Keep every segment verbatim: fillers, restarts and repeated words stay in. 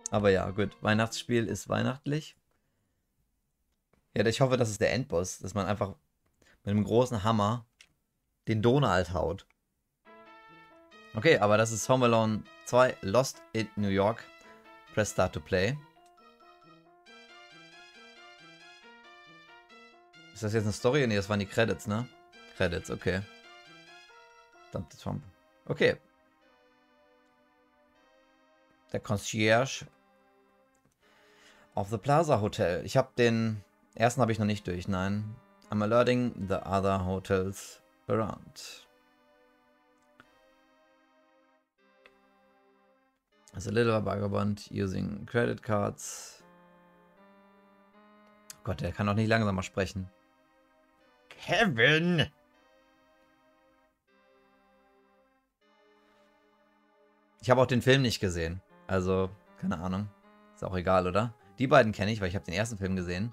Aber ja, gut. Weihnachtsspiel ist weihnachtlich. Ja, ich hoffe, das ist der Endboss, dass man einfach mit einem großen Hammer den Donald haut. Okay, aber das ist Home Alone zwei Lost in New York. Press Start to Play. Ist das jetzt eine Story? Nee, das waren die Credits, ne? Credits, okay. Verdammte Trump. Okay. Der Concierge of the Plaza Hotel. Ich habe den ersten habe ich noch nicht durch, nein. I'm alerting the other hotels around. As a little vagabond using credit cards. Oh Gott, der kann doch nicht langsamer sprechen. Kevin! Ich habe auch den Film nicht gesehen. Also, keine Ahnung. Ist auch egal, oder? Die beiden kenne ich, weil ich habe den ersten Film gesehen.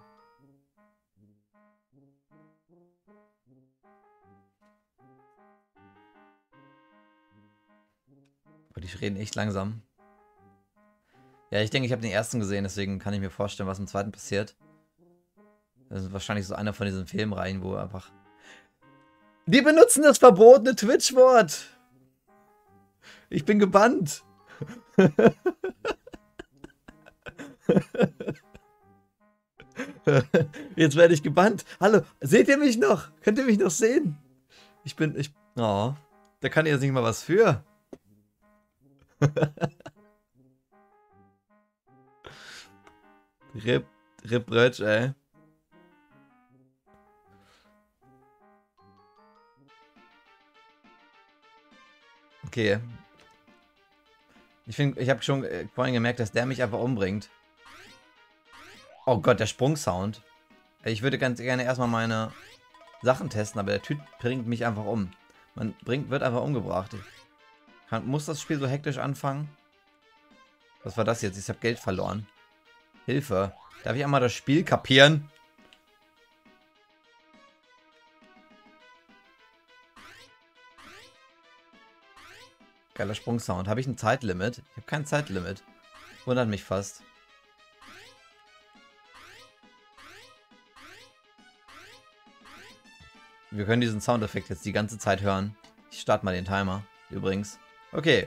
Aber die reden echt langsam. Ja, ich denke, ich habe den ersten gesehen, deswegen kann ich mir vorstellen, was im zweiten passiert. Das ist wahrscheinlich so einer von diesen Filmreihen, wo einfach... Die benutzen das verbotene Twitch-Wort! Ich bin gebannt! Jetzt werde ich gebannt. Hallo, seht ihr mich noch? Könnt ihr mich noch sehen? Ich bin, ich, oh, da kann ich jetzt nicht mal was für. Rip, Rip Brötsch, ey. Okay. Ich finde, ich habe schon äh, vorhin gemerkt, dass der mich einfach umbringt. Oh Gott, der Sprungsound. Ich würde ganz gerne erstmal meine Sachen testen, aber der Typ bringt mich einfach um. Man bringt, wird einfach umgebracht. Kann, muss das Spiel so hektisch anfangen? Was war das jetzt? Ich habe Geld verloren. Hilfe. Darf ich einmal das Spiel kapieren? Geiler Sprungsound. Habe ich ein Zeitlimit? Ich habe kein Zeitlimit. Wundert mich fast. Wir können diesen Soundeffekt jetzt die ganze Zeit hören. Ich starte mal den Timer, übrigens. Okay.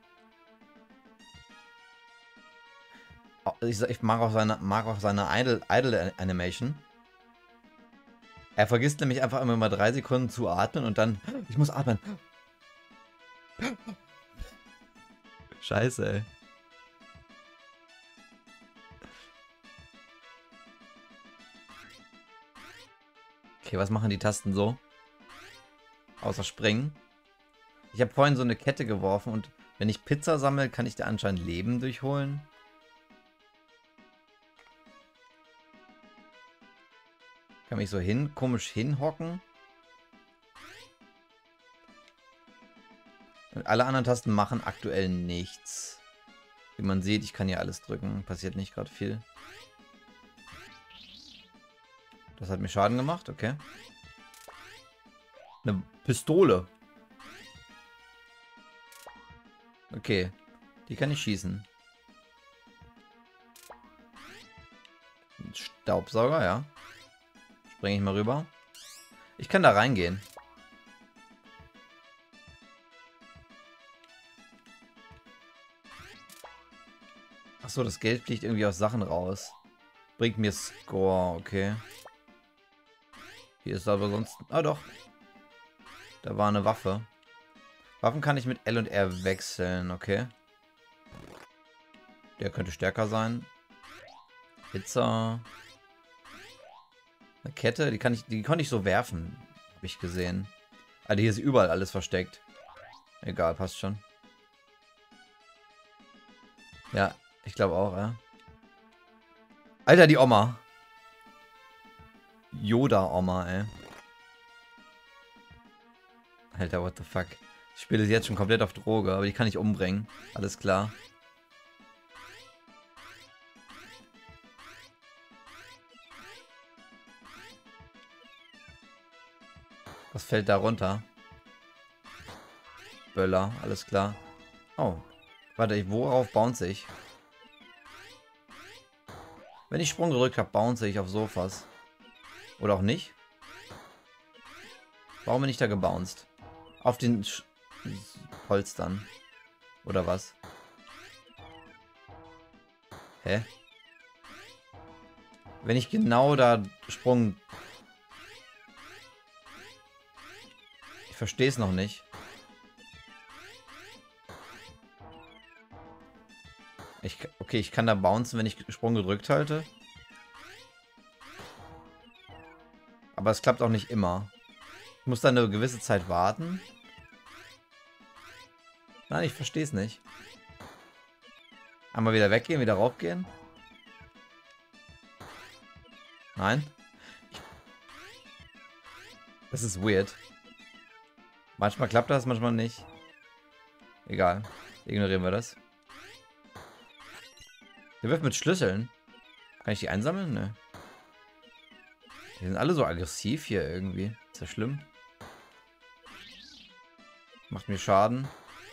Ich, ich mag auch seine, mag auch seine Idle, Idle Animation. Er vergisst nämlich einfach immer mal drei Sekunden zu atmen und dann... Ich muss atmen. Scheiße, ey. Okay, was machen die Tasten so? Außer springen. Ich habe vorhin so eine Kette geworfen und wenn ich Pizza sammle, kann ich da anscheinend Leben durchholen. Kann mich so hin, komisch hinhocken. Und alle anderen Tasten machen aktuell nichts. Wie man sieht, ich kann hier alles drücken. Passiert nicht gerade viel. Das hat mir Schaden gemacht, okay. Eine Pistole. Okay. Die kann ich schießen. Ein Staubsauger, ja. Springe ich mal rüber. Ich kann da reingehen. Achso, das Geld fliegt irgendwie aus Sachen raus. Bringt mir Score, okay. Hier ist aber sonst... Ah, doch. Da war eine Waffe. Waffen kann ich mit L und R wechseln, okay. Der könnte stärker sein. Pizza. Eine Kette, die kann ich, die konnte ich so werfen. Habe ich gesehen. Also hier ist überall alles versteckt. Egal, passt schon. Ja, ich glaube auch, ja. Alter, die Oma. Yoda-Oma, ey. Alter, what the fuck. Ich spiele sie jetzt schon komplett auf Droge, aber die kann ich umbringen. Alles klar. Was fällt da runter? Böller, alles klar. Oh. Warte, worauf bounce ich? Wenn ich Sprung gedrückt habe, bounce ich auf Sofas. Oder auch nicht. Warum bin ich da gebounced? Auf den Sch Polstern. Oder was? Hä? Wenn ich genau da Sprung... Ich verstehe es noch nicht. Ich, okay, ich kann da bouncen, wenn ich Sprung gedrückt halte. Aber es klappt auch nicht immer. Ich muss dann eine gewisse Zeit warten. Nein, ich verstehe es nicht. Einmal wieder weggehen, wieder raufgehen. Nein. Das ist weird. Manchmal klappt das, manchmal nicht. Egal. Ignorieren wir das. Der wirft mit Schlüsseln. Kann ich die einsammeln? Ne. Die sind alle so aggressiv hier irgendwie. Ist ja schlimm. Macht mir Schaden.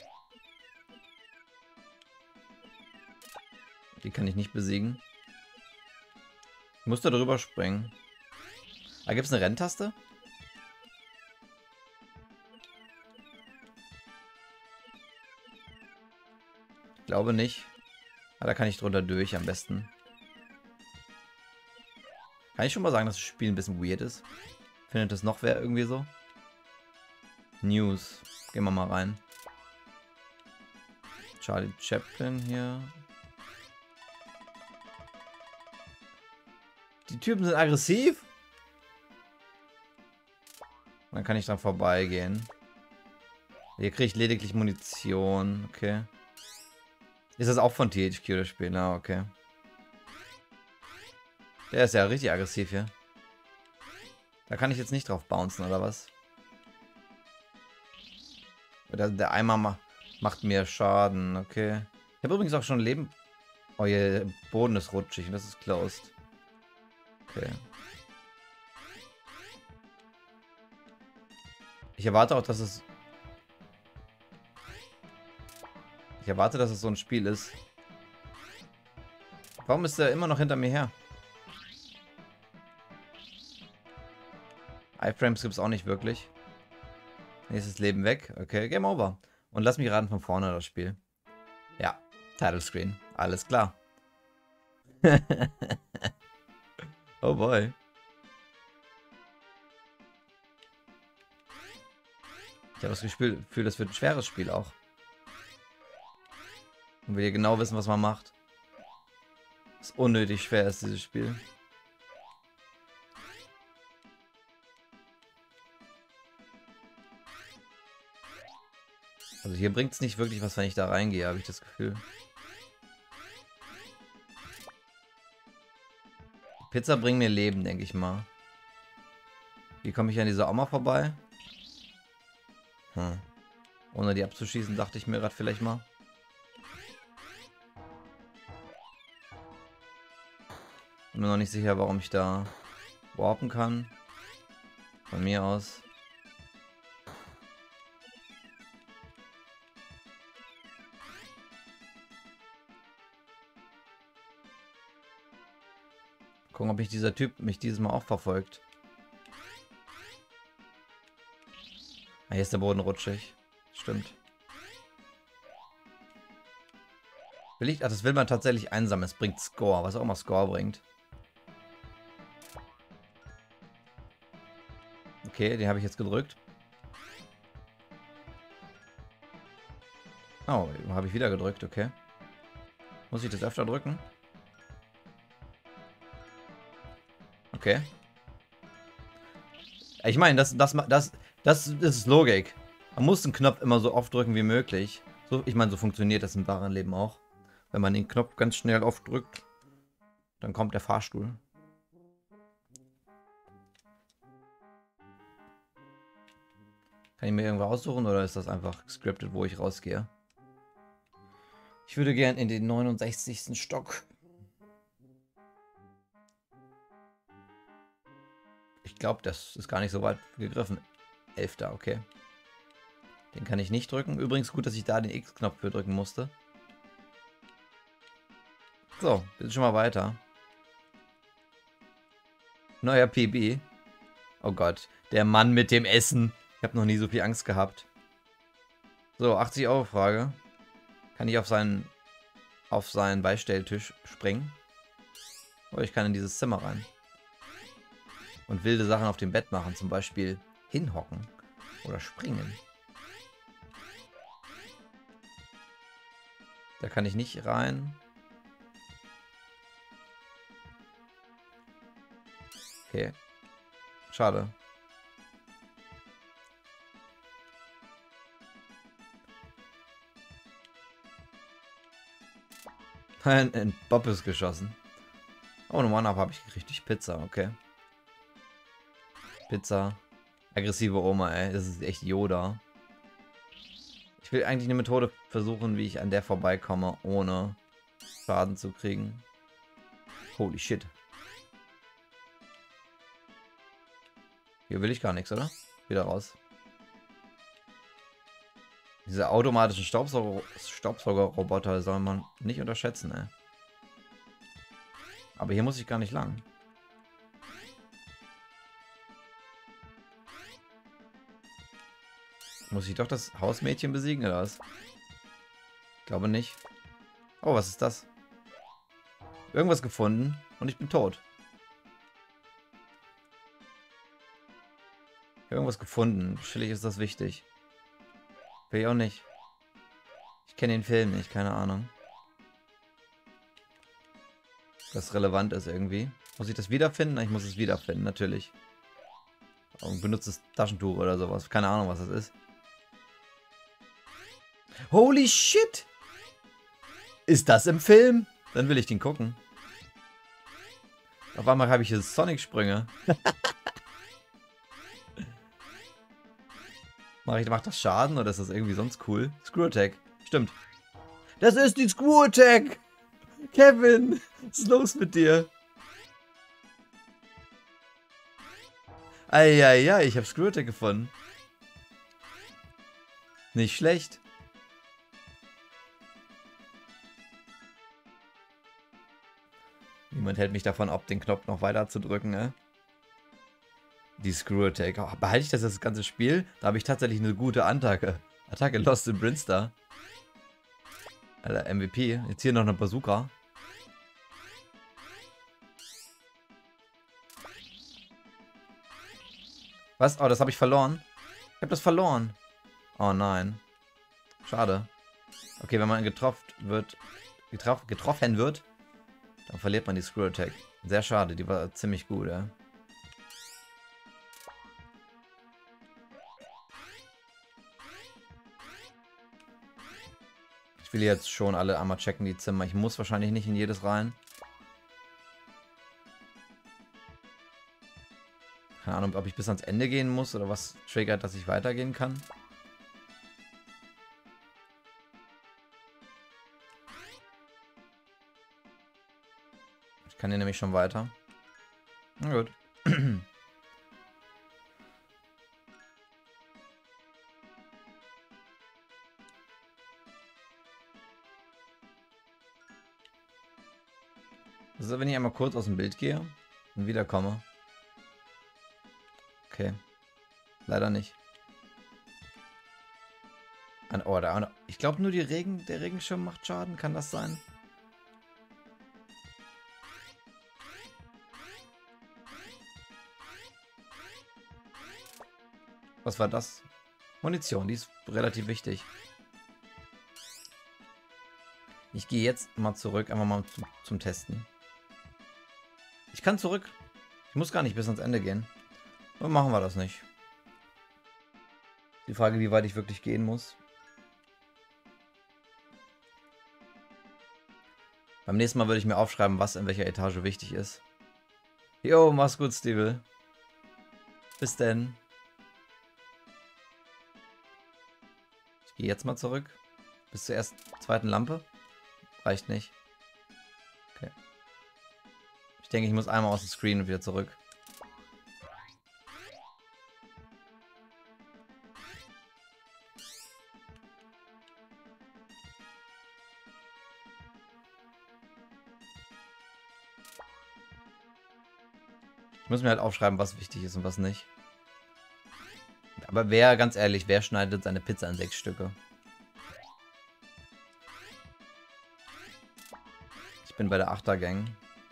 Die kann ich nicht besiegen. Ich muss da drüber springen. Ah, gibt es eine Renntaste? Ich glaube nicht. Ah, da kann ich drunter durch am besten. Kann ich schon mal sagen, dass das Spiel ein bisschen weird ist? Findet das noch wer irgendwie so? News. Gehen wir mal rein. Charlie Chaplin hier. Die Typen sind aggressiv. Dann kann ich dran vorbeigehen. Hier kriege ich lediglich Munition. Okay. Ist das auch von T H Q das Spiel? Na, okay. Der ist ja richtig aggressiv hier. Da kann ich jetzt nicht drauf bouncen, oder was? Der, der Eimer ma macht mir Schaden, okay. Ich habe übrigens auch schon Leben... Oh, der Boden ist rutschig und das ist closed. Okay. Ich erwarte auch, dass es... Ich erwarte, dass es so ein Spiel ist. Warum ist er immer noch hinter mir her? Iframes gibt es auch nicht wirklich. Nächstes Leben weg. Okay, Game Over. Und lass mich raten von vorne das Spiel. Ja, Title Screen. Alles klar. Oh boy. Ich habe das Gefühl, das wird ein schweres Spiel auch. Und wir genau wissen, was man macht. Das unnötig schwer ist, dieses Spiel. Also hier bringt es nicht wirklich was, wenn ich da reingehe, habe ich das Gefühl. Pizza bringt mir Leben, denke ich mal. Wie komme ich an dieser Oma vorbei? Hm. Ohne die abzuschießen, dachte ich mir gerade vielleicht mal. Bin mir noch nicht sicher, warum ich da warpen kann. Von mir aus. Gucken, ob mich dieser Typ mich dieses Mal auch verfolgt. Ah, hier ist der Boden rutschig. Stimmt. Will ich? Ach, das will man tatsächlich einsammeln. Es bringt Score, was auch immer Score bringt. Okay, den habe ich jetzt gedrückt. Oh, habe ich wieder gedrückt, okay. Muss ich das öfter drücken? Okay. Ich meine, das, das, das, das ist Logik. Man muss den Knopf immer so oft drücken wie möglich. So, ich meine, so funktioniert das im wahren Leben auch. Wenn man den Knopf ganz schnell oft drückt, dann kommt der Fahrstuhl. Kann ich mir irgendwo aussuchen oder ist das einfach gescriptet, wo ich rausgehe? Ich würde gern in den neunundsechzigsten Stock. Ich glaube, das ist gar nicht so weit gegriffen. Elfter, okay. Den kann ich nicht drücken. Übrigens gut, dass ich da den X-Knopf für drücken musste. So, wir sind schon mal weiter. Neuer P B. Oh Gott, der Mann mit dem Essen. Ich habe noch nie so viel Angst gehabt. So, achtzig Euro Frage. Kann ich auf seinen, auf seinen Beistelltisch springen? Oder ich kann in dieses Zimmer rein. Und wilde Sachen auf dem Bett machen. Zum Beispiel hinhocken. Oder springen. Da kann ich nicht rein. Okay. Schade. Ein, ein Bob ist geschossen. Oh, eine One-Up habe ich gekriegt durch Pizza, okay. Pizza. Aggressive Oma, ey. Das ist echt Yoda. Ich will eigentlich eine Methode versuchen, wie ich an der vorbeikomme, ohne Schaden zu kriegen. Holy shit. Hier will ich gar nichts, oder? Wieder raus. Diese automatischen Staubsauger Staubsaugerroboter soll man nicht unterschätzen, ey. Aber hier muss ich gar nicht lang. Muss ich doch das Hausmädchen besiegen, oder was? Ich glaube nicht. Oh, was ist das? Irgendwas gefunden und ich bin tot. Irgendwas gefunden. Chillig ist das wichtig. Will ich auch nicht. Ich kenne den Film nicht, keine Ahnung. Was relevant ist irgendwie. Muss ich das wiederfinden? Ich muss es wiederfinden, natürlich. Ein benutztes Taschentuch oder sowas. Keine Ahnung, was das ist. Holy shit! Ist das im Film? Dann will ich den gucken. Auf einmal habe ich hier Sonic-Sprünge. Mach ich, macht das Schaden oder ist das irgendwie sonst cool? Screw Attack. Stimmt. Das ist die Screw Attack! Kevin! Was ist los mit dir? Eieiei, ich habe Screw Attack gefunden. Nicht schlecht. Niemand hält mich davon ab, den Knopf noch weiter zu drücken, ne? Die Screw Attack. Oh, behalte ich das das ganze Spiel? Da habe ich tatsächlich eine gute Attacke. Attacke Lost in Brinstar. Alter, M V P. Jetzt hier noch eine Bazooka. Was? Oh, das habe ich verloren. Ich habe das verloren. Oh nein. Schade. Okay, wenn man getroffen wird, getroffen, getroffen wird, dann verliert man die Screw Attack. Sehr schade, die war ziemlich gut, ja. Ich will jetzt schon alle einmal checken, die Zimmer. Ich muss wahrscheinlich nicht in jedes rein. Keine Ahnung, ob ich bis ans Ende gehen muss oder was triggert, dass ich weitergehen kann. Ich kann hier nämlich schon weiter. Na gut. Also wenn ich einmal kurz aus dem Bild gehe und wiederkomme. Okay. Leider nicht. An, oh, da, ich glaube nur die Regen, der Regenschirm macht Schaden. Kann das sein? Was war das? Munition, die ist relativ wichtig. Ich gehe jetzt mal zurück, einfach mal zum, zum Testen. Ich kann zurück. Ich muss gar nicht bis ans Ende gehen. Dann machen wir das nicht. Die Frage, wie weit ich wirklich gehen muss. Beim nächsten Mal würde ich mir aufschreiben, was in welcher Etage wichtig ist. Jo, mach's gut, Steve. Bis denn. Ich gehe jetzt mal zurück. Bis zur ersten, zweiten Lampe. Reicht nicht. Okay. Ich denke, ich muss einmal aus dem Screen und wieder zurück. muss mir halt aufschreiben, was wichtig ist und was nicht. Aber wer, ganz ehrlich, wer schneidet seine Pizza in sechs Stücke? Ich bin bei der Achter-Gang.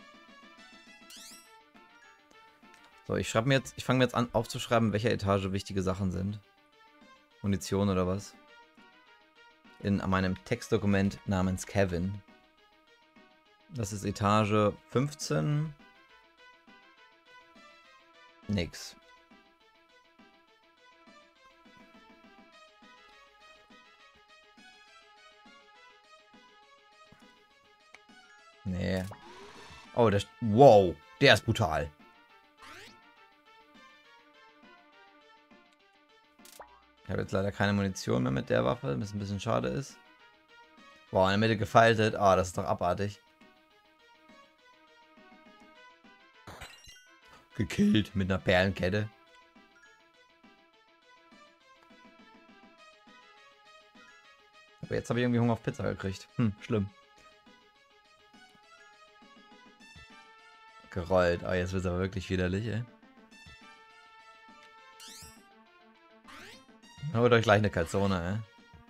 So, ich schreibe mir jetzt, ich fange mir jetzt an aufzuschreiben, welcher Etage wichtige Sachen sind. Munition oder was? In meinem Textdokument namens Kevin. Das ist Etage fünfzehn. Nix. Nee. Oh, das... Wow, der ist brutal. Ich habe jetzt leider keine Munition mehr mit der Waffe, was ein bisschen schade ist. Boah, in der Mitte gefaltet. Ah, oh, das ist doch abartig. Gekillt mit einer Perlenkette. Aber jetzt habe ich irgendwie Hunger auf Pizza gekriegt. Hm, schlimm. Gerollt. Ah, oh, jetzt wird es aber wirklich widerlich, ey. Holt euch gleich eine Calzone, ey.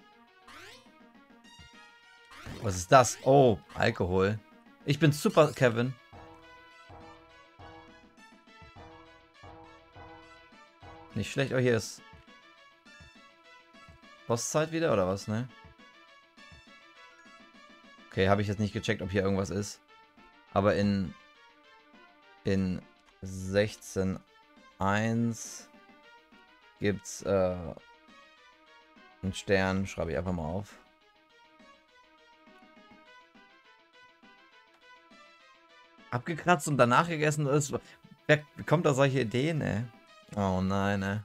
Was ist das? Oh, Alkohol. Ich bin super, Kevin. Nicht schlecht. Oh, hier ist Bosszeit wieder, oder was, ne? Okay, habe ich jetzt nicht gecheckt, ob hier irgendwas ist. Aber in in sechzehn Punkt eins gibt's äh, einen Stern. Schreibe ich einfach mal auf. Abgekratzt und danach gegessen ist. Wer kommt da solche Ideen, ey? Oh nein, ey.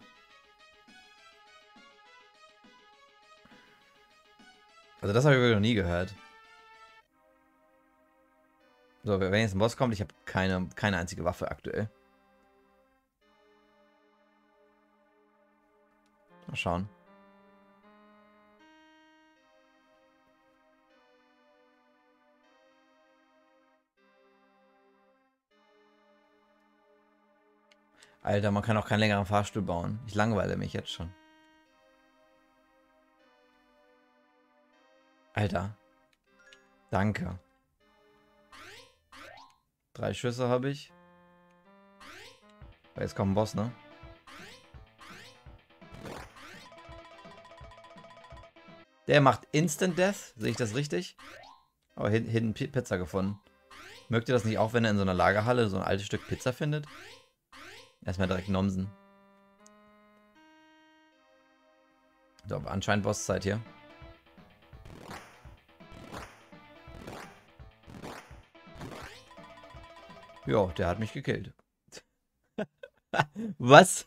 Also das habe ich wirklich noch nie gehört. So, wenn jetzt ein Boss kommt, ich habe keine, keine einzige Waffe aktuell. Mal schauen. Alter, man kann auch keinen längeren Fahrstuhl bauen. Ich langweile mich jetzt schon. Alter. Danke. Drei Schüsse habe ich. Aber jetzt kommt ein Boss, ne? Der macht Instant Death. Sehe ich das richtig? Oh, Hidden Pizza gefunden. Mögt ihr das nicht auch, wenn er in so einer Lagerhalle so ein altes Stück Pizza findet? Erstmal direkt nomsen. So, aber anscheinend Bosszeit hier. Jo, der hat mich gekillt. Was?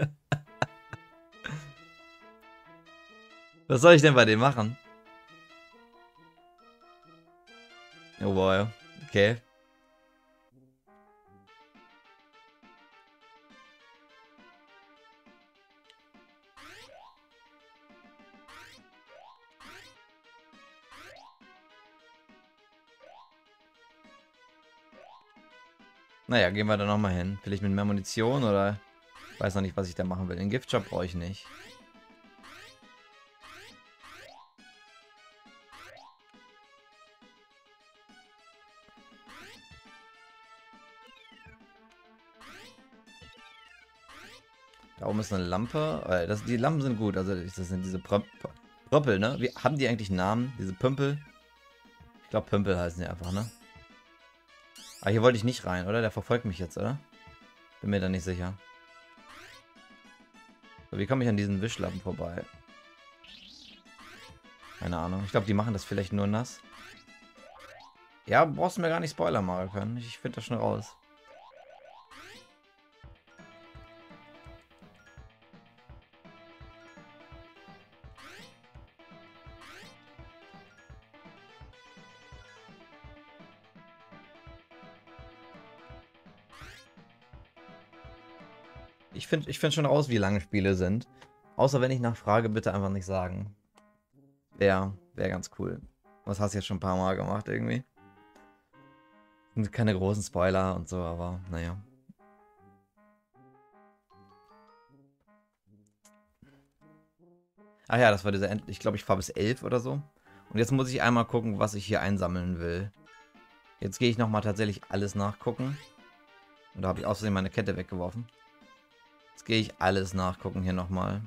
Was soll ich denn bei dem machen? Oh boy. Okay. Naja, gehen wir da nochmal hin. Vielleicht mit mehr Munition oder... Ich weiß noch nicht, was ich da machen will. Den Giftshop brauche ich nicht. Da oben ist eine Lampe. Das, die Lampen sind gut. Also das sind diese Pömpel, ne? Wie, haben die eigentlich einen Namen? Diese Pümpel? Ich glaube Pümpel heißen die einfach, ne? Ah, hier wollte ich nicht rein, oder? Der verfolgt mich jetzt, oder? Bin mir da nicht sicher. So, wie komme ich an diesen Wischlappen vorbei? Keine Ahnung. Ich glaube, die machen das vielleicht nur nass. Ja, brauchst du mir gar nicht Spoiler machen können. Ich finde das schon raus. Ich finde ich find schon raus, wie lange Spiele sind. Außer wenn ich nachfrage, bitte einfach nicht sagen. Wäre wär ganz cool. Das hast du jetzt schon ein paar Mal gemacht irgendwie. Sind keine großen Spoiler und so, aber naja. Ach ja, das war dieser End. Ich glaube, ich war bis elf oder so. Und jetzt muss ich einmal gucken, was ich hier einsammeln will. Jetzt gehe ich nochmal tatsächlich alles nachgucken. Und da habe ich außerdem meine Kette weggeworfen. Jetzt gehe ich alles nachgucken hier nochmal.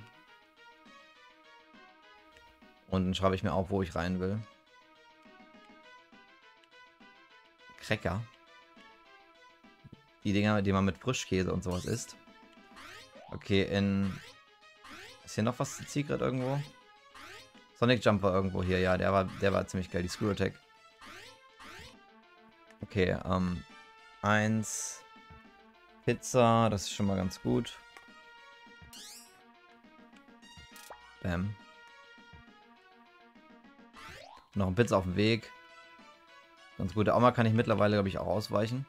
Und dann schreibe ich mir auf, wo ich rein will. Cracker. Die Dinger, die man mit Frischkäse und sowas isst. Okay, in... Ist hier noch was zu Secret irgendwo? Sonic Jump war irgendwo hier, ja, der war, der war ziemlich geil, die Screw Attack. Okay, ähm... Eins... Pizza, das ist schon mal ganz gut. Bam. Noch ein Pizza auf dem Weg. Ganz gut. Der Oma kann ich mittlerweile, glaube ich, auch ausweichen.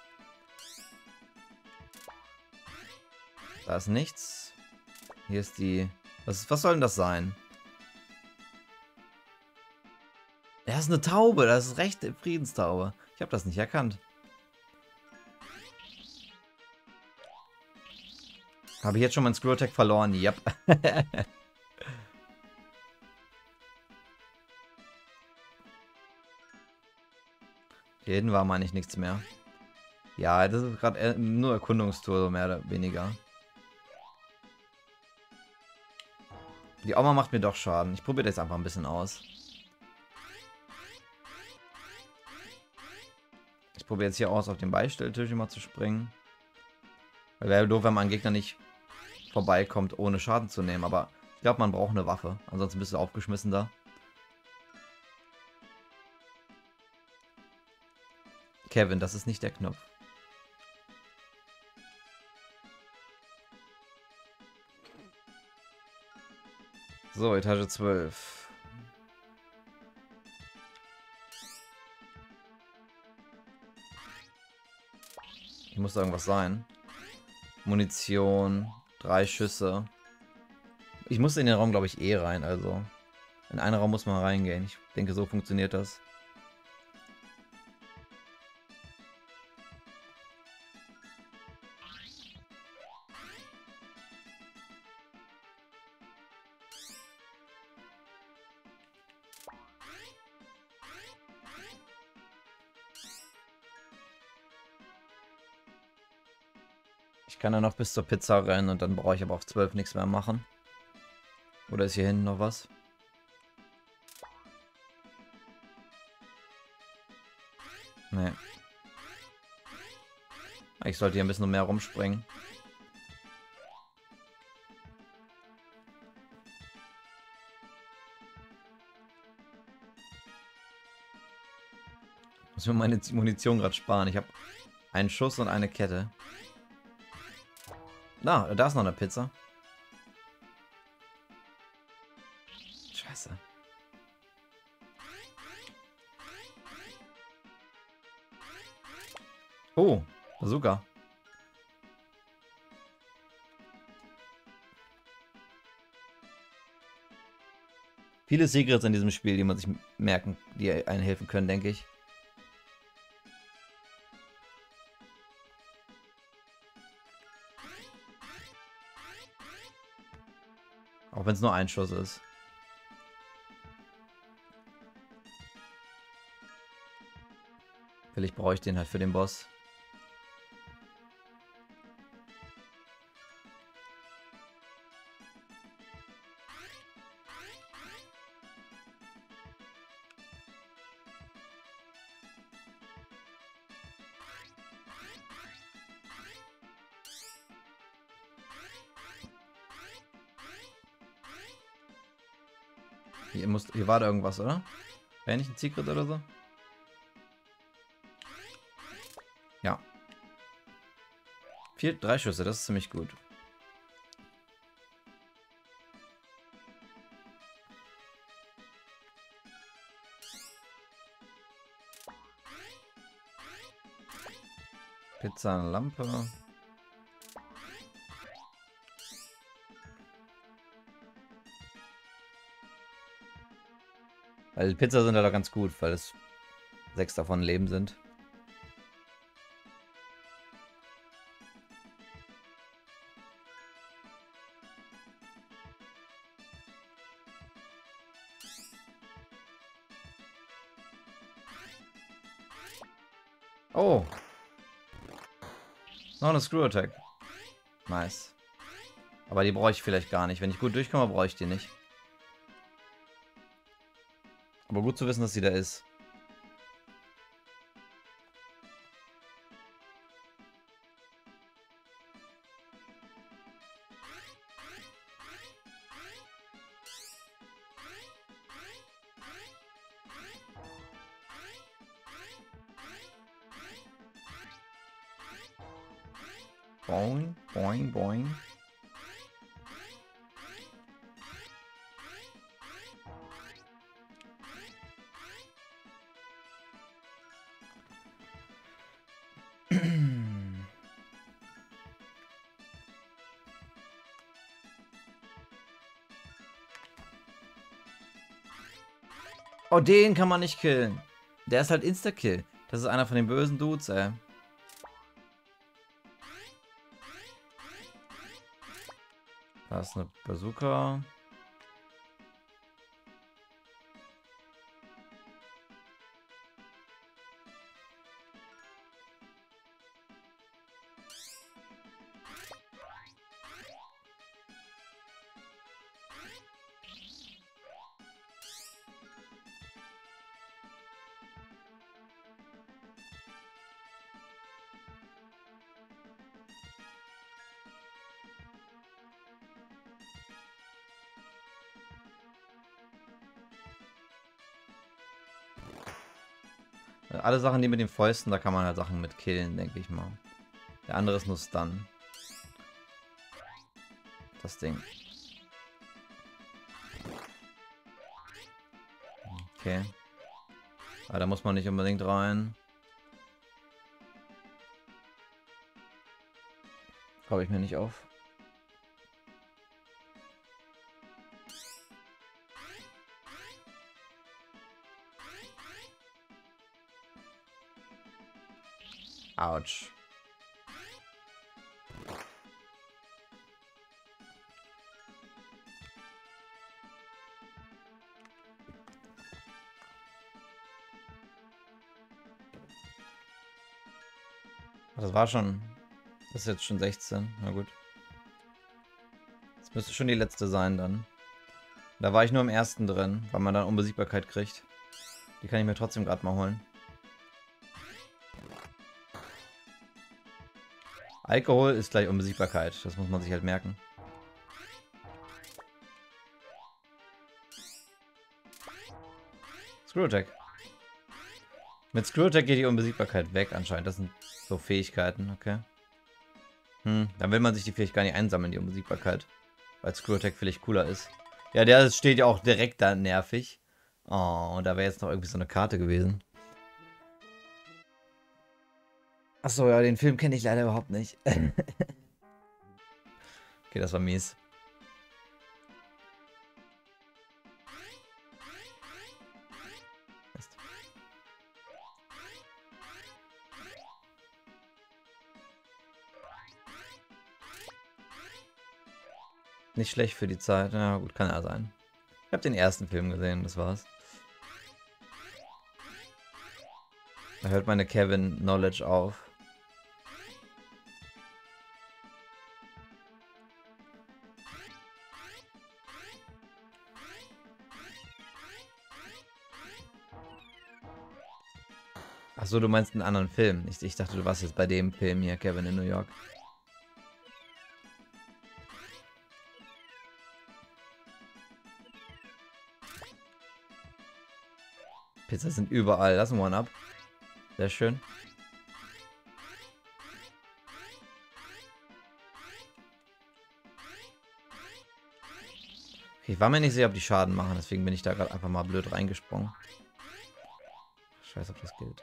Da ist nichts. Hier ist die... Was, was soll denn das sein? Ja, ist eine Taube. Das ist recht Friedenstaube. Ich habe das nicht erkannt. Habe ich jetzt schon meinen Screw Attack verloren? Yep. Hier hinten war, meine ich, nichts mehr. Ja, das ist gerade nur Erkundungstour, so mehr oder weniger. Die Oma macht mir doch Schaden. Ich probiere das einfach ein bisschen aus. Ich probiere jetzt hier aus, auf den Beistelltisch immer zu springen. Weil wäre doof, wenn mein Gegner nicht vorbeikommt, ohne Schaden zu nehmen. Aber ich glaube, man braucht eine Waffe. Ansonsten bist du aufgeschmissen da. Kevin, das ist nicht der Knopf. So, Etage zwölf. Hier muss da irgendwas sein. Munition. Drei Schüsse. Ich muss in den Raum, glaube ich, eh rein. Also, in einen Raum muss man reingehen. Ich denke, so funktioniert das. Ich kann ja noch bis zur Pizza rennen und dann brauche ich aber auf zwölf nichts mehr machen. Oder ist hier hinten noch was? Nee. Ich sollte hier ein bisschen mehr rumspringen. Muss mir meine Munition gerade sparen. Ich habe einen Schuss und eine Kette. Na, da ist noch eine Pizza. Scheiße. Oh, Bazooka. Viele Secrets in diesem Spiel, die man sich merken, die einen helfen können, denke ich. Auch wenn es nur ein Schuss ist. Vielleicht brauche ich den halt für den Boss. Hier, muss, hier war da irgendwas, oder? Wäre nicht ein Secret oder so? Ja. Vier, drei Schüsse, das ist ziemlich gut. Pizza, eine Lampe. Weil Pizza sind da ganz gut, weil es sechs davon Leben sind. Oh. Noch eine Screw Attack. Nice. Aber die brauche ich vielleicht gar nicht. Wenn ich gut durchkomme, brauche ich die nicht. Aber gut zu wissen, dass sie da ist. Boing, boing, boing. Oh, den kann man nicht killen. Der ist halt Insta-Kill. Das ist einer von den bösen Dudes, ey. Da ist eine Bazooka. Alle Sachen, die mit den Fäusten, da kann man halt Sachen mit killen, denke ich mal. Der andere ist nur Stun. Das Ding. Okay. Aber da muss man nicht unbedingt rein. Glaube ich mir nicht auf. Autsch. Das war schon. Das ist jetzt schon sechzehn. Na gut. Das müsste schon die letzte sein dann. Da war ich nur im ersten drin, weil man dann Unbesiegbarkeit kriegt. Die kann ich mir trotzdem gerade mal holen. Alkohol ist gleich Unbesiegbarkeit. Das muss man sich halt merken. Screw Attack. Mit Screw Attack geht die Unbesiegbarkeit weg anscheinend. Das sind so Fähigkeiten, okay. Hm, dann will man sich die vielleicht gar nicht einsammeln, die Unbesiegbarkeit. Weil Screw Attack vielleicht cooler ist. Ja, der steht ja auch direkt da nervig. Oh, und da wäre jetzt noch irgendwie so eine Karte gewesen. Achso, ja, den Film kenne ich leider überhaupt nicht. Okay, das war mies. Mist. Nicht schlecht für die Zeit. Ja, gut, kann ja sein. Ich habe den ersten Film gesehen, das war's. Da hört meine Kevin-Knowledge auf. Achso, du meinst einen anderen Film. Ich, ich dachte, du warst jetzt bei dem Film hier, Kevin in New York. Pizza sind überall. Lass ein One-Up. Sehr schön. Okay, ich war mir nicht sicher, ob die Schaden machen, deswegen bin ich da gerade einfach mal blöd reingesprungen. Scheiße, ob das gilt.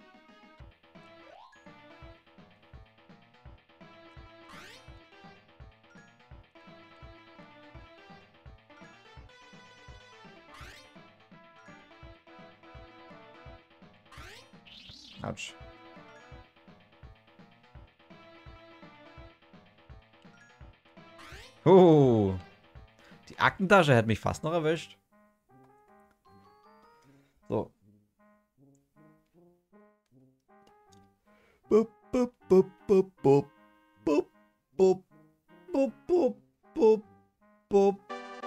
Autsch. Oh. Die Aktentasche hat mich fast noch erwischt. So. Bup, bup, bup, bup, bup. Bup, bup, bup, bup, bup, bup.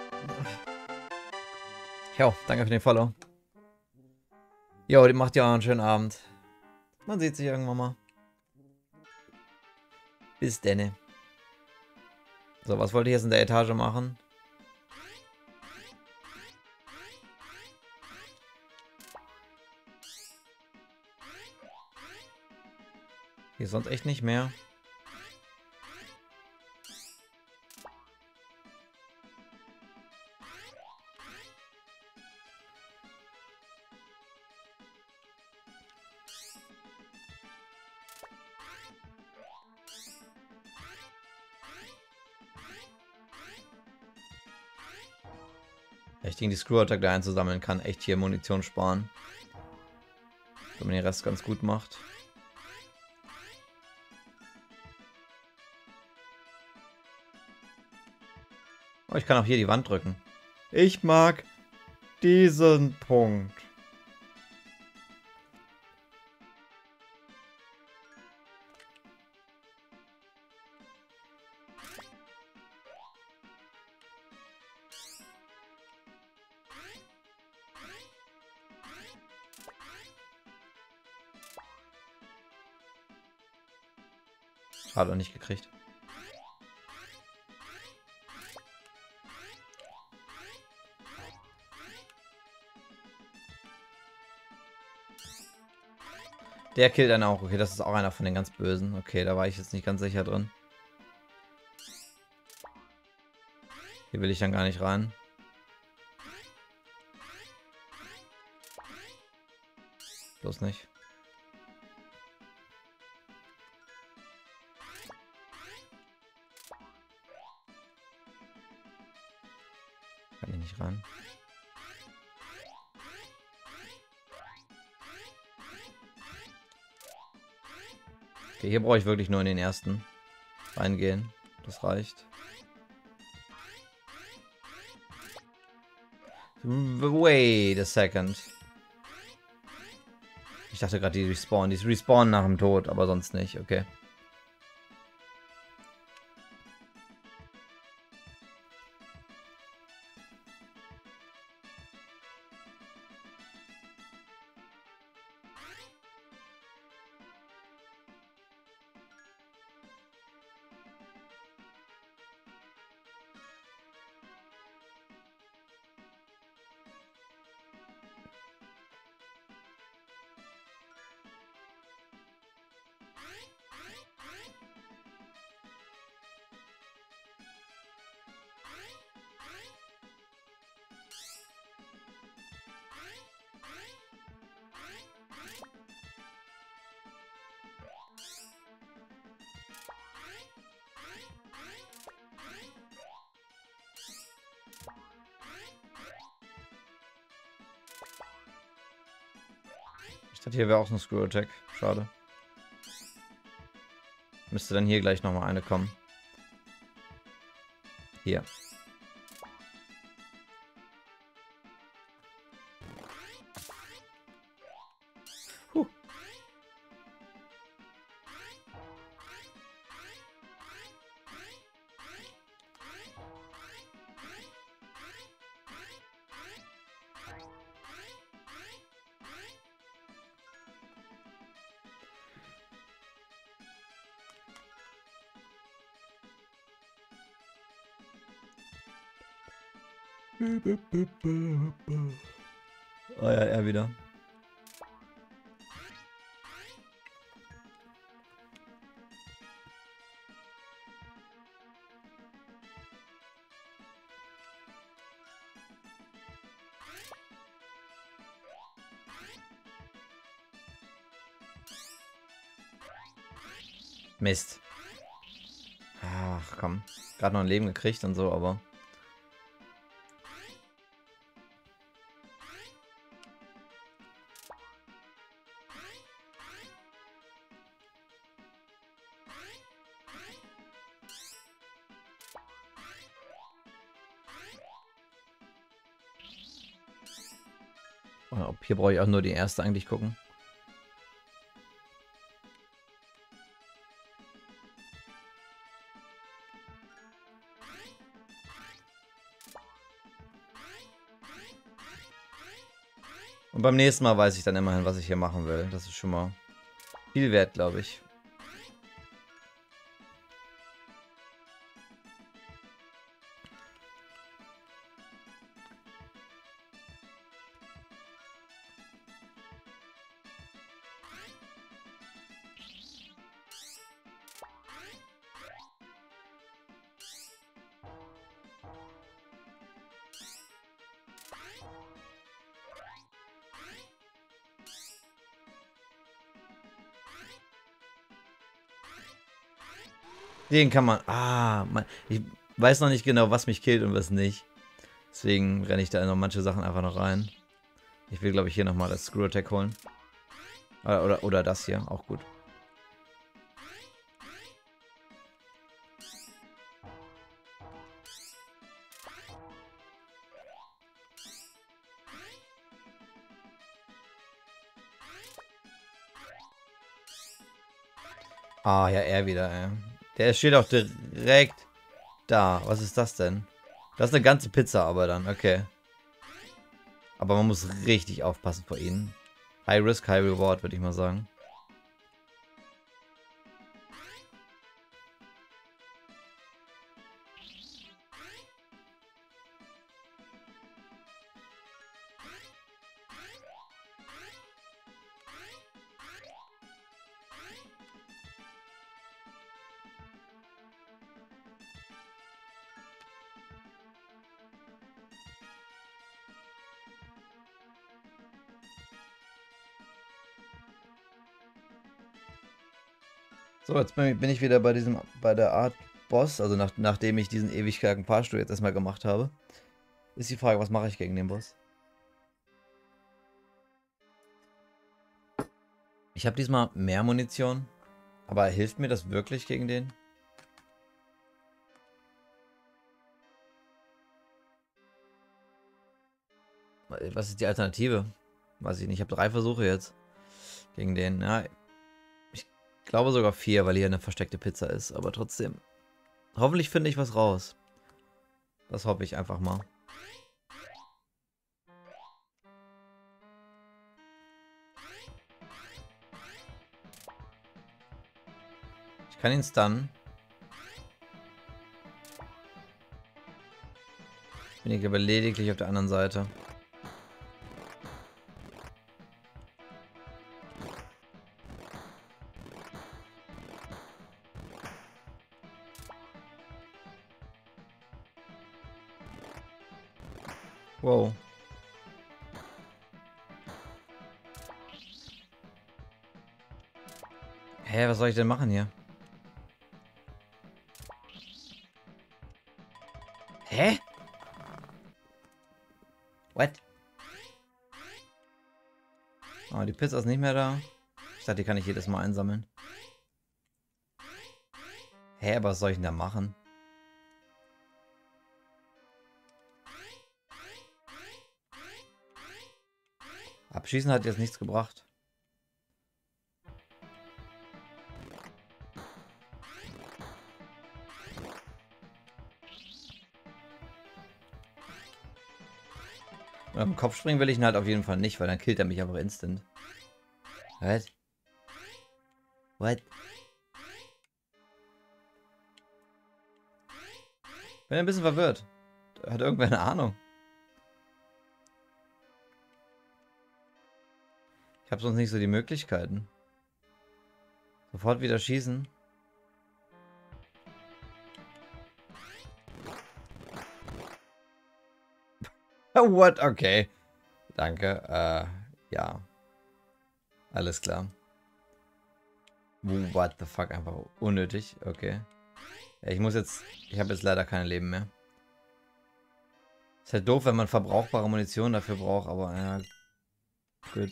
Jo, danke für den Follow. Jo, die macht ja auch einen schönen Abend. Man sieht sich irgendwann mal. Bis denne. So, was wollte ich jetzt in der Etage machen? Hier ist sonst echt nicht mehr. Echt gegen die Screw-Attack da einzusammeln kann, echt hier Munition sparen. Wenn man den Rest ganz gut macht. Oh, ich kann auch hier die Wand drücken. Ich mag diesen Punkt. Schade, nicht gekriegt. Der killt einen auch. Okay, das ist auch einer von den ganz Bösen. Okay, da war ich jetzt nicht ganz sicher drin. Hier will ich dann gar nicht rein. Bloß nicht. Kann ich nicht rein. Okay, hier brauche ich wirklich nur in den ersten reingehen. Das reicht. Wait a second. Ich dachte gerade, die respawnen. Die respawnen nach dem Tod, aber sonst nicht. Okay. Ich dachte, hier wäre auch ein Screw Attack. Schade. Müsste dann hier gleich nochmal eine kommen. Hier. Huh. Oh ja, er wieder. Mist. Ach komm. Gerade noch ein Leben gekriegt und so, aber... Oder ob hier brauche ich auch nur die erste eigentlich gucken. Und beim nächsten Mal weiß ich dann immerhin, was ich hier machen will. Das ist schon mal viel wert, glaube ich. Den kann man... Ah, man, ich weiß noch nicht genau, was mich killt und was nicht. Deswegen renne ich da noch manche Sachen einfach noch rein. Ich will, glaube ich, hier nochmal das Screw Attack holen. Oder, oder, oder das hier, auch gut. Ah, ja, er wieder, ey. Der steht auch direkt da. Was ist das denn? Das ist eine ganze Pizza aber dann, okay. Aber man muss richtig aufpassen vor ihnen. High Risk, High Reward, würde ich mal sagen. So, jetzt bin ich wieder bei diesem, bei der Art Boss, also nach, nachdem ich diesen Ewigkeiten Fahrstuhl jetzt erstmal gemacht habe, ist die Frage, was mache ich gegen den Boss? Ich habe diesmal mehr Munition, aber hilft mir das wirklich gegen den? Was ist die Alternative? Weiß ich nicht, ich habe drei Versuche jetzt gegen den, ja, ich glaube sogar vier, weil hier eine versteckte Pizza ist, aber trotzdem. Hoffentlich finde ich was raus. Das hoffe ich einfach mal. Ich kann ihn stunnen. Bin ich aber lediglich auf der anderen Seite. Wow. Hä, was soll ich denn machen hier? Hä? What? Oh, die Pizza ist nicht mehr da. Ich dachte, die kann ich jedes Mal einsammeln. Hä, aber was soll ich denn da machen? Abschießen hat jetzt nichts gebracht. Und am Kopf springen will ich ihn halt auf jeden Fall nicht, weil dann killt er mich einfach instant. What? What? Bin ein bisschen verwirrt. Hat irgendwer eine Ahnung? Ich habe sonst nicht so die Möglichkeiten. Sofort wieder schießen. What? Okay. Danke. Äh, ja. Alles klar. What the fuck? Einfach unnötig. Okay. Ja, ich muss jetzt... Ich habe jetzt leider keine Leben mehr. Ist halt doof, wenn man verbrauchbare Munition dafür braucht, aber ja... Gut.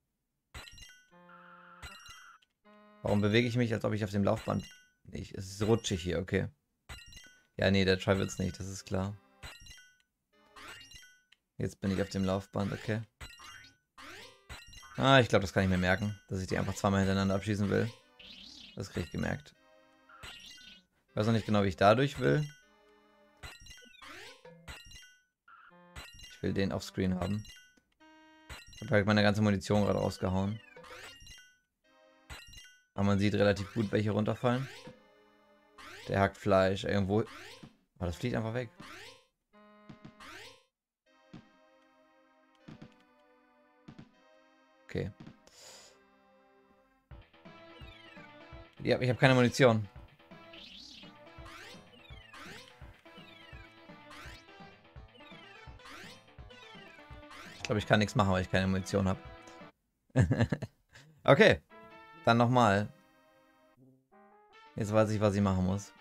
Warum bewege ich mich, als ob ich auf dem Laufband... Ich, es ist rutschig hier, okay. Ja, nee, der Try wird's nicht, das ist klar. Jetzt bin ich auf dem Laufband, okay. Ah, ich glaube, das kann ich mir merken, dass ich die einfach zweimal hintereinander abschießen will. Das kriege ich gemerkt. Ich weiß noch nicht genau, wie ich dadurch will. Ich will den offscreen haben. Ich habe halt meine ganze Munition gerade rausgehauen. Aber man sieht relativ gut, welche runterfallen. Der Hackfleisch irgendwo. Oh, das fliegt einfach weg. Okay. Ja, ich habe keine Munition. Ich glaube, ich kann nichts machen, weil ich keine Munition habe. Okay. Dann nochmal. Jetzt weiß ich, was ich machen muss.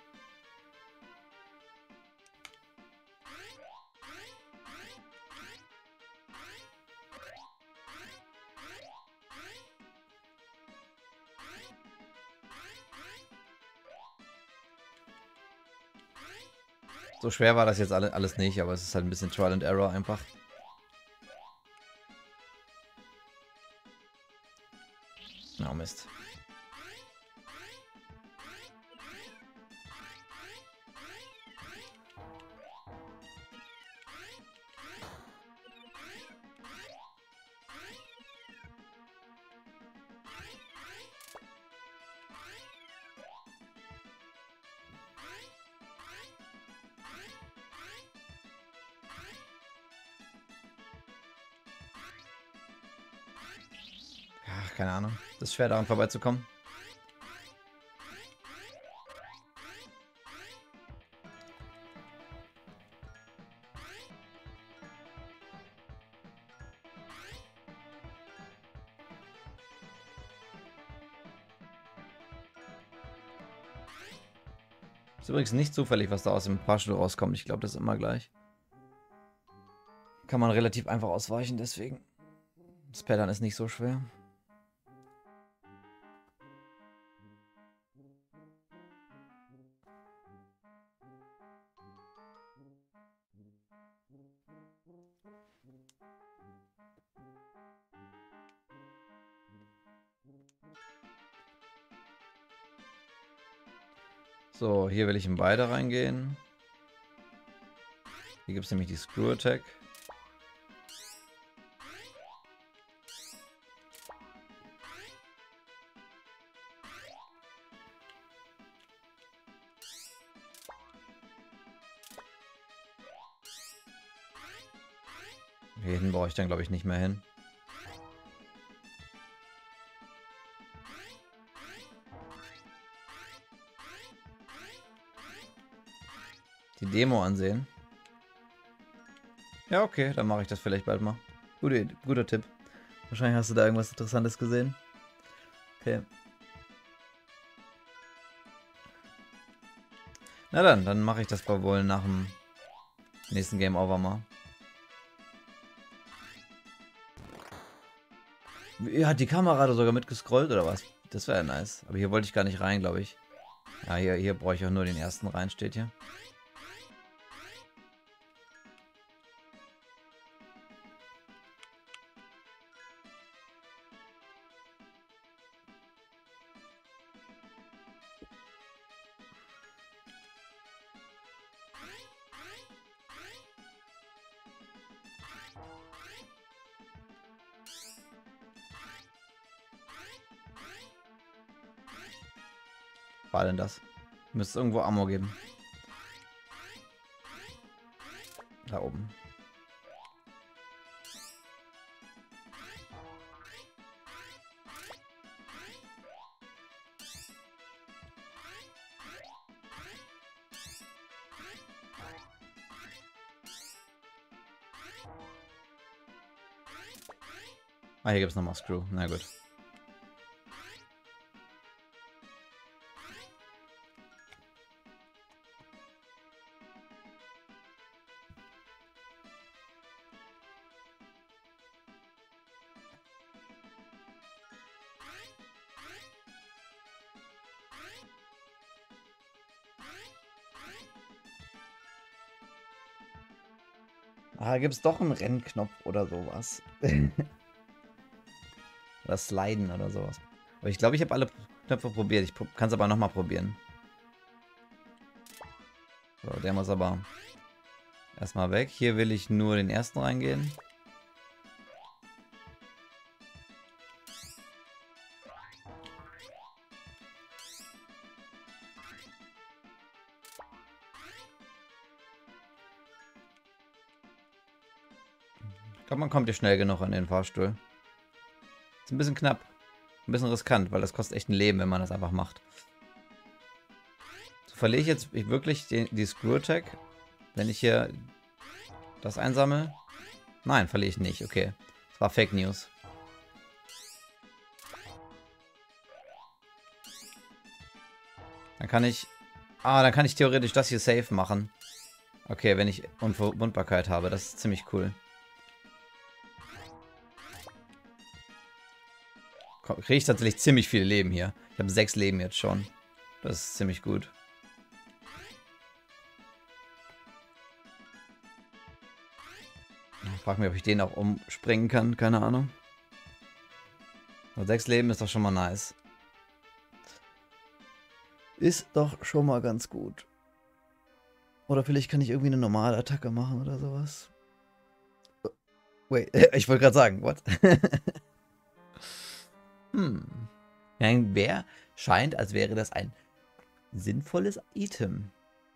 So schwer war das jetzt alles nicht, aber es ist halt ein bisschen Trial and Error einfach. Na, oh Mist. Ach, keine Ahnung. Das ist schwer, daran vorbeizukommen. Ist übrigens nicht zufällig, was da aus dem Fahrstuhl rauskommt. Ich glaube, das ist immer gleich. Kann man relativ einfach ausweichen, deswegen. Das Pattern ist nicht so schwer. So, hier will ich in beide reingehen. Hier gibt es nämlich die Screw Attack. Hier hinten brauche ich dann, glaube ich, nicht mehr hin. Die Demo ansehen. Ja, okay, dann mache ich das vielleicht bald mal. Gute, guter Tipp. Wahrscheinlich hast du da irgendwas Interessantes gesehen. Okay. Na dann, dann mache ich das wohl nach dem nächsten Game Over mal. Hat die Kamera da sogar mitgescrollt oder was? Das wäre ja nice. Aber hier wollte ich gar nicht rein, glaube ich. Ja, hier, hier brauche ich auch nur den ersten rein, steht hier. War denn das? Müsste es irgendwo Ammo geben. Da oben. Ah, hier gibt es nochmal Screw. Na gut. Ah, gibt es doch einen Rennknopf oder sowas. Oder Sliden oder sowas. Aber ich glaube, ich habe alle Knöpfe probiert. Ich kann es aber nochmal probieren. So, der muss aber erstmal weg. Hier will ich nur den ersten reingehen. glaube, man kommt hier schnell genug in den Fahrstuhl. Ist ein bisschen knapp. Ein bisschen riskant, weil das kostet echt ein Leben, wenn man das einfach macht. So, verliere ich jetzt wirklich die, die Screw Attack, wenn ich hier das einsammle? Nein, verliere ich nicht. Okay. Das war Fake News. Dann kann ich... Ah, dann kann ich theoretisch das hier safe machen. Okay, wenn ich Unverwundbarkeit habe. Das ist ziemlich cool. Kriege ich tatsächlich ziemlich viele Leben hier. Ich habe sechs Leben jetzt schon. Das ist ziemlich gut. Ich frage mich, ob ich den auch umspringen kann. Keine Ahnung. Aber sechs Leben ist doch schon mal nice. Ist doch schon mal ganz gut. Oder vielleicht kann ich irgendwie eine normale Attacke machen oder sowas. Wait, ich wollte gerade sagen, what? hm. Ein Bär scheint, als wäre das ein sinnvolles Item.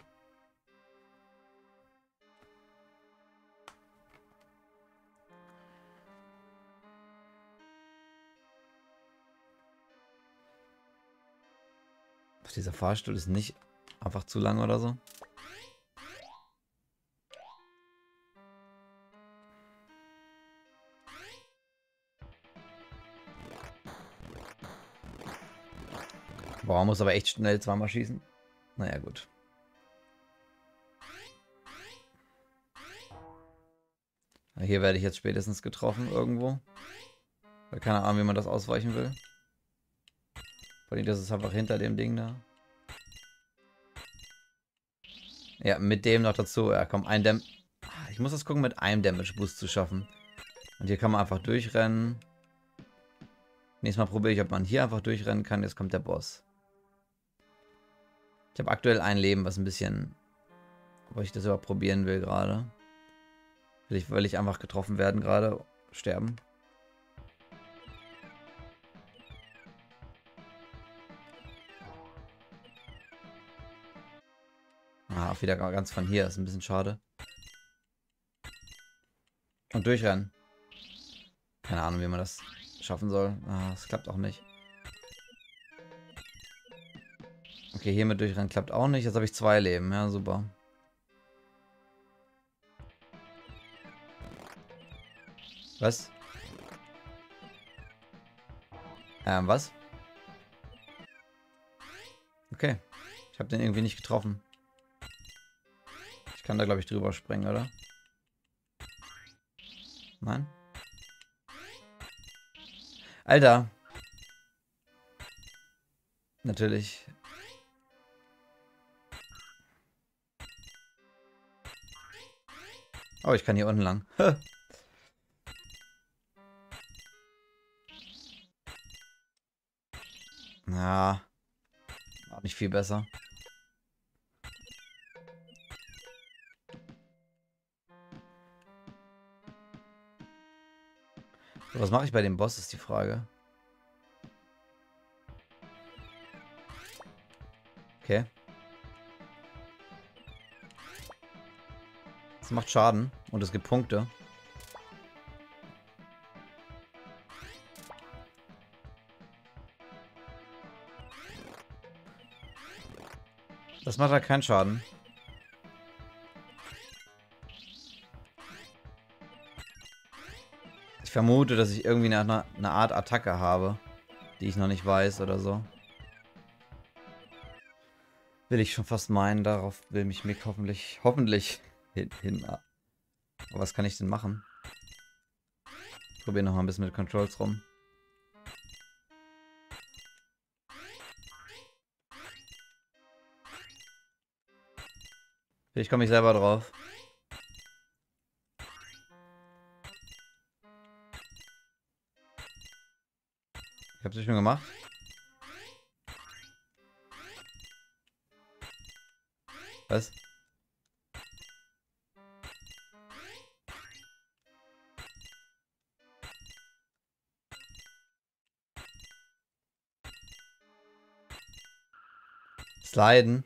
Dieser Fahrstuhl ist nicht einfach zu lang oder so. Boah, man muss aber echt schnell zweimal schießen. Naja, gut. Hier werde ich jetzt spätestens getroffen irgendwo. Weil keine Ahnung, wie man das ausweichen will. Vor allem, das ist einfach hinter dem Ding da. Ja, mit dem noch dazu. Ja, komm, ein Dam... Ich muss das gucken, mit einem Damage Boost zu schaffen. Und hier kann man einfach durchrennen. Nächstes Mal probiere ich, ob man hier einfach durchrennen kann. Jetzt kommt der Boss. Ich habe aktuell ein Leben, was ein bisschen... Wo ich das überhaupt probieren will gerade. Will ich, will ich einfach getroffen werden gerade. Sterben. Ah, auch wieder ganz von hier. Ist ein bisschen schade. Und durchrennen. Keine Ahnung, wie man das schaffen soll. Ah, das klappt auch nicht. Okay, hier mit durchrennen klappt auch nicht. Jetzt habe ich zwei Leben. Ja, super. Was? Ähm, was? Okay. Ich habe den irgendwie nicht getroffen. Ich kann da, glaube ich, drüber springen, oder? Nein? Alter. Natürlich. Oh, ich kann hier unten lang. Ja. Auch nicht viel besser. So, was mache ich bei dem Boss, ist die Frage. Okay. Das macht Schaden und es gibt Punkte. Das macht halt keinen Schaden. Ich vermute, dass ich irgendwie eine, eine Art Attacke habe, die ich noch nicht weiß oder so. Will ich schon fast meinen, darauf will mich Mick hoffentlich, hoffentlich hin, hin. Aber was kann ich denn machen? Ich probiere noch mal ein bisschen mit Controls rum. Vielleicht komme ich selber drauf. Ich habe es schon gemacht. Was? Sliden?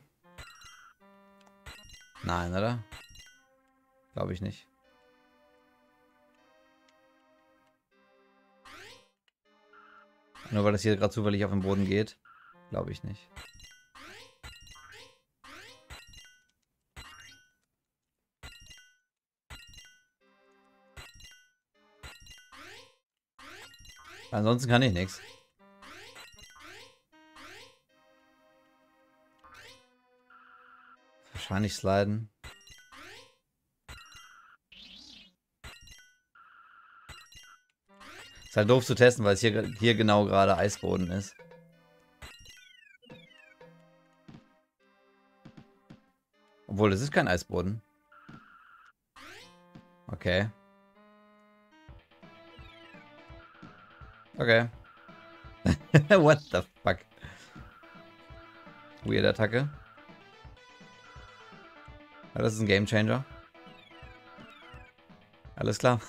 Nein, oder? Glaube ich nicht. Nur weil das hier gerade zufällig auf den Boden geht. Glaube ich nicht. Ansonsten kann ich nichts. Wahrscheinlich sliden. Ist halt doof zu testen, weil es hier, hier genau gerade Eisboden ist. Obwohl, es ist kein Eisboden. Okay. Okay. What the fuck? Weird Attacke. Ja, das ist ein Gamechanger. Alles klar.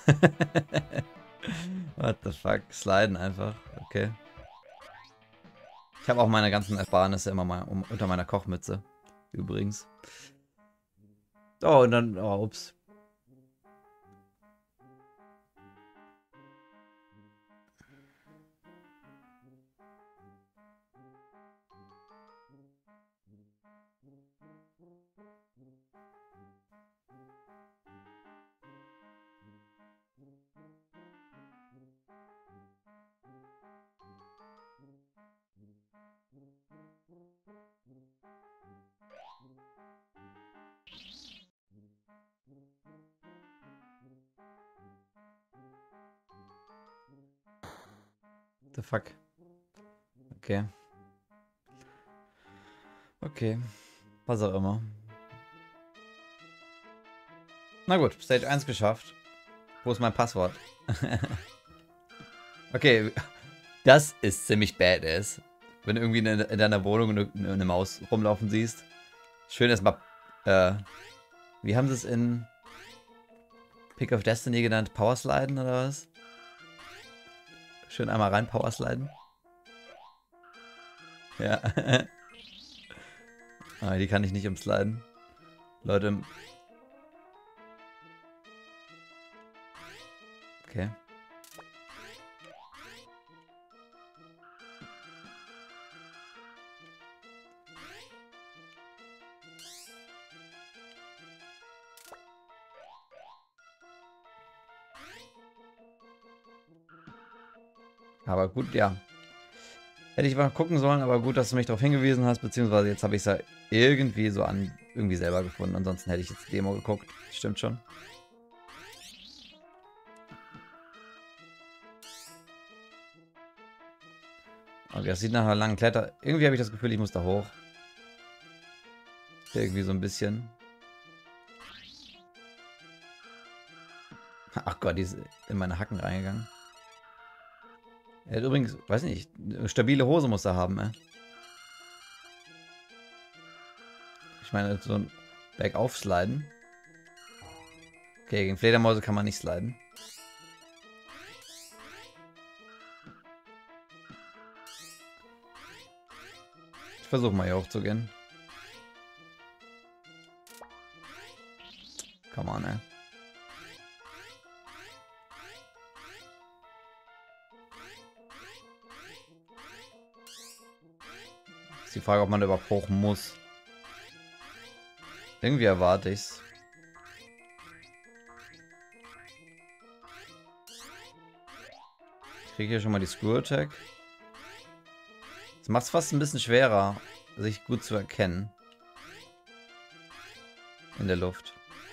What the fuck? Sliden einfach. Okay. Ich habe auch meine ganzen Ersparnisse immer mal um, unter meiner Kochmütze. Übrigens. Oh, und dann... Oh, ups. The fuck. Okay. Okay. Was auch immer. Na gut, Stage eins geschafft. Wo ist mein Passwort? Okay. Das ist ziemlich badass. Wenn du irgendwie in, in deiner Wohnung eine, eine Maus rumlaufen siehst. Schön erstmal. Äh, wie haben sie es in Pick of Destiny genannt? Powersliden oder was? Schön einmal rein Powersliden. Ja. Ah, die kann ich nicht umsliden. Leute. Okay. Aber gut, ja. Hätte ich mal gucken sollen, aber gut, dass du mich darauf hingewiesen hast, beziehungsweise jetzt habe ich es ja irgendwie so an irgendwie selber gefunden. Ansonsten hätte ich jetzt die Demo geguckt. Stimmt schon. Okay, das sieht nach einer langen Kletter. Irgendwie habe ich das Gefühl, ich muss da hoch. Irgendwie so ein bisschen. Ach Gott, die ist in meine Hacken reingegangen. Er hat übrigens, weiß nicht, eine stabile Hose muss er haben, ey. Ich meine, so ein Bergauf sliden. Okay, gegen Fledermäuse kann man nicht sliden. Ich versuche mal hier hochzugehen. Come on, ey. Ist die Frage, ob man überhaupt hoch muss. Irgendwie erwarte ich's. Ich kriege hier schon mal die Screw Attack. Das macht es fast ein bisschen schwerer, sich gut zu erkennen. In der Luft.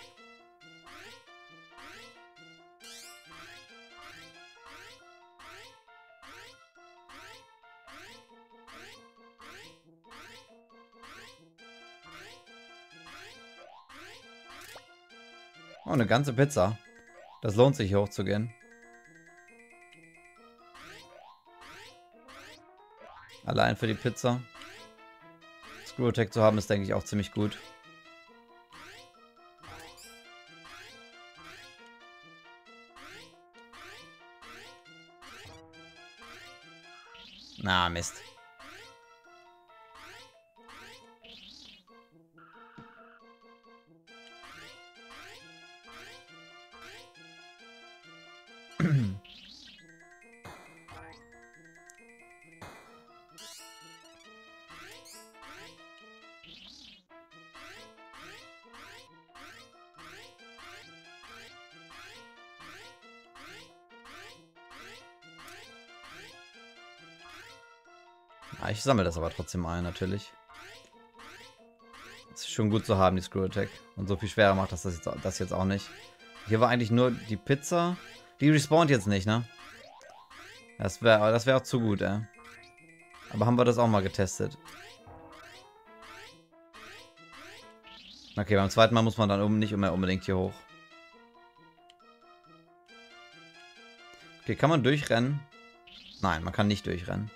Oh, eine ganze Pizza. Das lohnt sich, hier hochzugehen. Allein für die Pizza. Screw Attack zu haben, ist, denke ich, auch ziemlich gut. Na, Mist. Ah, ich sammle das aber trotzdem ein, natürlich. Das ist schon gut zu haben, die Screw Attack. Und so viel schwerer macht das, das, jetzt, das jetzt auch nicht. Hier war eigentlich nur die Pizza. Die respawnt jetzt nicht, ne? Das wäre das wär auch zu gut, ey. Aber haben wir das auch mal getestet. Okay, beim zweiten Mal muss man dann um, nicht mehr unbedingt hier hoch. Okay, kann man durchrennen? Nein, man kann nicht durchrennen.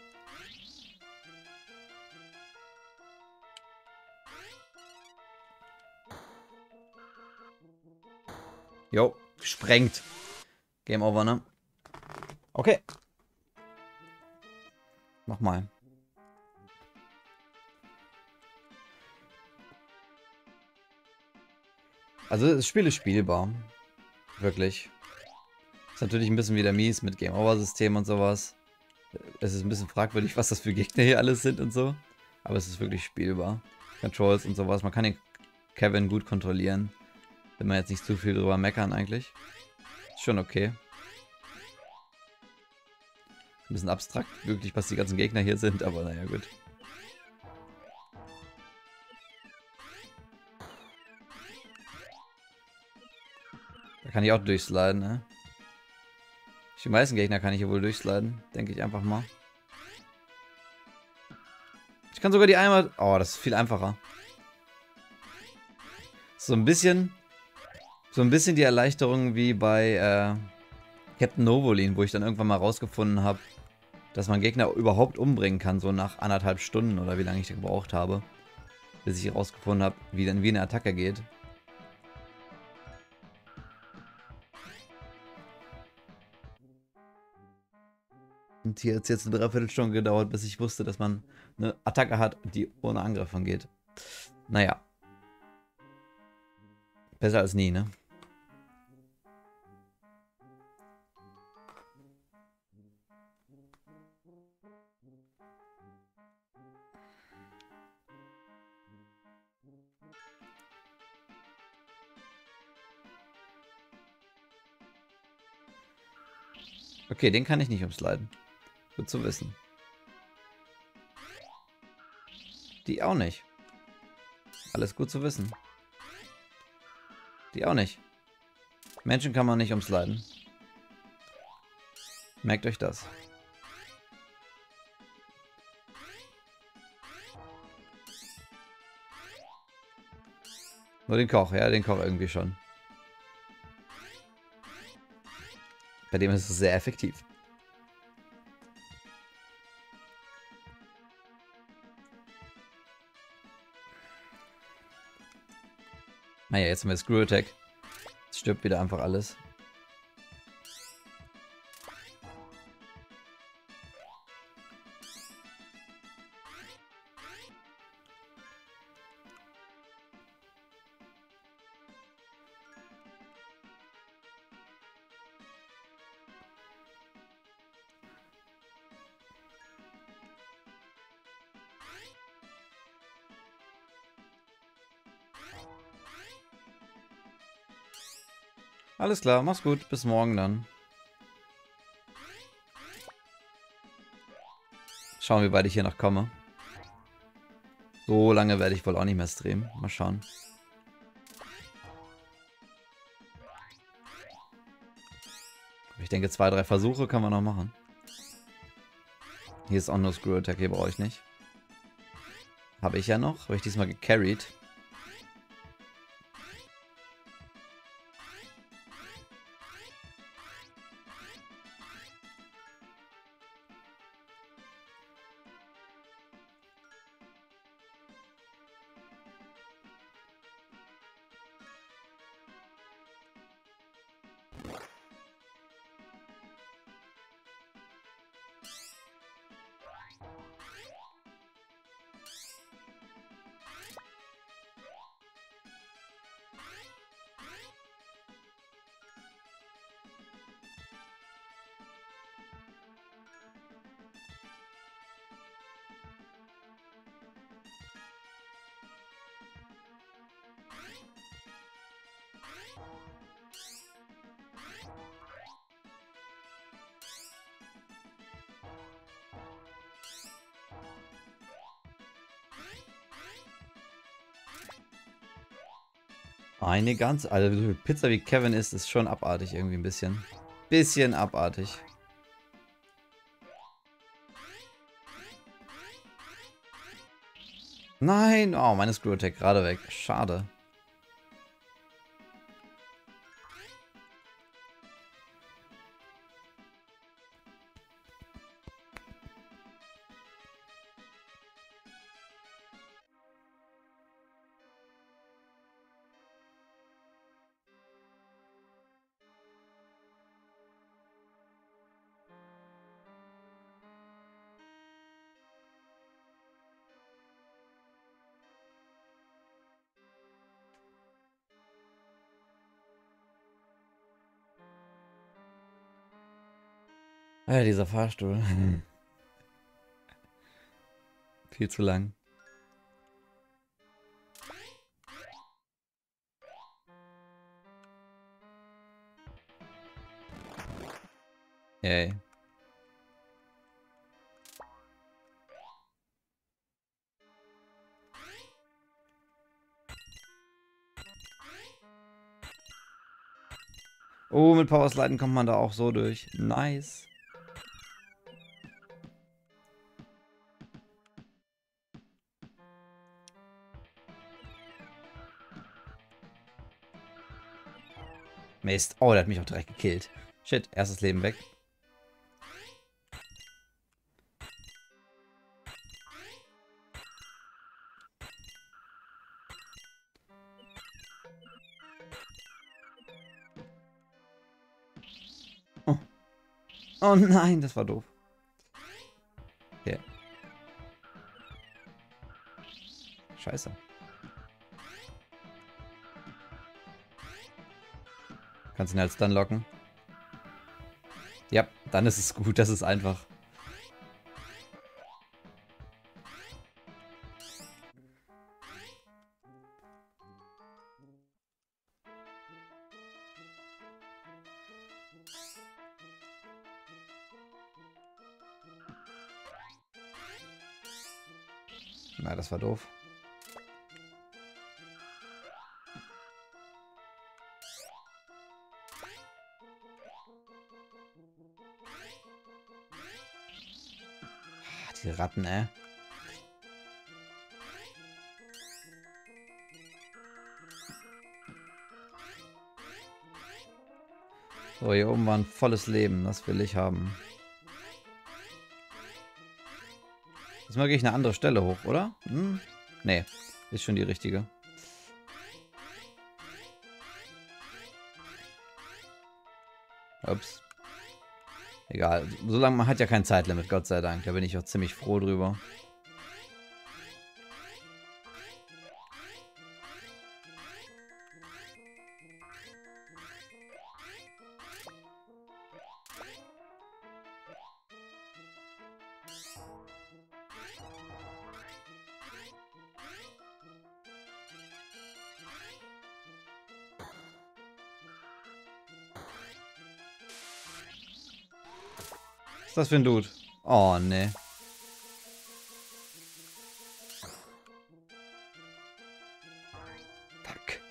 Jo, gesprengt. Game over, ne? Okay. Mach mal. Also das Spiel ist spielbar. Wirklich. Ist natürlich ein bisschen wieder mies mit Game Over System und sowas. Es ist ein bisschen fragwürdig, was das für Gegner hier alles sind und so. Aber es ist wirklich spielbar. Controls und sowas. Man kann den Kevin gut kontrollieren. Will man jetzt nicht zu viel drüber meckern eigentlich. Ist schon okay. Ein bisschen abstrakt, wirklich, was die ganzen Gegner hier sind, aber naja, gut. Da kann ich auch durchsliden, ne? Die meisten Gegner kann ich hier wohl durchsliden, denke ich einfach mal. Ich kann sogar die einmal... Oh, das ist viel einfacher. So ein bisschen... So ein bisschen die Erleichterung wie bei äh, Captain Novolin, wo ich dann irgendwann mal rausgefunden habe, dass man Gegner überhaupt umbringen kann, so nach anderthalb Stunden oder wie lange ich gebraucht habe, bis ich herausgefunden habe, wie dann wie eine Attacke geht. Und hier hat es jetzt eine Dreiviertelstunde gedauert, bis ich wusste, dass man eine Attacke hat, die ohne Angriff angeht. Naja. Besser als nie, ne? Okay, den kann ich nicht umsliden. Gut zu wissen. Die auch nicht. Alles gut zu wissen. Die auch nicht. Menschen kann man nicht umsliden. Merkt euch das. Nur den Koch, ja, den Koch irgendwie schon. Bei dem ist es sehr effektiv. Naja, jetzt haben wir Screw Attack. Jetzt stirbt wieder einfach alles. Alles klar, mach's gut. Bis morgen dann. Schauen, wie weit ich hier noch komme. So lange werde ich wohl auch nicht mehr streamen. Mal schauen. Ich denke, zwei, drei Versuche kann man noch machen. Hier ist auch nur Screw Attack, hier brauche ich nicht. Habe ich ja noch. Habe ich diesmal gecarried. Eine ganz, also Pizza wie Kevin isst, ist schon abartig irgendwie ein bisschen. Bisschen abartig. Nein! Oh, meine Screw Attack gerade weg. Schade. Ja, dieser Fahrstuhl. Viel zu lang. Yay. Oh, mit Powersliden kommt man da auch so durch. Nice. Mist. Oh, der hat mich auch direkt gekillt. Shit, erstes Leben weg. Oh. Oh nein, das war doof. Okay. Scheiße. Kannst ihn halt dann locken. Ja, dann ist es gut. Das ist einfach. Na, das war doof. Ah, die Ratten, ey. So, hier oben war ein volles Leben. Das will ich haben. Diesmal gehe ich eine andere Stelle hoch, oder? Hm? Nee, ist schon die richtige. Ups. Egal. Solange man hat ja kein Zeitlimit, Gott sei Dank. Da bin ich auch ziemlich froh drüber. Was ist das für ein Dude? Oh, ne. Fuck.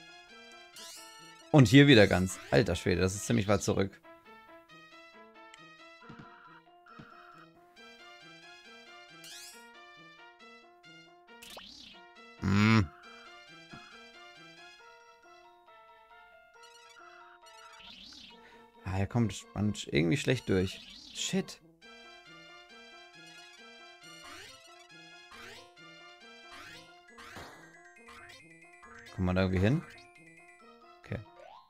Und hier wieder ganz. Alter Schwede, das ist ziemlich weit zurück. Mm. Ah, er kommt irgendwie schlecht durch. Shit. Kommt man da irgendwie hin? Okay.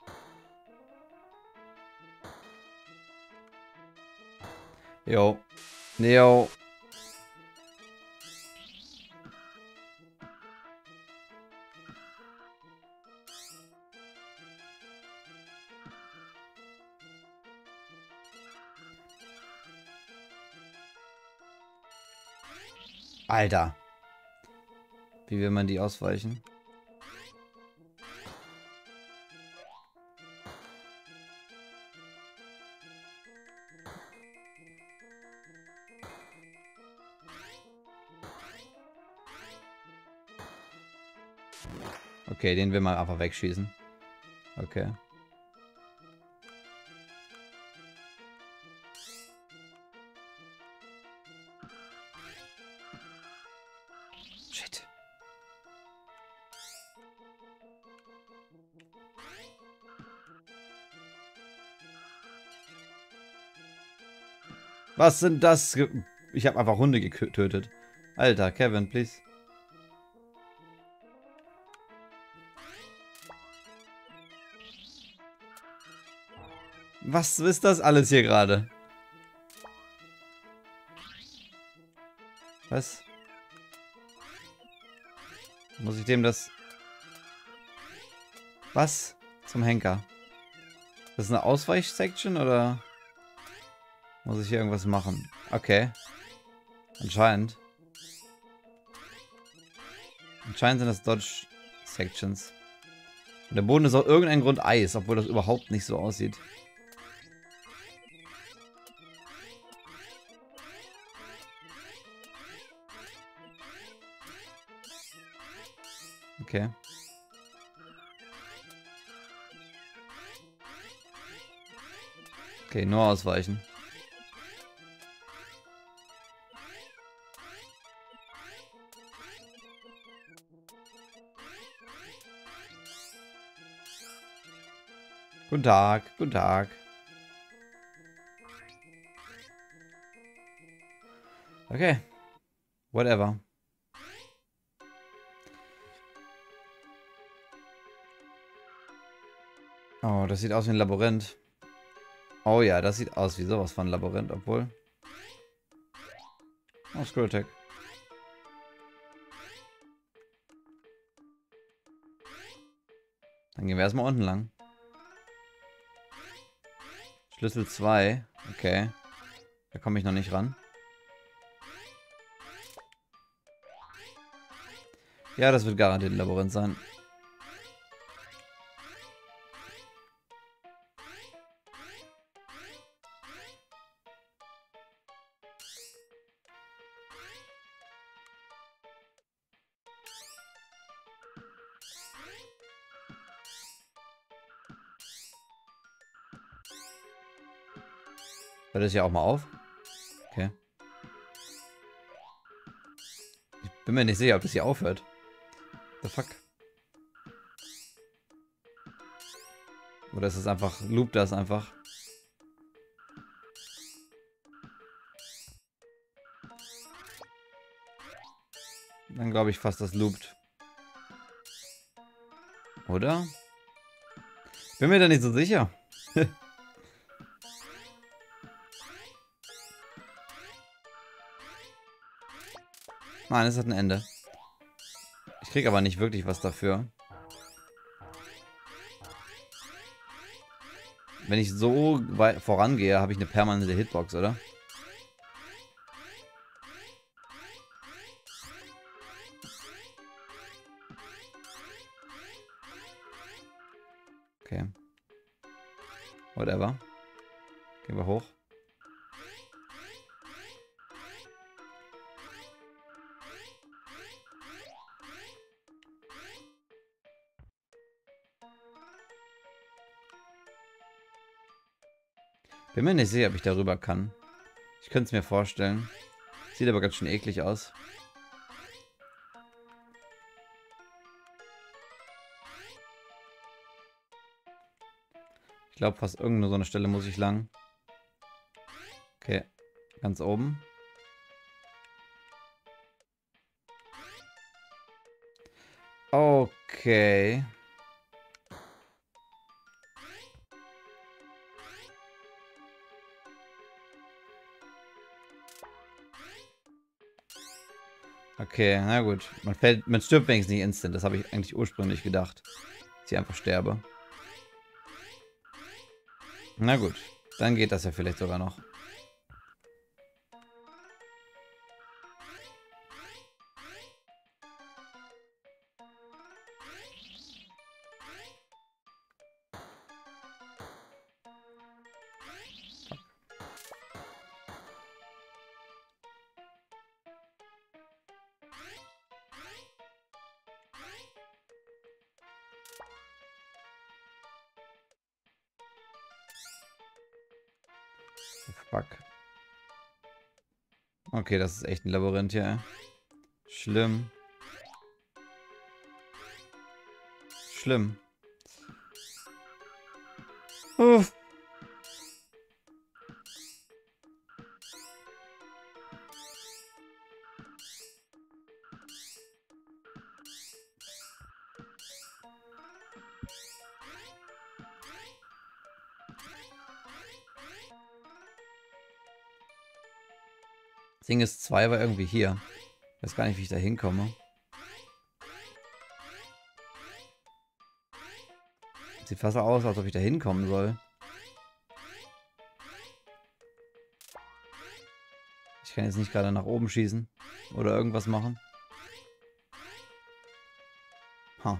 Jo. Jo. Alter. Wie will man die ausweichen? Okay, den will man einfach wegschießen. Okay. Shit. Was sind das? Ich habe einfach Hunde getötet. Alter, Kevin, please. Was ist das alles hier gerade? Was? Muss ich dem das... Was? Zum Henker. Das ist eine Ausweich-Section oder... Muss ich hier irgendwas machen? Okay. Anscheinend. Anscheinend sind das Dodge-Sections. Und der Boden ist aus irgendeinem Grund Eis, obwohl das überhaupt nicht so aussieht. Okay. Okay, nur ausweichen. Guten Tag, guten Tag. Okay. Whatever. Oh, das sieht aus wie ein Labyrinth. Oh ja, das sieht aus wie sowas von Labyrinth, obwohl. Oh, Scrolltech. Dann gehen wir erstmal unten lang. Schlüssel zwei. Okay. Da komme ich noch nicht ran. Ja, das wird garantiert ein Labyrinth sein. Hört das hier auch mal auf? Okay. Ich bin mir nicht sicher, ob das hier aufhört. The fuck? Oder ist es einfach, loopt das einfach? Dann glaube ich fast, das loopt. Oder? Bin mir da nicht so sicher. Nein, es hat ein Ende. Ich kriege aber nicht wirklich was dafür. Wenn ich so weit vorangehe, habe ich eine permanente Hitbox, oder? Okay. Whatever. Gehen wir hoch. Bin mir nicht sicher, ob ich darüber kann. Ich könnte es mir vorstellen. Sieht aber ganz schön eklig aus. Ich glaube, fast irgendeine so eine Stelle muss ich lang. Okay, ganz oben. Okay. Okay, na gut. Man fällt, man stirbt wenigstens nicht instant. Das habe ich eigentlich ursprünglich gedacht. Dass ich einfach sterbe. Na gut. Dann geht das ja vielleicht sogar noch. Fuck. Okay, das ist echt ein Labyrinth hier, ey. Schlimm. Schlimm. Uff. Ding ist, zwei war irgendwie hier. Ich weiß gar nicht, wie ich da hinkomme. Sieht fast so aus, als ob ich da hinkommen soll. Ich kann jetzt nicht gerade nach oben schießen. Oder irgendwas machen. Huh.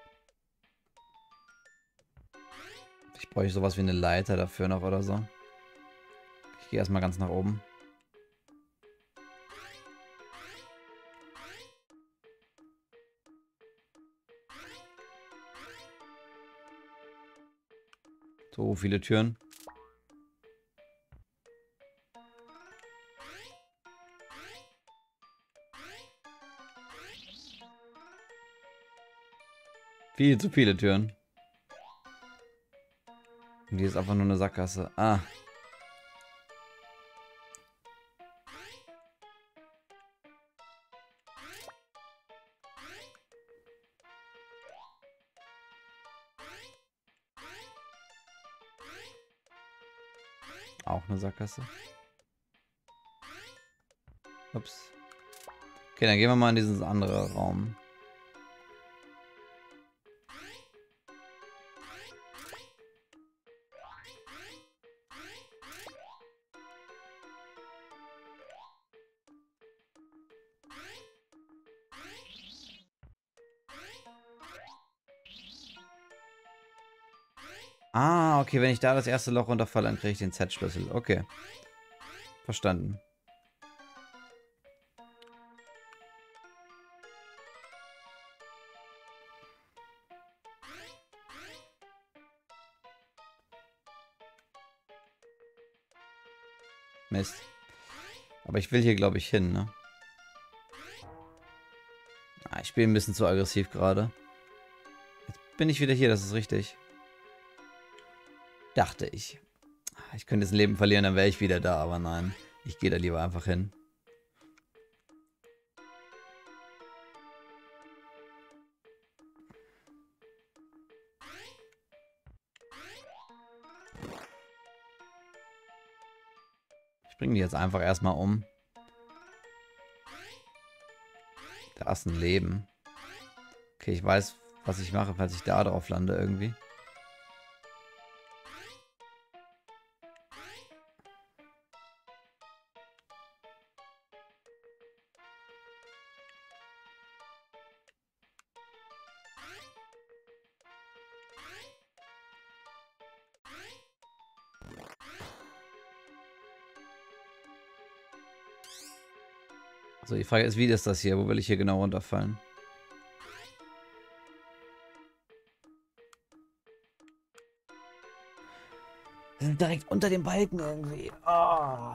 Ich bräuchte sowas wie eine Leiter dafür noch oder so. Ich gehe erstmal ganz nach oben. So viele Türen. Viel zu viele Türen. Und hier ist einfach nur eine Sackgasse. Ah. Auch eine Sackgasse. Ups. Okay, dann gehen wir mal in diesen anderen Raum. Ah, okay, wenn ich da das erste Loch runterfalle, dann kriege ich den Z-Schlüssel. Okay. Verstanden. Mist. Aber ich will hier, glaube ich, hin, ne? Ah, ich spiele ein bisschen zu aggressiv gerade. Jetzt bin ich wieder hier, das ist richtig. Dachte ich. Ich könnte jetzt ein Leben verlieren, dann wäre ich wieder da, aber nein. Ich gehe da lieber einfach hin. Ich bringe die jetzt einfach erstmal um. Da ist ein Leben. Okay, ich weiß, was ich mache, falls ich da drauf lande irgendwie. So, die Frage ist, wie ist das hier? Wo will ich hier genau runterfallen? Wir sind direkt unter dem Balken irgendwie. Oh.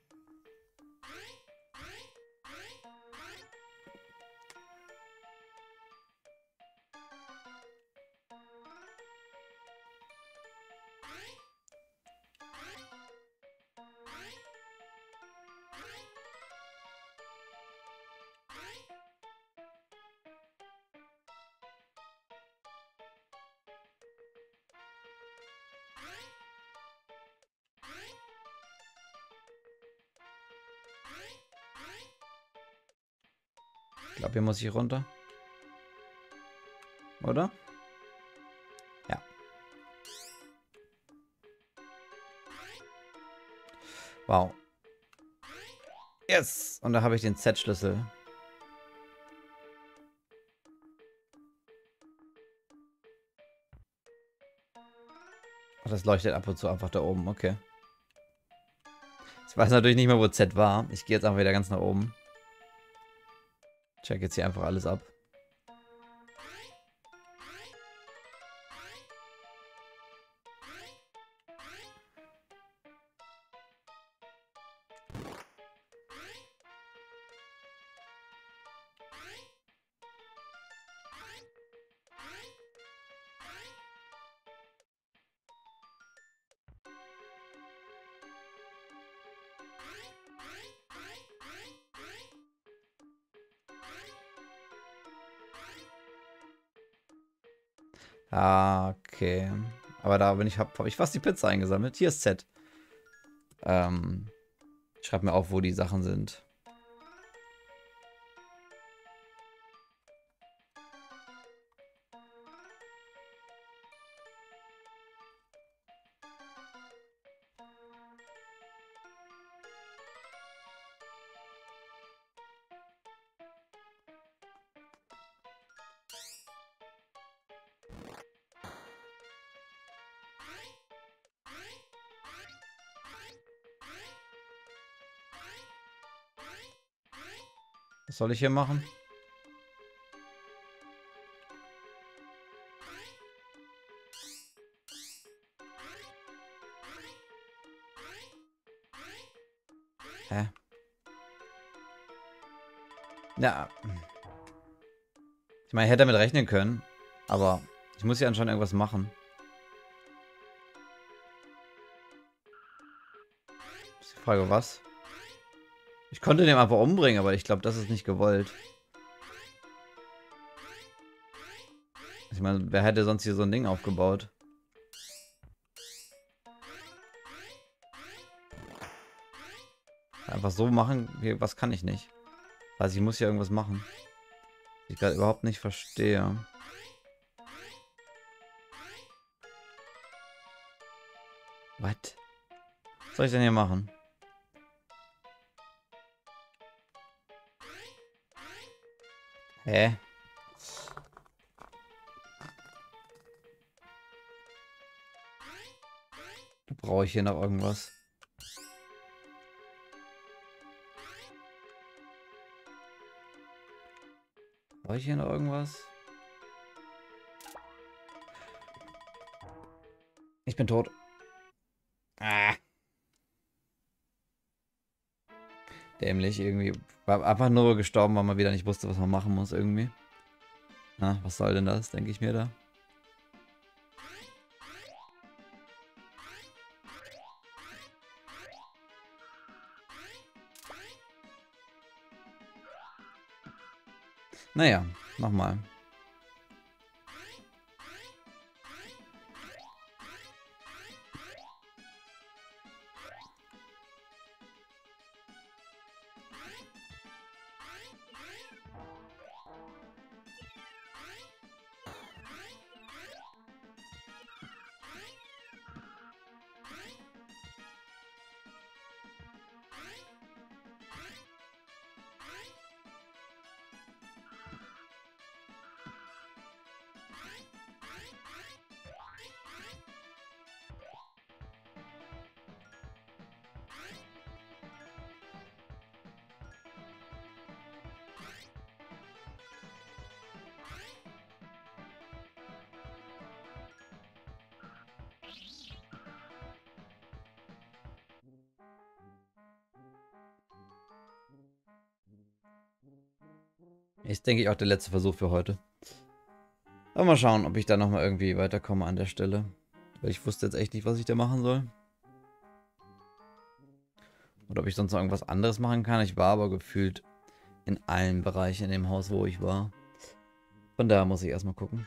Ich glaube, hier muss ich runter. Oder? Ja. Wow. Yes! Und da habe ich den Z-Schlüssel. Das leuchtet ab und zu einfach da oben, okay. Ich weiß natürlich nicht mehr, wo Z war. Ich gehe jetzt einfach wieder ganz nach oben. Check jetzt hier einfach alles ab. Ah, okay. Aber da bin ich, habe hab ich fast die Pizza eingesammelt. Hier ist Z. Ähm, ich schreibe mir auf, wo die Sachen sind. Was soll ich hier machen? Hä? Ja. Ich meine, ich hätte damit rechnen können. Aber ich muss ja anscheinend irgendwas machen. Ist die Frage, was? Ich konnte den einfach umbringen, aber ich glaube, das ist nicht gewollt. Ich meine, wer hätte sonst hier so ein Ding aufgebaut? Einfach so machen, was kann ich nicht. Also ich muss hier irgendwas machen. Ich gerade überhaupt nicht verstehe. Was? Was soll ich denn hier machen? Hä? Brauche ich hier noch irgendwas? Brauche ich hier noch irgendwas? Ich bin tot. Ah. Dämlich irgendwie. War einfach nur gestorben, weil man wieder nicht wusste, was man machen muss irgendwie. Na, was soll denn das, denke ich mir da. Naja, nochmal. Ist, denke ich, auch der letzte Versuch für heute. Aber mal schauen, ob ich da nochmal irgendwie weiterkomme an der Stelle. Weil ich wusste jetzt echt nicht, was ich da machen soll. Oder ob ich sonst noch irgendwas anderes machen kann. Ich war aber gefühlt in allen Bereichen in dem Haus, wo ich war. Von daher muss ich erstmal gucken.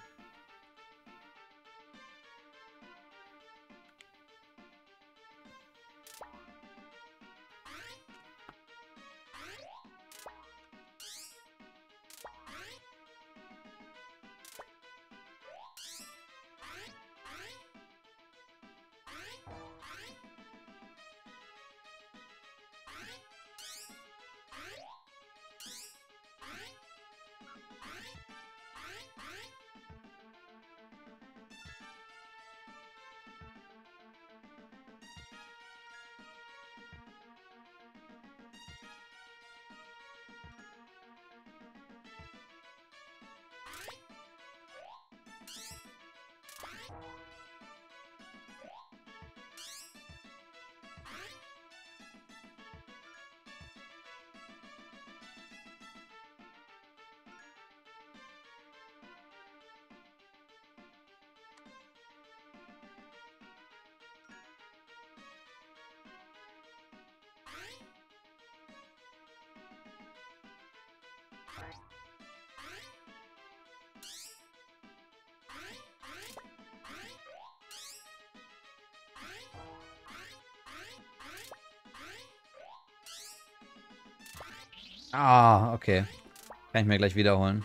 Ah, okay. Kann ich mir gleich wiederholen.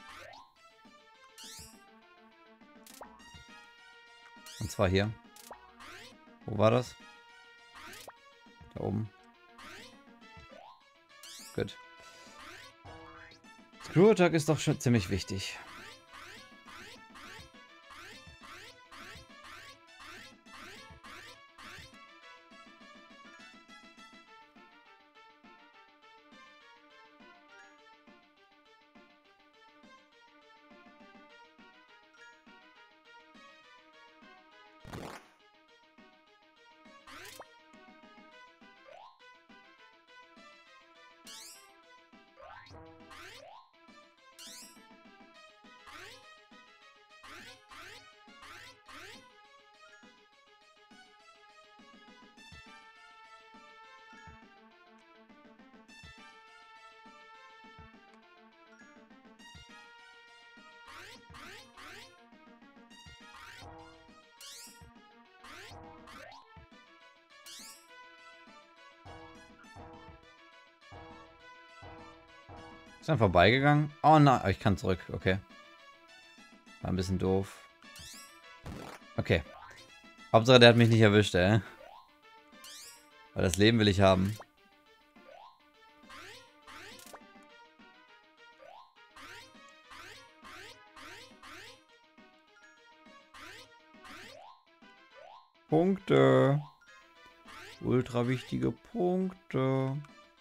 Und zwar hier. Wo war das? Da oben. Gut. Screw Attack ist doch schon ziemlich wichtig. Ist dann vorbeigegangen? Oh nein, ich kann zurück. Okay. War ein bisschen doof. Okay. Hauptsache, der hat mich nicht erwischt, ey. Weil das Leben will ich haben. Punkte. Ultra wichtige Punkte.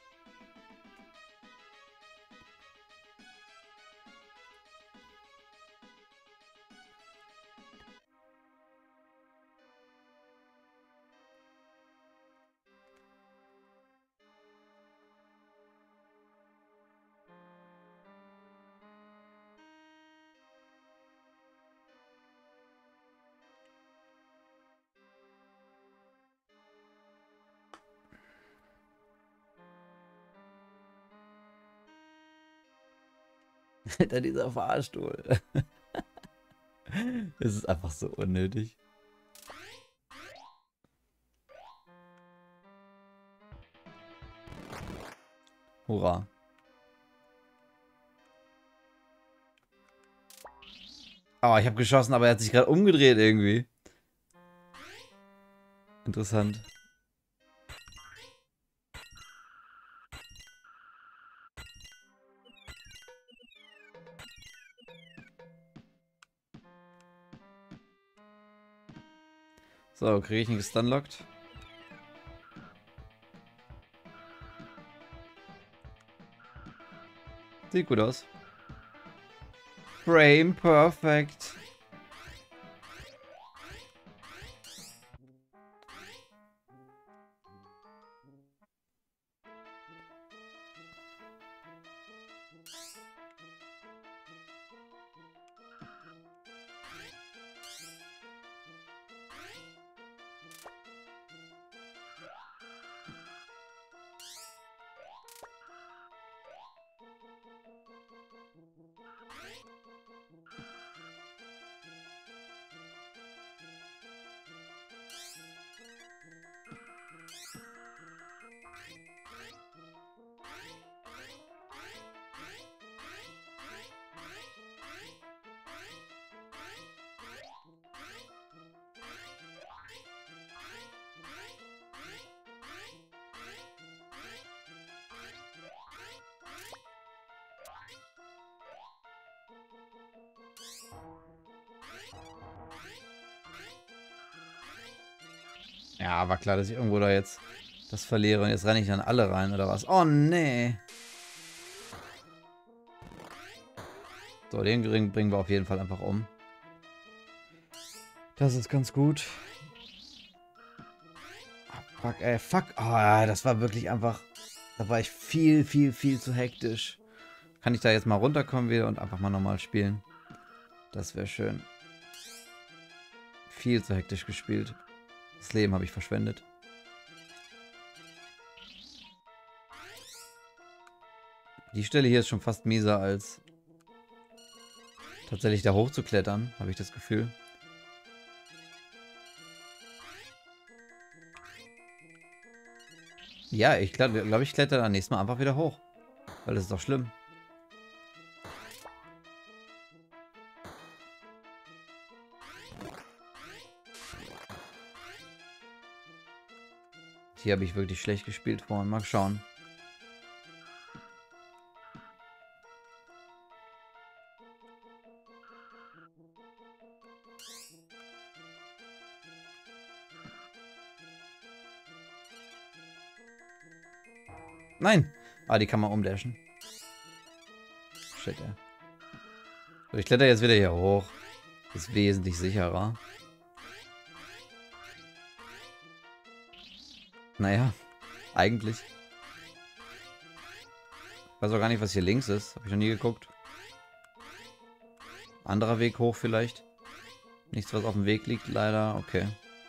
Alter, dieser Fahrstuhl. Es ist einfach so unnötig. Hurra. Oh, ich habe geschossen, aber er hat sich gerade umgedreht irgendwie. Interessant. So, kriege ich ihn gestunlockt? Sieht gut aus. Frame perfect. Ja, war klar, dass ich irgendwo da jetzt das verliere. Und jetzt renne ich dann alle rein, oder was? Oh, nee. So, den Ring bringen wir auf jeden Fall einfach um. Das ist ganz gut. Oh, fuck, ey, fuck. Oh, das war wirklich einfach... Da war ich viel, viel, viel zu hektisch. Kann ich da jetzt mal runterkommen wieder und einfach mal normal spielen? Das wäre schön. Viel zu hektisch gespielt. Das Leben habe ich verschwendet. Die Stelle hier ist schon fast mieser als tatsächlich da hoch zu klettern, habe ich das Gefühl. Ja, ich glaube, ich kletter dann nächstes Mal einfach wieder hoch. Weil das ist doch schlimm. Hier habe ich wirklich schlecht gespielt vorhin. Mal schauen. Nein! Ah, die kann man umdashen. Shit, ja. So, ich kletter jetzt wieder hier hoch. Ist wesentlich sicherer. Naja, eigentlich. Ich weiß auch gar nicht, was hier links ist. Habe ich noch nie geguckt. Anderer Weg hoch vielleicht. Nichts, was auf dem Weg liegt, leider. Okay.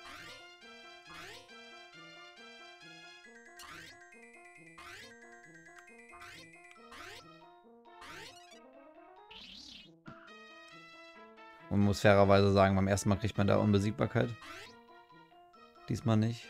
Man muss fairerweise sagen, beim ersten Mal kriegt man da Unbesiegbarkeit. Diesmal nicht.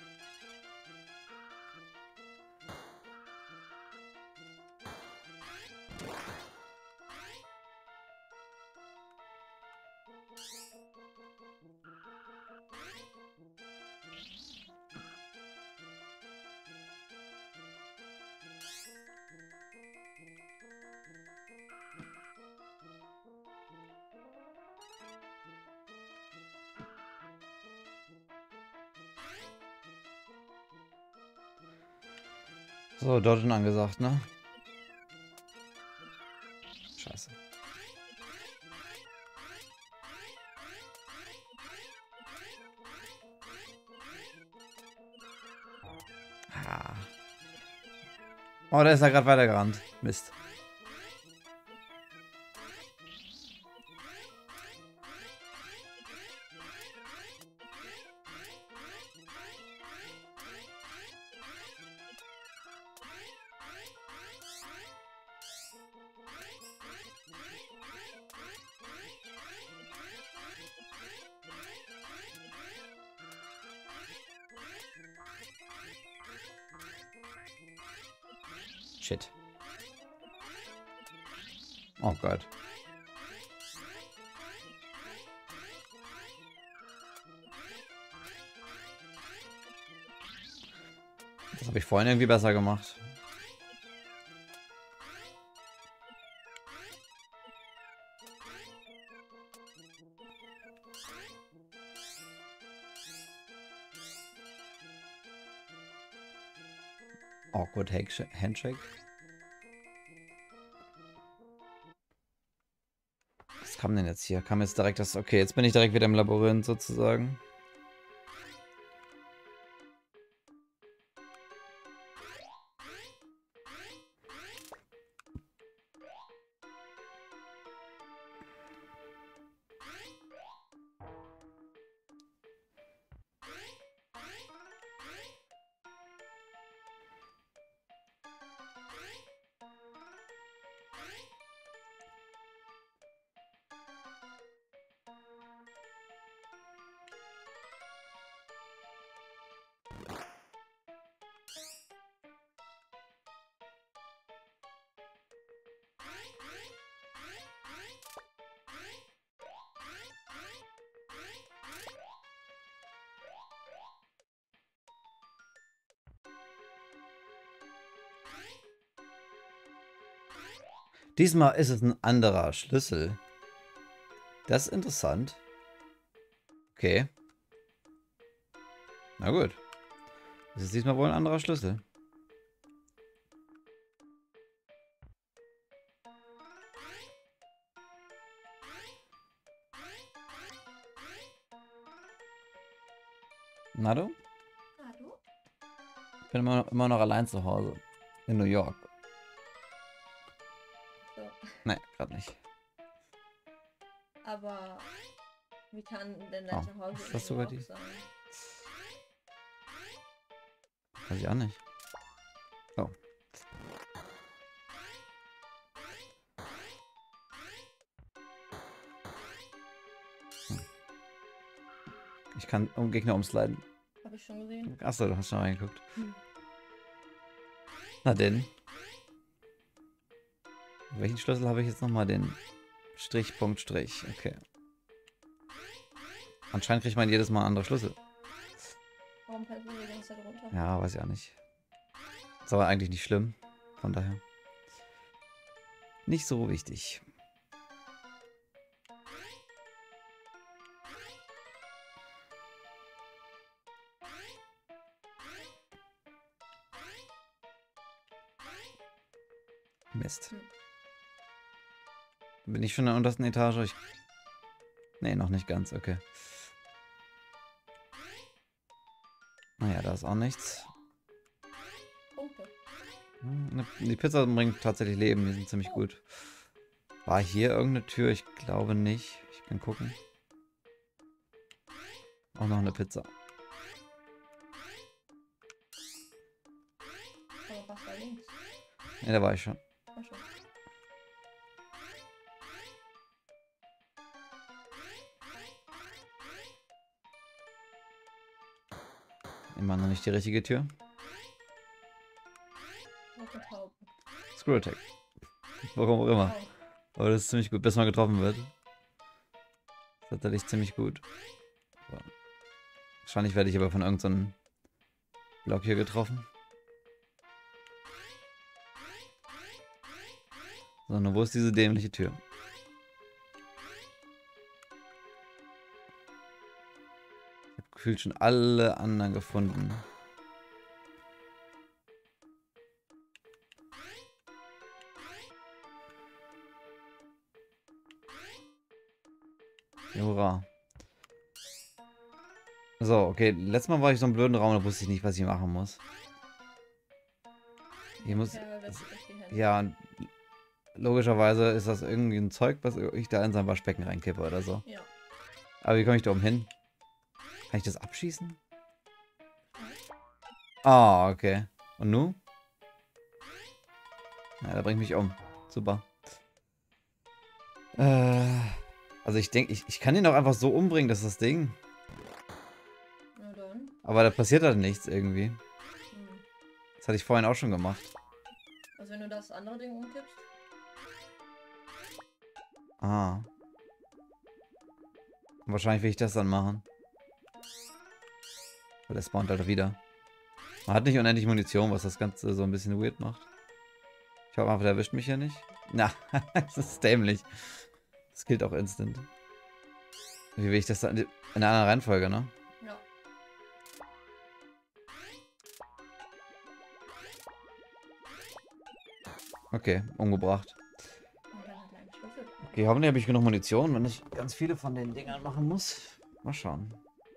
So, dodgen angesagt, ne? Scheiße. Ah. Oh, da ist er gerade weitergerannt. Mist. Shit. Oh Gott. Das habe ich vorhin irgendwie besser gemacht. Awkward Handshake. Was kam denn jetzt hier? Kam jetzt direkt das... Okay, jetzt bin ich direkt wieder im Labyrinth sozusagen. Diesmal ist es ein anderer Schlüssel. Das ist interessant. Okay. Na gut. Das ist diesmal wohl ein anderer Schlüssel. Na du? Na du? Ich bin immer noch, immer noch allein zu Hause. In New York. So. Nee, gerade nicht. Aber wie kann denn dein Oh, Zuhause ist in das New sogar York die? sein? Weiß ich auch nicht. Oh. Hm. Ich kann um Gegner umsliden. Hab ich schon gesehen. Achso, du hast schon reingeguckt. Hm. Na denn. Welchen Schlüssel habe ich jetzt nochmal? Den Strich, Punkt, Strich. Okay. Anscheinend kriegt man jedes Mal einen anderen Schlüssel. Warum fällt mir die ganze Zeit runter? Ja, weiß ich auch nicht. Ist aber eigentlich nicht schlimm. Von daher. Nicht so wichtig. Mist. Hm. Bin ich schon in der untersten Etage? Ich... Nee, noch nicht ganz. Okay. Naja, da ist auch nichts. Punkte. Hm, Die Pizza bringt tatsächlich Leben. Die sind ziemlich gut. War hier irgendeine Tür? Ich glaube nicht. Ich kann gucken. Auch noch eine Pizza. Aber was war links? Ne, da war ich schon. Ach schon. Immer noch nicht die richtige Tür. Noch eine Taube. Screw Attack. Warum auch immer. Wow. Aber das ist ziemlich gut, bis man getroffen wird. Das ist tatsächlich ziemlich gut. So. Wahrscheinlich werde ich aber von irgendeinem Block hier getroffen. So, nun wo ist diese dämliche Tür? Ich habe gefühlt schon alle anderen gefunden. Ja, hurra. So, okay. Letztes Mal war ich so im blöden Raum, da wusste ich nicht, was ich machen muss. Hier muss... Ja, weil das echt die Hände. Ja, und logischerweise ist das irgendwie ein Zeug, was ich da in sein Waschbecken reinkippe oder so. Ja. Aber wie komme ich da oben hin? Kann ich das abschießen? Ah, okay. Und nun? Ja, da bringt mich um. Super. Äh, also ich denke, ich, ich kann ihn auch einfach so umbringen, das ist das Ding. Na dann. Aber da passiert halt nichts irgendwie. Hm. Das hatte ich vorhin auch schon gemacht. Also wenn du das andere Ding umkippst. Ah. Wahrscheinlich will ich das dann machen. Weil der spawnt halt wieder. Man hat nicht unendlich Munition, was das Ganze so ein bisschen weird macht. Ich hoffe einfach, der erwischt mich hier nicht. Na, das ist dämlich. Das killt auch instant. Wie will ich das dann in einer anderen Reihenfolge, ne? Ja. Okay, umgebracht. Und dann hat er einen Schlüssel. Okay, hoffentlich habe ich genug Munition, wenn ich ganz viele von den Dingern machen muss. Mal schauen.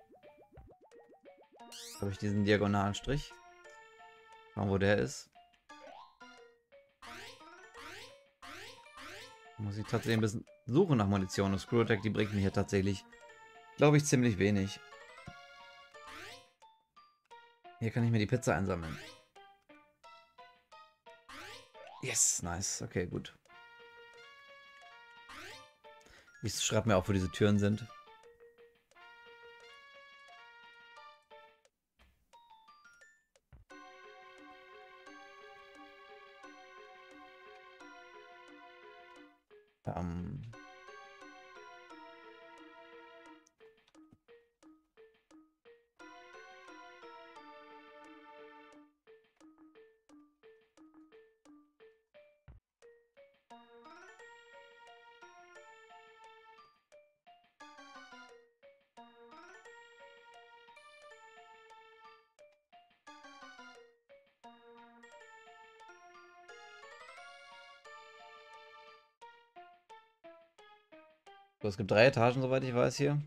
Habe ich diesen diagonalen Strich? Schauen, wo der ist. Muss ich tatsächlich ein bisschen suchen nach Munition. Und Screw Attack, die bringt mir hier tatsächlich, glaube ich, ziemlich wenig. Hier kann ich mir die Pizza einsammeln. Yes, nice. Okay, gut. Ich schreibe mir auch, wo diese Türen sind. Ähm... So, es gibt drei Etagen, soweit ich weiß, hier.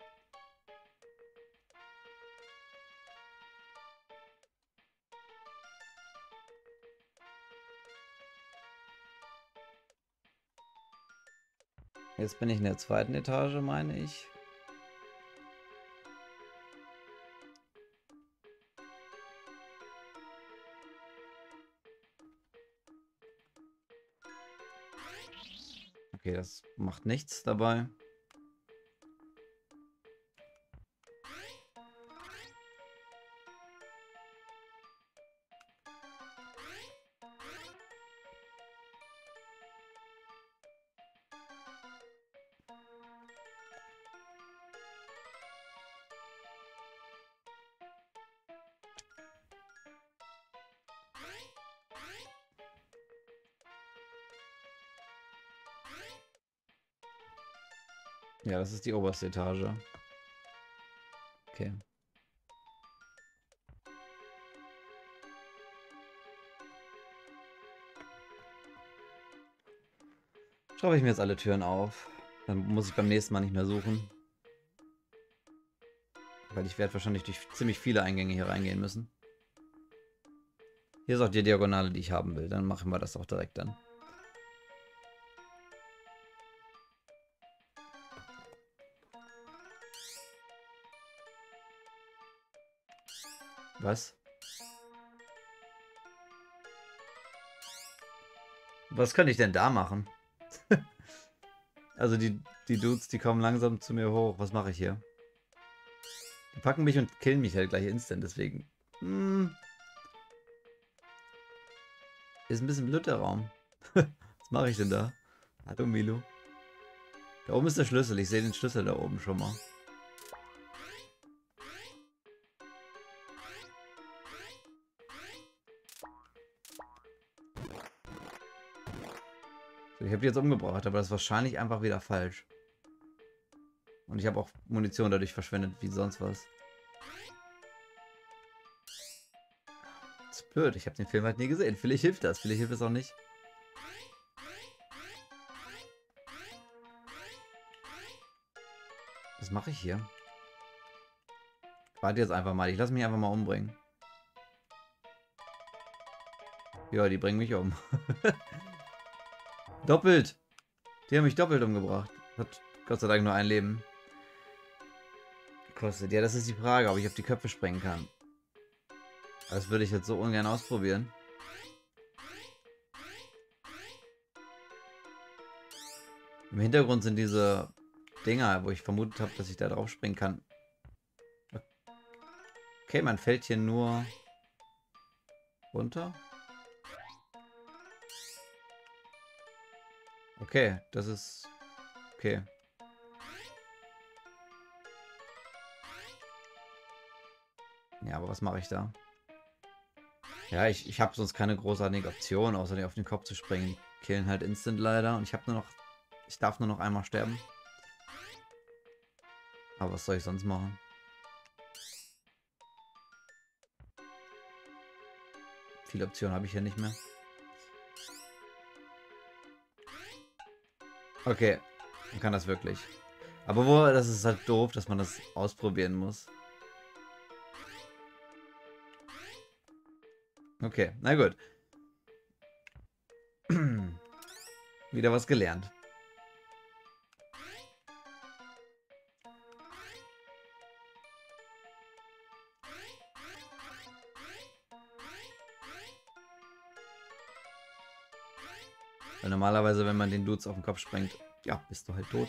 Jetzt bin ich in der zweiten Etage, meine ich. Okay, das macht nichts dabei. Ja, das ist die oberste Etage. Okay. Schraube ich mir jetzt alle Türen auf. Dann muss ich beim nächsten Mal nicht mehr suchen. Weil ich werde wahrscheinlich durch ziemlich viele Eingänge hier reingehen müssen. Hier ist auch die Diagonale, die ich haben will. Dann machen wir das auch direkt dann. Was? Was könnte ich denn da machen? Also die, die Dudes, die kommen langsam zu mir hoch. Was mache ich hier? Die packen mich und killen mich halt gleich instant, deswegen. Hm. Ist ein bisschen blöd der Raum. Was mache ich denn da? Hallo Milo. Da oben ist der Schlüssel. Ich sehe den Schlüssel da oben schon mal. So, ich habe die jetzt umgebracht, aber das ist wahrscheinlich einfach wieder falsch. Und ich habe auch Munition dadurch verschwendet, wie sonst was. Das ist blöd, ich habe den Film halt nie gesehen. Vielleicht hilft das, vielleicht hilft es auch nicht. Was mache ich hier? Ich warte jetzt einfach mal, ich lasse mich einfach mal umbringen. Ja, die bringen mich um. Doppelt! Die haben mich doppelt umgebracht. Hat Gott sei Dank nur ein Leben. Kostet. Ja, das ist die Frage, ob ich auf die Köpfe sprengen kann. Das würde ich jetzt so ungern ausprobieren. Im Hintergrund sind diese Dinger, wo ich vermutet habe, dass ich da drauf springen kann. Okay, man fällt hier nur runter. Okay, das ist... Okay. Ja, aber was mache ich da? Ja, ich, ich habe sonst keine großartige Option, außer dir auf den Kopf zu springen. Die killen halt instant leider. Und ich habe nur noch... Ich darf nur noch einmal sterben. Aber was soll ich sonst machen? Viele Optionen habe ich hier nicht mehr. Okay, man kann das wirklich. Aber wo, das ist halt doof, dass man das ausprobieren muss. Okay, na gut. Wieder was gelernt. Weil normalerweise, wenn man den Dudes auf den Kopf sprengt, ja, bist du halt tot.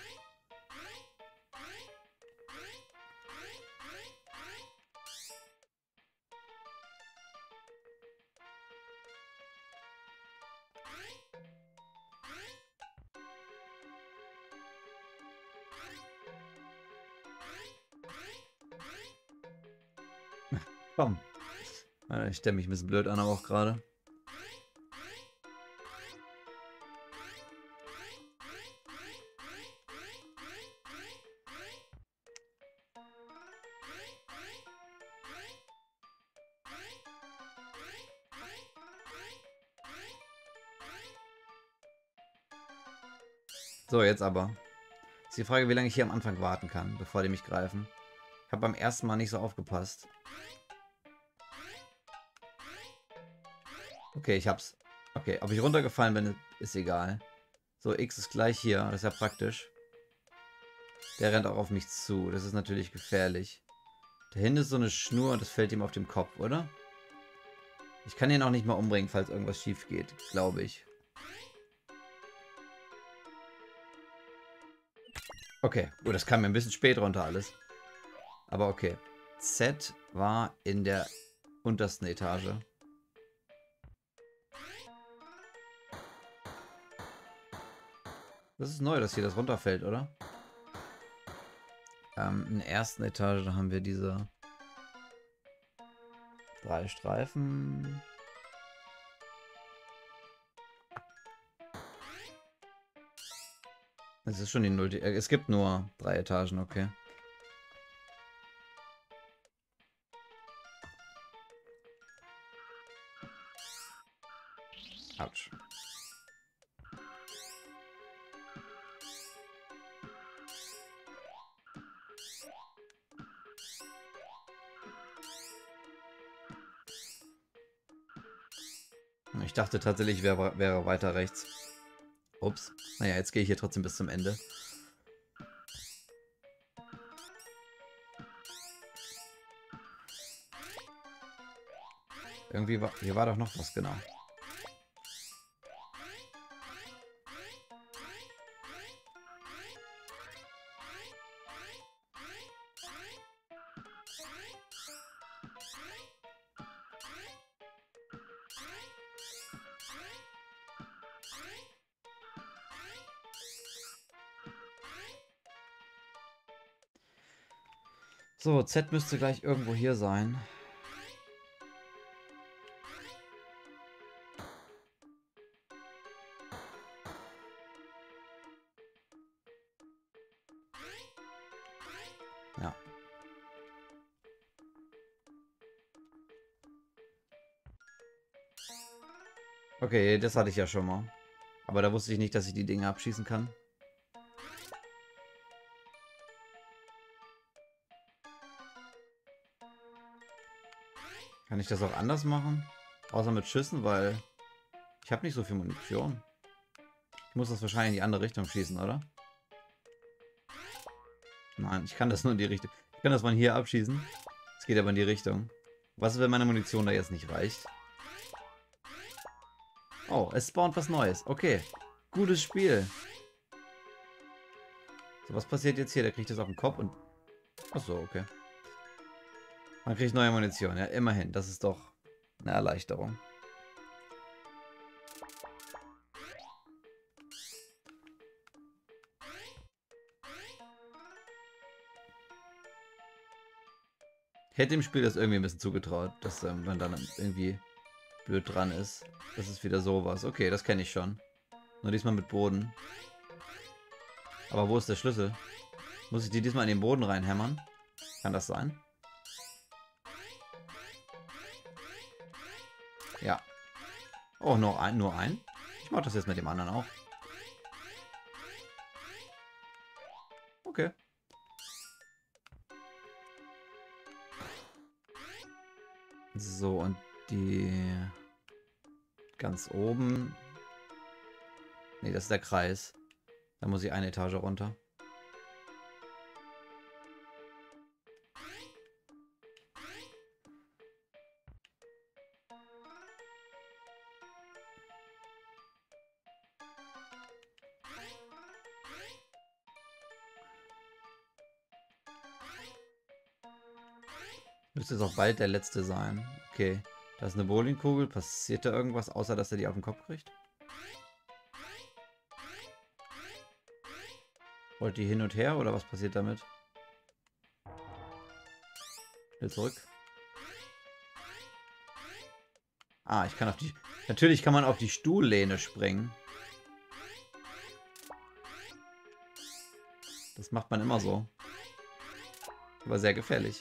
Komm. Ich stelle mich ein bisschen blöd an, aber auch gerade. So, jetzt aber. Ist die Frage, wie lange ich hier am Anfang warten kann, bevor die mich greifen. Ich habe beim ersten Mal nicht so aufgepasst. Okay, ich hab's. Okay, ob ich runtergefallen bin, ist egal. So, X ist gleich hier. Das ist ja praktisch. Der rennt auch auf mich zu. Das ist natürlich gefährlich. Da hinten ist so eine Schnur und das fällt ihm auf den Kopf, oder? Ich kann ihn auch nicht mal umbringen, falls irgendwas schief geht, glaube ich. Okay, gut, das kam mir ein bisschen spät runter alles. Aber okay. Z war in der untersten Etage. Das ist neu, dass hier das runterfällt, oder? Ähm, in der ersten Etage haben wir diese drei Streifen. Es ist schon die Null. Es gibt nur drei Etagen, okay. Autsch. Ich dachte tatsächlich, wäre wäre weiter rechts. Ups. Naja, jetzt gehe ich hier trotzdem bis zum Ende. Irgendwie war... Hier war doch noch was, genau. So, Z müsste gleich irgendwo hier sein. Ja. Okay, das hatte ich ja schon mal. Aber da wusste ich nicht, dass ich die Dinge abschießen kann. Kann ich das auch anders machen? Außer mit Schüssen, weil ich habe nicht so viel Munition. Ich muss das wahrscheinlich in die andere Richtung schießen, oder? Nein, ich kann das nur in die Richtung. Ich kann das von hier abschießen. Es geht aber in die Richtung. Was ist, wenn meine Munition da jetzt nicht reicht? Oh, es spawnt was Neues. Okay. Gutes Spiel. So, was passiert jetzt hier? Der kriegt das auf den Kopf und... Achso, okay. Man kriegt neue Munition, ja, immerhin. Das ist doch eine Erleichterung. Ich hätte dem Spiel das irgendwie ein bisschen zugetraut, dass ähm, man dann irgendwie blöd dran ist. Das ist wieder sowas. Okay, das kenne ich schon. Nur diesmal mit Boden. Aber wo ist der Schlüssel? Muss ich die diesmal in den Boden reinhämmern? Kann das sein? Ja. Oh, nur ein, nur ein? Ich mache das jetzt mit dem anderen auch. Okay. So, und die... Ganz oben... Ne, das ist der Kreis. Da muss ich eine Etage runter. Müsste es auch bald der letzte sein. Okay. Da ist eine Bowlingkugel. Passiert da irgendwas, außer dass er die auf den Kopf kriegt? Rollt die hin und her oder was passiert damit? Will zurück. Ah, ich kann auf die... Natürlich kann man auf die Stuhllehne springen. Das macht man immer so. Aber sehr gefährlich.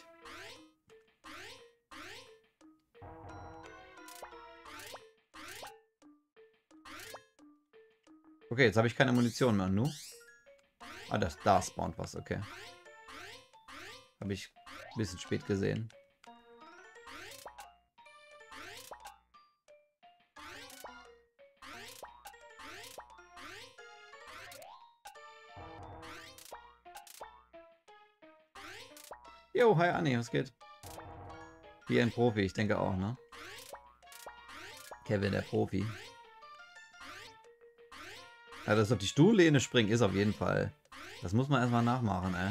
Okay, jetzt habe ich keine Munition mehr. Nu? Ah, das, da spawnt was, okay. Habe ich ein bisschen spät gesehen. Jo, hi Anni, was geht? Wie ein Profi, ich denke auch, ne? Kevin, der Profi. Ja, das auf die Stuhllehne springen ist auf jeden Fall. Das muss man erstmal nachmachen, ey.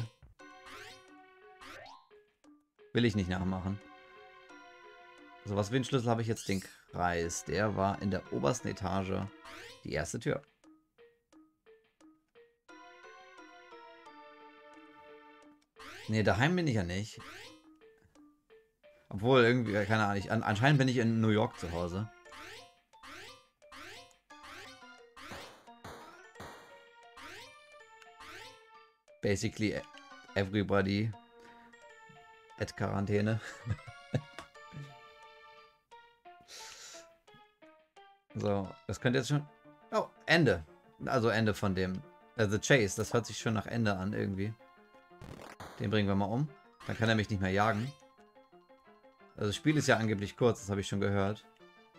Will ich nicht nachmachen. So, was für einen Schlüssel habe ich jetzt? Den Kreis. Der war in der obersten Etage. Die erste Tür. Ne, daheim bin ich ja nicht. Obwohl, irgendwie, keine Ahnung. Ich, an, anscheinend bin ich in New York zu Hause. basically everybody at Quarantäne. So, das könnte jetzt schon... Oh, Ende. Also Ende von dem... Also Chase, das hört sich schon nach Ende an irgendwie. Den bringen wir mal um. Dann kann er mich nicht mehr jagen. Also das Spiel ist ja angeblich kurz, das habe ich schon gehört.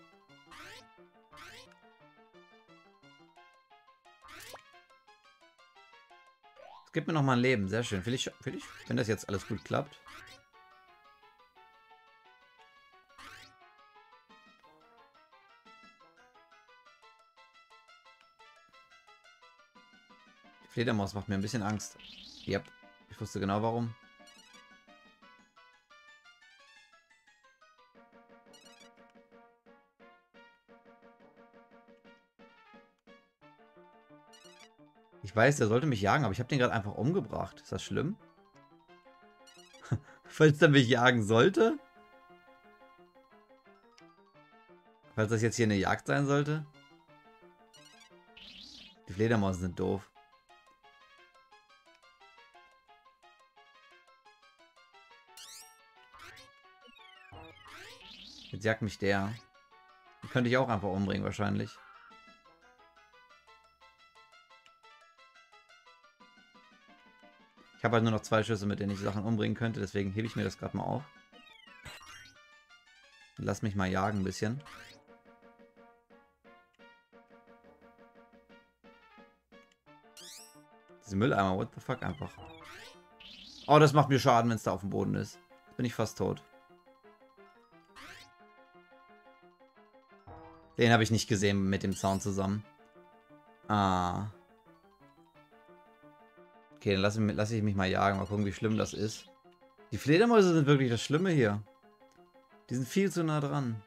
Es gibt mir noch mal ein Leben, sehr schön. Will ich, will ich, wenn das jetzt alles gut klappt. Die Fledermaus macht mir ein bisschen Angst. Yep, ich wusste genau warum. Ich weiß, der sollte mich jagen, aber ich habe den gerade einfach umgebracht. Ist das schlimm? Falls der mich jagen sollte? Falls das jetzt hier eine Jagd sein sollte? Die Fledermäuse sind doof. Jetzt jagt mich der. Den könnte ich auch einfach umbringen wahrscheinlich. Ich habe halt nur noch zwei Schüsse, mit denen ich Sachen umbringen könnte, deswegen hebe ich mir das gerade mal auf. Lass mich mal jagen ein bisschen. Diese Mülleimer, what the fuck, einfach. Oh, das macht mir Schaden, wenn es da auf dem Boden ist. Jetzt bin ich fast tot. Den habe ich nicht gesehen mit dem Zaun zusammen. Ah. Okay, dann lasse lass ich mich mal jagen. Mal gucken, wie schlimm das ist. Die Fledermäuse sind wirklich das Schlimme hier. Die sind viel zu nah dran.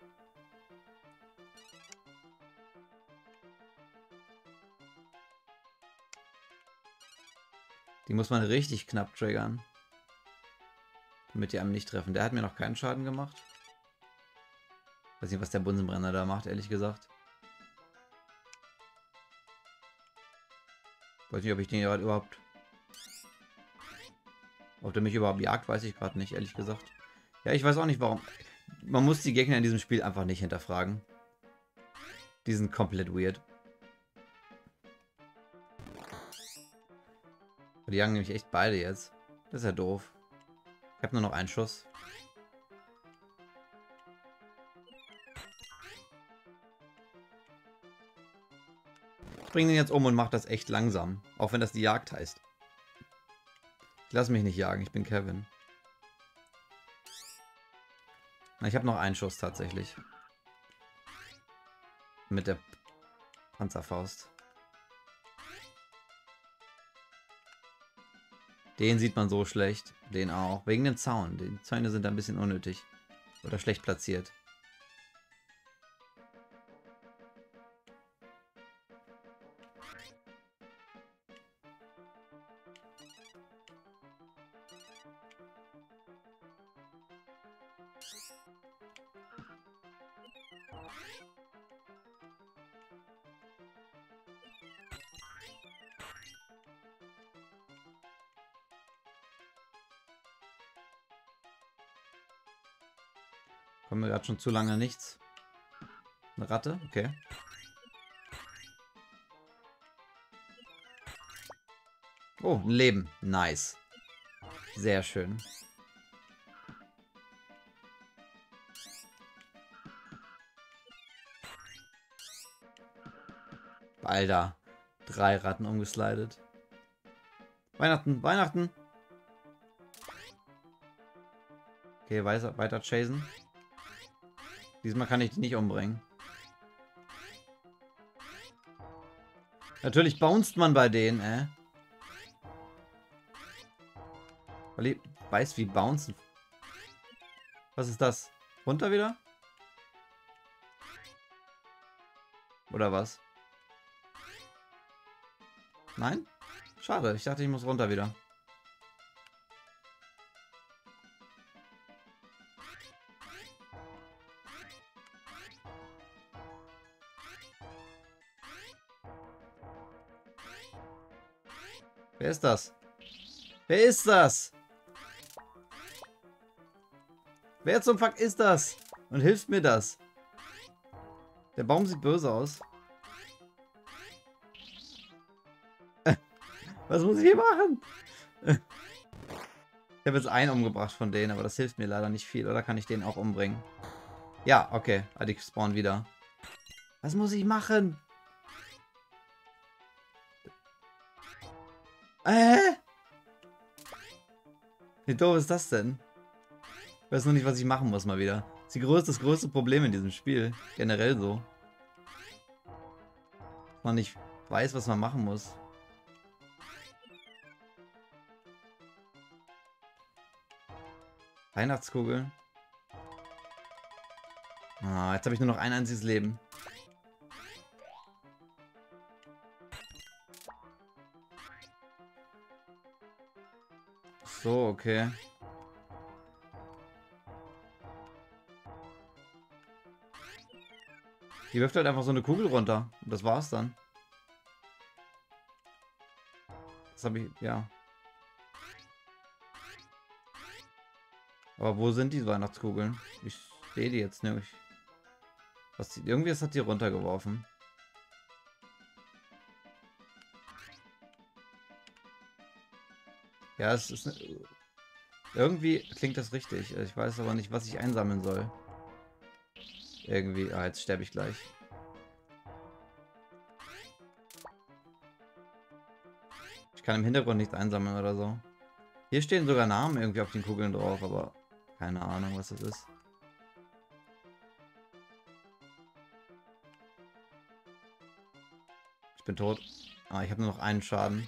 Die muss man richtig knapp triggern. Damit die einem nicht treffen. Der hat mir noch keinen Schaden gemacht. Weiß nicht, was der Bunsenbrenner da macht, ehrlich gesagt. Weiß nicht, ob ich den gerade überhaupt... Ob der mich überhaupt jagt, weiß ich gerade nicht, ehrlich gesagt. Ja, ich weiß auch nicht, warum. Man muss die Gegner in diesem Spiel einfach nicht hinterfragen. Die sind komplett weird. Die jagen nämlich echt beide jetzt. Das ist ja doof. Ich habe nur noch einen Schuss. Ich bringe den jetzt um und mache das echt langsam. Auch wenn das die Jagd heißt. Ich lasse mich nicht jagen, ich bin Kevin. Na, ich habe noch einen Schuss tatsächlich. Mit der Panzerfaust. Den sieht man so schlecht. Den auch. Wegen dem Zaun. Die Zäune sind ein bisschen unnötig. Oder schlecht platziert. Kommen wir gerade schon zu lange nichts. Eine Ratte? Okay. Oh, ein Leben. Nice. Sehr schön. Alter. Drei Ratten umgeslidet. Weihnachten, Weihnachten. Okay, weiter, weiter chasen. Diesmal kann ich die nicht umbringen. Natürlich bounced man bei denen, äh. Weil ich weiß, wie bouncen. Was ist das? Runter wieder? Oder was? Nein? Schade, ich dachte, ich muss runter wieder. Wer ist das? Wer ist das? Wer zum Fuck ist das? Und hilft mir das? Der Baum sieht böse aus. Was muss ich hier machen? Ich habe jetzt einen umgebracht von denen, aber das hilft mir leider nicht viel. Oder kann ich den auch umbringen? Ja, okay. Ah, die spawnen wieder. Was muss ich machen? Äh? Wie doof ist das denn? Ich weiß noch nicht, was ich machen muss mal wieder. Das ist die größte, das größte Problem in diesem Spiel. Generell so. Dass man nicht weiß, was man machen muss. Weihnachtskugeln. Ah, jetzt habe ich nur noch ein einziges Leben. So, okay. Die wirft halt einfach so eine Kugel runter. Und das war's dann. Das habe ich, ja. Aber wo sind die Weihnachtskugeln? Ich sehe die jetzt nicht. Was die, irgendwie hat die runtergeworfen. Ja, es ist... Irgendwie klingt das richtig. Ich weiß aber nicht, was ich einsammeln soll. Irgendwie... Ah, jetzt sterbe ich gleich. Ich kann im Hintergrund nichts einsammeln oder so. Hier stehen sogar Namen irgendwie auf den Kugeln drauf, aber... Keine Ahnung, was das ist. Ich bin tot. Ah, ich habe nur noch einen Schaden.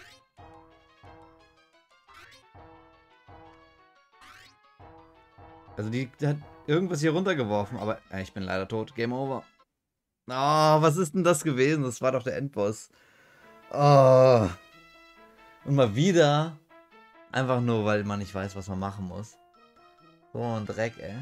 Also die, die hat irgendwas hier runtergeworfen, aber äh, ich bin leider tot. Game over. Oh, was ist denn das gewesen? Das war doch der Endboss. Oh. Und mal wieder. Einfach nur, weil man nicht weiß, was man machen muss. So ein Dreck, ey.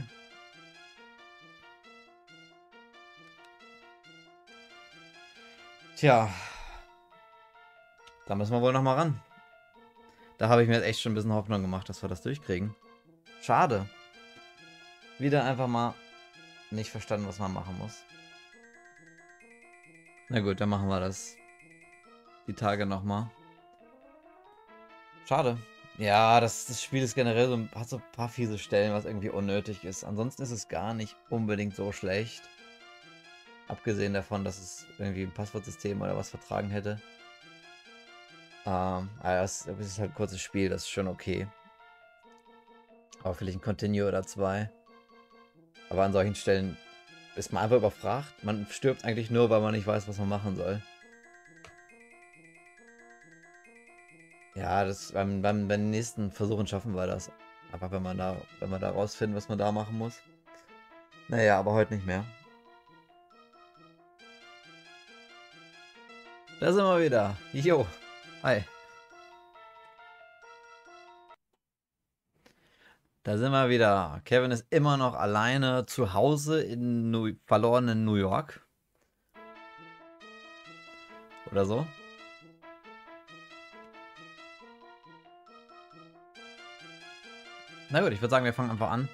Tja. Da müssen wir wohl noch mal ran. Da habe ich mir jetzt echt schon ein bisschen Hoffnung gemacht, dass wir das durchkriegen. Schade. Wieder einfach mal nicht verstanden, was man machen muss. Na gut, dann machen wir das die Tage nochmal. Schade. Ja, das, das Spiel ist generell so, hat so ein paar fiese Stellen, was irgendwie unnötig ist. Ansonsten ist es gar nicht unbedingt so schlecht. Abgesehen davon, dass es irgendwie ein Passwortsystem oder was vertragen hätte. Ähm, aber es ist halt ein kurzes Spiel, das ist schon okay. Aber vielleicht ein Continue oder zwei. Aber an solchen Stellen ist man einfach überfragt. Man stirbt eigentlich nur, weil man nicht weiß, was man machen soll. Ja, das beim, beim, beim nächsten Versuchen schaffen wir das. Aber wenn man da, wenn wir da rausfinden, was man da machen muss. Naja, aber heute nicht mehr. Da sind wir wieder. Jo. Hi. Da sind wir wieder. Kevin ist immer noch alleine zu Hause in New verlorenen New York. Oder so. Na gut, ich würde sagen, wir fangen einfach an.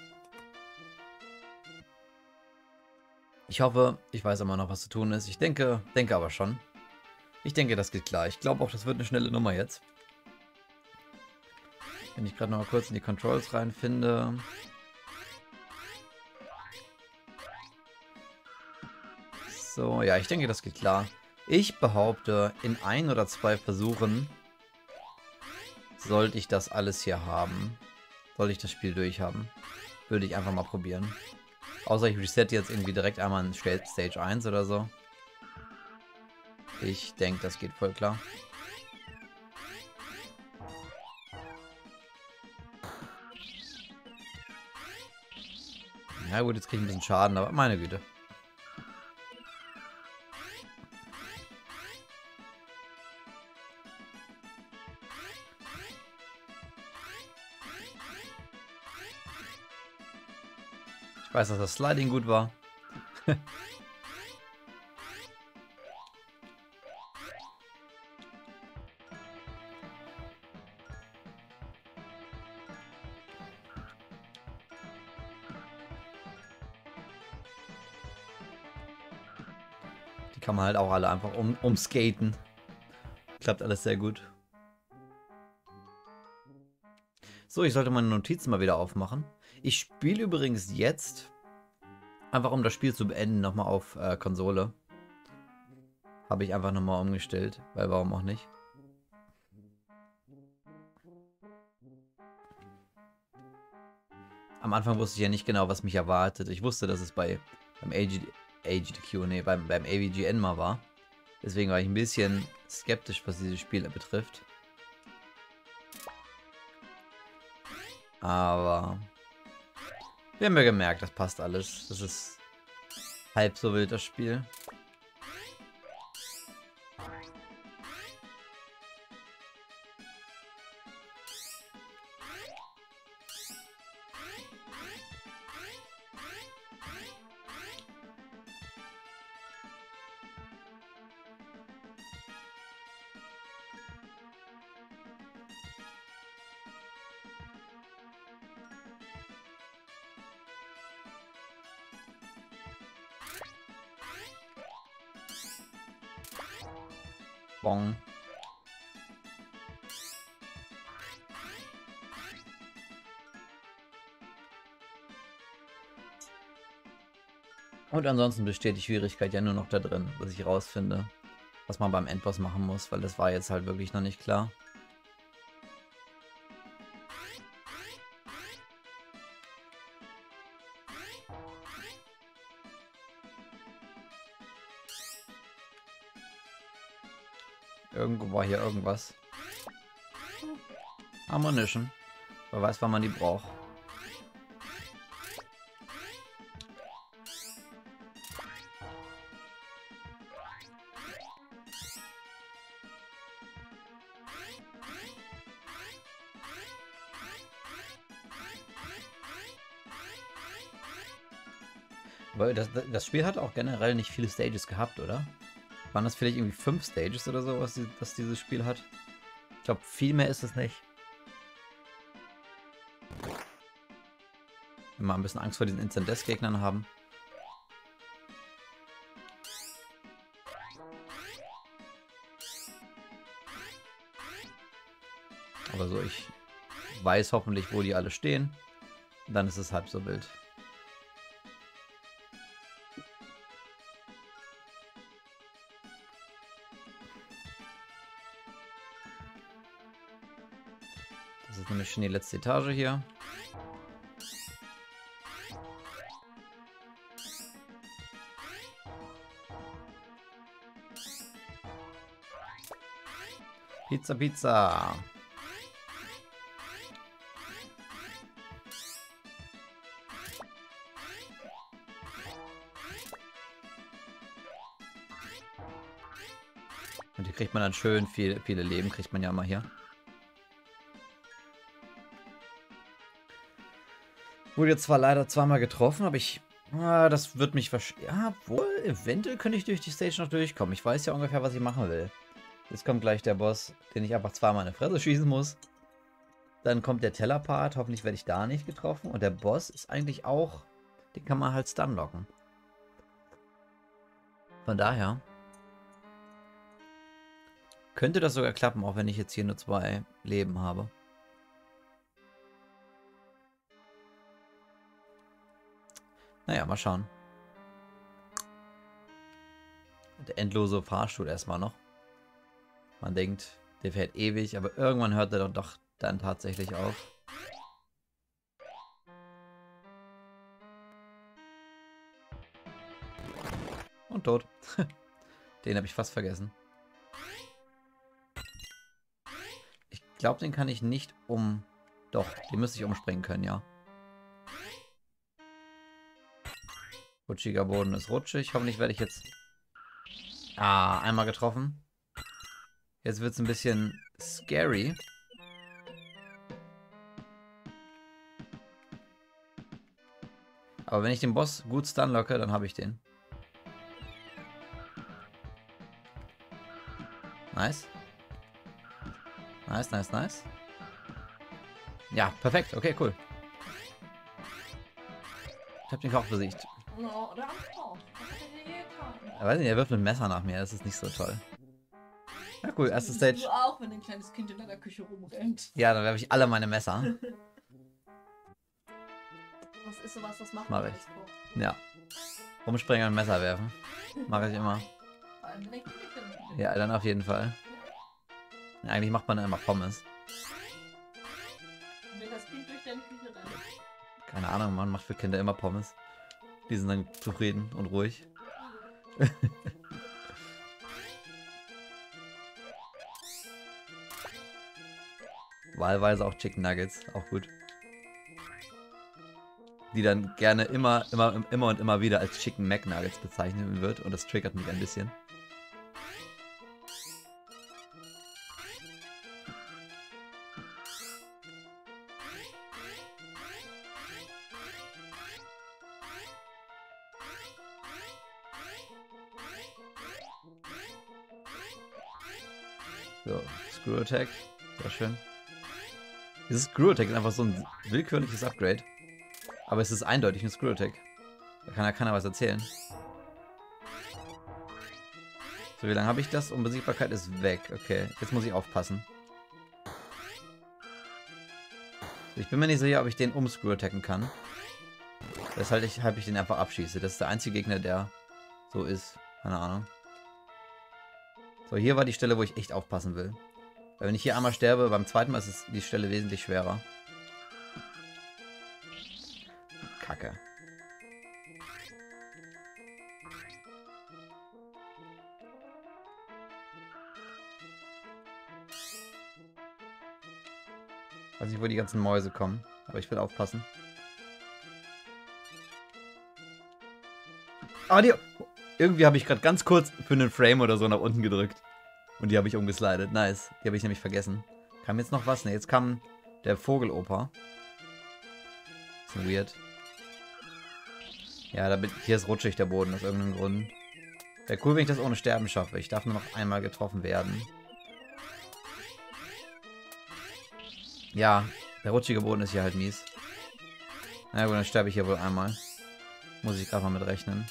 Ich hoffe, ich weiß immer noch, was zu tun ist. Ich denke, denke aber schon. Ich denke, das geht klar. Ich glaube auch, das wird eine schnelle Nummer jetzt. Wenn ich gerade noch mal kurz in die Controls reinfinde. So, ja, ich denke, das geht klar. Ich behaupte, in ein oder zwei Versuchen sollte ich das alles hier haben. Sollte ich das Spiel durchhaben. Würde ich einfach mal probieren. Außer ich reset jetzt irgendwie direkt einmal in Stage eins oder so. Ich denke, das geht voll klar. Ja gut, jetzt kriege ich ein bisschen Schaden, aber meine Güte. Ich weiß, dass das Sliding gut war. kann man halt auch alle einfach um, umskaten. Klappt alles sehr gut. So, ich sollte meine Notizen mal wieder aufmachen. Ich spiele übrigens jetzt, einfach um das Spiel zu beenden, nochmal auf äh, Konsole. Habe ich einfach nochmal umgestellt, weil warum auch nicht. Am Anfang wusste ich ja nicht genau, was mich erwartet. Ich wusste, dass es bei beim A G D Q, nee, beim, beim A V G N mal war. Deswegen war ich ein bisschen skeptisch, was dieses Spiel betrifft. Aber wir haben ja gemerkt, das passt alles. Das ist halb so wild, das Spiel. Bong. Und ansonsten besteht die Schwierigkeit ja nur noch da drin, dass ich rausfinde, was man beim Endboss machen muss, weil das war jetzt halt wirklich noch nicht klar. Irgendwo war hier irgendwas. Ammunition. Wer weiß, wann man die braucht. Weil das, das Spiel hat auch generell nicht viele Stages gehabt, oder? Waren das vielleicht irgendwie fünf Stages oder so, was, die, was dieses Spiel hat? Ich glaube, viel mehr ist es nicht. Wenn wir ein bisschen Angst vor diesen Instant-Death-Gegnern haben. Aber so, ich weiß hoffentlich, wo die alle stehen. Und dann ist es halb so wild. Das ist nämlich schon die letzte Etage hier. Pizza, Pizza. Und hier kriegt man dann schön viel, viele Leben, kriegt man ja mal hier. Wurde jetzt zwar leider zweimal getroffen, aber ich... Ah, das wird mich wahrscheinlich... Ja, wohl, eventuell könnte ich durch die Stage noch durchkommen. Ich weiß ja ungefähr, was ich machen will. Jetzt kommt gleich der Boss, den ich einfach zweimal in die Fresse schießen muss. Dann kommt der Tellerpart, hoffentlich werde ich da nicht getroffen. Und der Boss ist eigentlich auch... Den kann man halt stunlocken. Von daher... Könnte das sogar klappen, auch wenn ich jetzt hier nur zwei Leben habe. Naja, mal schauen. Der endlose Fahrstuhl erstmal noch. Man denkt, der fährt ewig, aber irgendwann hört er doch, doch dann tatsächlich auf. Und tot. Den habe ich fast vergessen. Ich glaube, den kann ich nicht um... Doch, den müsste ich umspringen können, ja. Rutschiger Boden ist rutschig. Hoffentlich werde ich jetzt... Ah, einmal getroffen. Jetzt wird es ein bisschen scary. Aber wenn ich den Boss gut stunlocke, dann habe ich den. Nice. Nice, nice, nice. Ja, perfekt. Okay, cool. Ich habe den Koch besiegt. Ja, der Koch. Ich weiß nicht, er wirft mit dem Messer nach mir, das ist nicht so toll. Ja cool, erste Stage. Du auch, wenn ein kleines Kind in deiner Küche rumrennt. Ja, dann werfe ich alle meine Messer. Was ist sowas, das macht Mach man ich. als Koch. Ja. Rumspringen und Messer werfen. Mache ich immer. Vor allem, wenn ich die finde. Ja, dann auf jeden Fall. Ja, eigentlich macht man dann immer Pommes. Und wenn das Kind durch deine Küche rennt. Keine Ahnung, man macht für Kinder immer Pommes. Die sind dann zufrieden und ruhig. Wahlweise auch Chicken Nuggets, auch gut. Die dann gerne immer, immer, immer und immer wieder als Chicken McNuggets bezeichnet wird und das triggert mich ein bisschen. So, Screw Attack, sehr schön. Dieses Screw Attack ist einfach so ein willkürliches Upgrade. Aber es ist eindeutig ein Screw Attack. Da kann ja keiner was erzählen. So, wie lange habe ich das? Unbesiegbarkeit ist weg. Okay, jetzt muss ich aufpassen. Ich bin mir nicht sicher, ob ich den Screw attacken kann. Weshalb ich, ich den einfach abschieße. Das ist der einzige Gegner, der so ist. Keine Ahnung. So, hier war die Stelle, wo ich echt aufpassen will. Weil wenn ich hier einmal sterbe, beim zweiten Mal ist es die Stelle wesentlich schwerer. Kacke. Weiß nicht, wo die ganzen Mäuse kommen, aber ich will aufpassen. Ah, die... Irgendwie habe ich gerade ganz kurz für einen Frame oder so nach unten gedrückt. Und die habe ich umgeslidet. Nice. Die habe ich nämlich vergessen. Kam jetzt noch was? Ne, jetzt kam der Vogeloper. Bisschen weird. Ja, da bin, hier ist rutschig der Boden aus irgendeinem Grund. Wäre cool, wenn ich das ohne Sterben schaffe. Ich darf nur noch einmal getroffen werden. Ja, der rutschige Boden ist hier halt mies. Na gut, dann sterbe ich hier wohl einmal. Muss ich gerade mal mit rechnen.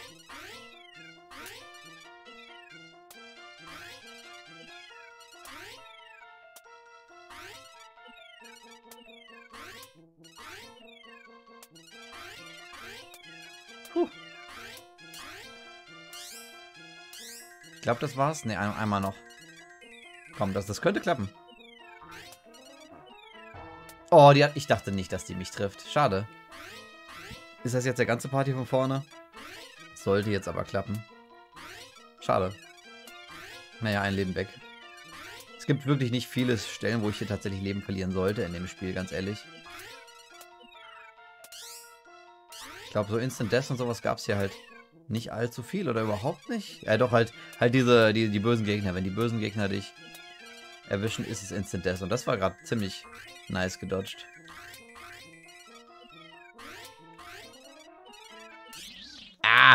Puh. Ich glaube, das war's. Ne, ein, einmal noch. Komm, das, das könnte klappen. Oh, die hat, ich dachte nicht, dass die mich trifft. Schade. Ist das jetzt der ganze Party von vorne? Sollte jetzt aber klappen. Schade. Naja, ein Leben weg. Es gibt wirklich nicht viele Stellen, wo ich hier tatsächlich Leben verlieren sollte in dem Spiel, ganz ehrlich. Ich glaube, so Instant Death und sowas gab es hier halt nicht allzu viel oder überhaupt nicht. Ja, doch, halt, halt diese, die, die bösen Gegner. Wenn die bösen Gegner dich erwischen, ist es Instant Death. Und das war gerade ziemlich nice gedodged. Ah!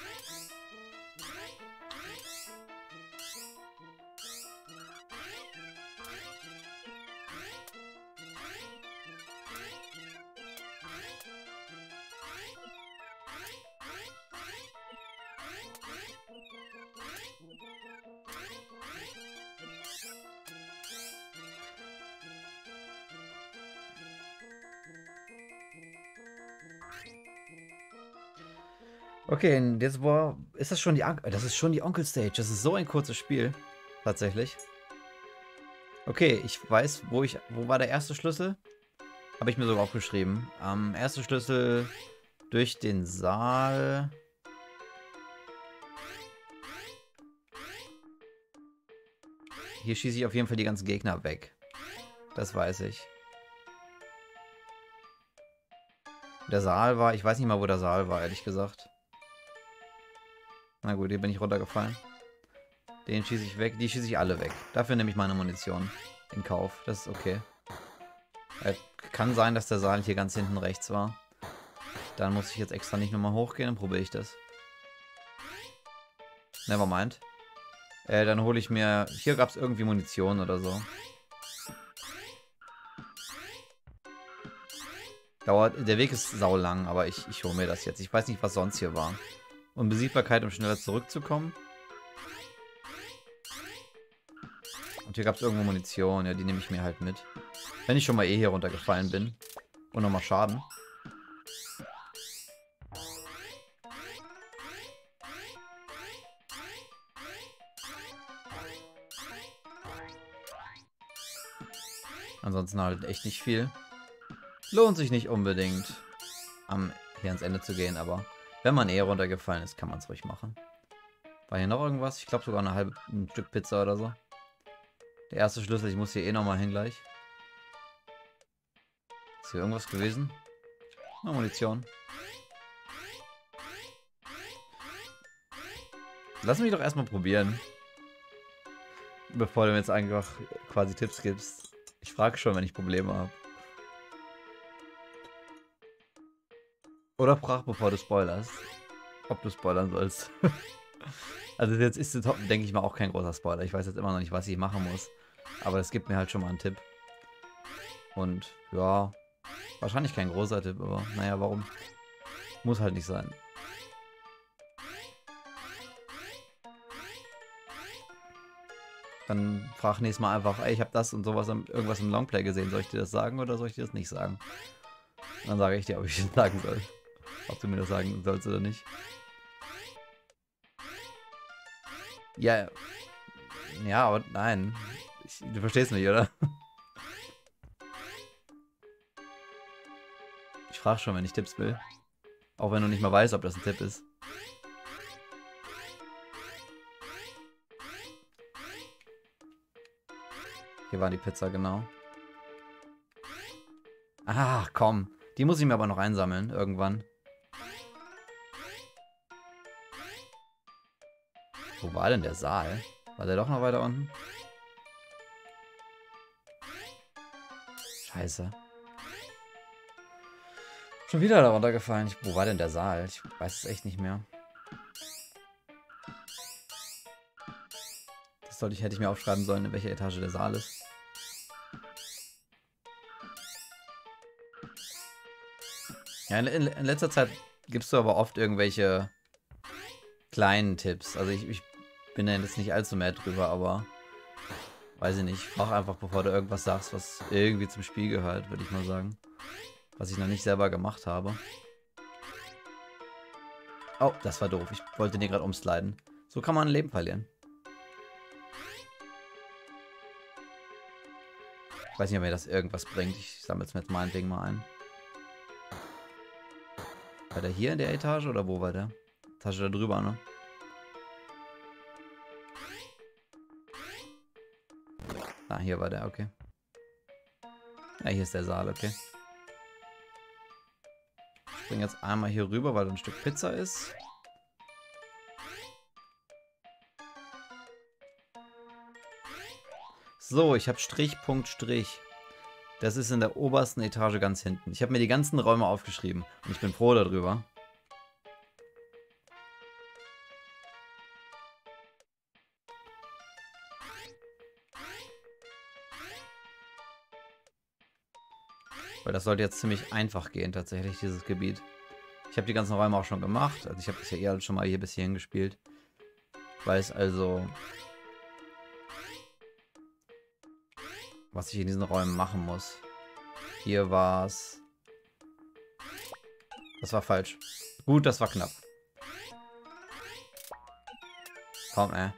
Okay, und jetzt war. Ist das schon die. Das ist schon die Onkel Stage. Das ist so ein kurzes Spiel. Tatsächlich. Okay, ich weiß, wo ich. Wo war der erste Schlüssel? Habe ich mir sogar aufgeschrieben. Ähm, erster Schlüssel durch den Saal. Hier schieße ich auf jeden Fall die ganzen Gegner weg. Das weiß ich. Der Saal war. Ich weiß nicht mal, wo der Saal war, ehrlich gesagt. Na gut, hier bin ich runtergefallen. Den schieße ich weg. Die schieße ich alle weg. Dafür nehme ich meine Munition in Kauf. Das ist okay. Äh, kann sein, dass der Saal hier ganz hinten rechts war. Dann muss ich jetzt extra nicht nochmal hochgehen. Dann probiere ich das. Nevermind. Äh, dann hole ich mir... Hier gab es irgendwie Munition oder so. Dauert... Der Weg ist saulang, aber ich, ich hole mir das jetzt. Ich weiß nicht, was sonst hier war. Unbesiegbarkeit, um schneller zurückzukommen. Und hier gab es irgendwo Munition. Ja, die nehme ich mir halt mit. Wenn ich schon mal eh hier runtergefallen bin. Und nochmal Schaden. Ansonsten halt echt nicht viel. Lohnt sich nicht unbedingt, am, hier ans Ende zu gehen, aber wenn man eh runtergefallen ist, kann man es ruhig machen. War hier noch irgendwas? Ich glaube sogar eine halbe ein Stück Pizza oder so. Der erste Schlüssel, ich muss hier eh nochmal hin gleich. Ist hier irgendwas gewesen? Na, Munition. Lass mich doch erstmal probieren. Bevor du mir jetzt einfach quasi Tipps gibst. Ich frage schon, wenn ich Probleme habe. Oder frag, bevor du spoilerst. Ob du spoilern sollst. Also jetzt ist es, denke ich mal, auch kein großer Spoiler. Ich weiß jetzt immer noch nicht, was ich machen muss. Aber es gibt mir halt schon mal einen Tipp. Und ja, wahrscheinlich kein großer Tipp, aber naja, warum? Muss halt nicht sein. Dann frag nächstes Mal einfach, ey, ich habe das und sowas, irgendwas im Longplay gesehen. Soll ich dir das sagen oder soll ich dir das nicht sagen? Und dann sage ich dir, ob ich das sagen soll. Ob du mir das sagen sollst oder nicht. Ja, ja, aber nein. Ich, du verstehst mich, oder? Ich frage schon, wenn ich Tipps will. Auch wenn du nicht mal weißt, ob das ein Tipp ist. Hier war die Pizza, genau. Ach, komm. Die muss ich mir aber noch einsammeln, irgendwann. Wo war denn der Saal? War der doch noch weiter unten? Scheiße. Schon wieder da runtergefallen. Ich, wo war denn der Saal? Ich weiß es echt nicht mehr. Das sollte ich, hätte ich mir aufschreiben sollen, in welcher Etage der Saal ist. Ja, in, in, in letzter Zeit gibst du aber oft irgendwelche kleinen Tipps. Also ich, ich bin da jetzt nicht allzu mehr drüber, aber weiß ich nicht. Frag einfach, bevor du irgendwas sagst, was irgendwie zum Spiel gehört, würde ich mal sagen. Was ich noch nicht selber gemacht habe. Oh, das war doof. Ich wollte den gerade umsliden. So kann man ein Leben verlieren. Ich weiß nicht, ob mir das irgendwas bringt. Ich sammle jetzt mit meinem Ding mal ein. War der hier in der Etage oder wo war der? Etage da drüber, ne? Ah, hier war der, okay. Ja, hier ist der Saal, okay. Ich springe jetzt einmal hier rüber, weil da ein Stück Pizza ist. So, ich habe Strich, Punkt, Strich. Das ist in der obersten Etage ganz hinten. Ich habe mir die ganzen Räume aufgeschrieben. Und ich bin froh darüber. Weil das sollte jetzt ziemlich einfach gehen, tatsächlich, dieses Gebiet. Ich habe die ganzen Räume auch schon gemacht. Also ich habe das ja eher schon mal hier bis hierhin gespielt. Ich weiß also, was ich in diesen Räumen machen muss. Hier war's. Das war falsch. Gut, das war knapp. Komm, ey.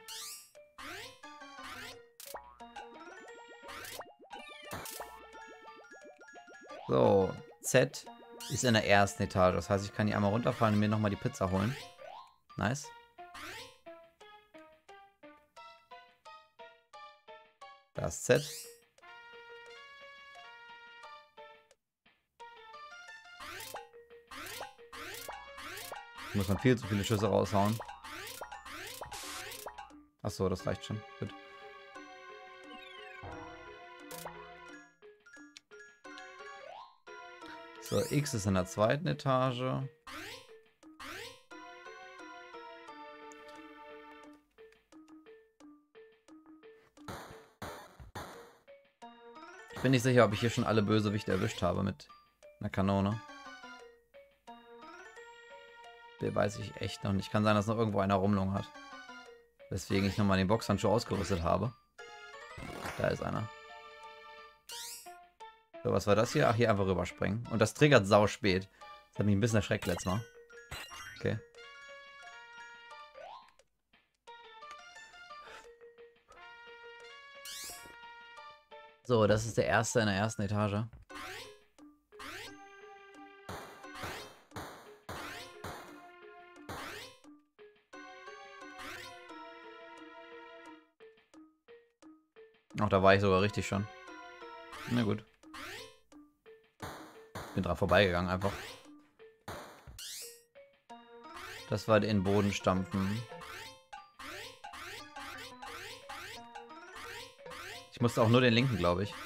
So, Z ist in der ersten Etage. Das heißt, ich kann hier einmal runterfahren und mir nochmal die Pizza holen. Nice. Da ist Z. Muss man viel zu viele Schüsse raushauen. Achso, das reicht schon. Gut. So, X ist in der zweiten Etage. Ich bin nicht sicher, ob ich hier schon alle Bösewichte erwischt habe mit einer Kanone. Spiel weiß ich echt noch nicht. Kann sein, dass noch irgendwo einer rumlungert. Weswegen ich nochmal den Boxhandschuh ausgerüstet habe. Da ist einer. So, was war das hier? Ach, hier einfach rüberspringen. Und das triggert sau spät. Das hat mich ein bisschen erschreckt letztes Mal. Okay. So, das ist der erste in der ersten Etage. Ach, da war ich sogar richtig schon. Na gut. Bin dran vorbeigegangen einfach. Das war den Boden stampfen. Ich musste auch nur den linken, glaube ich.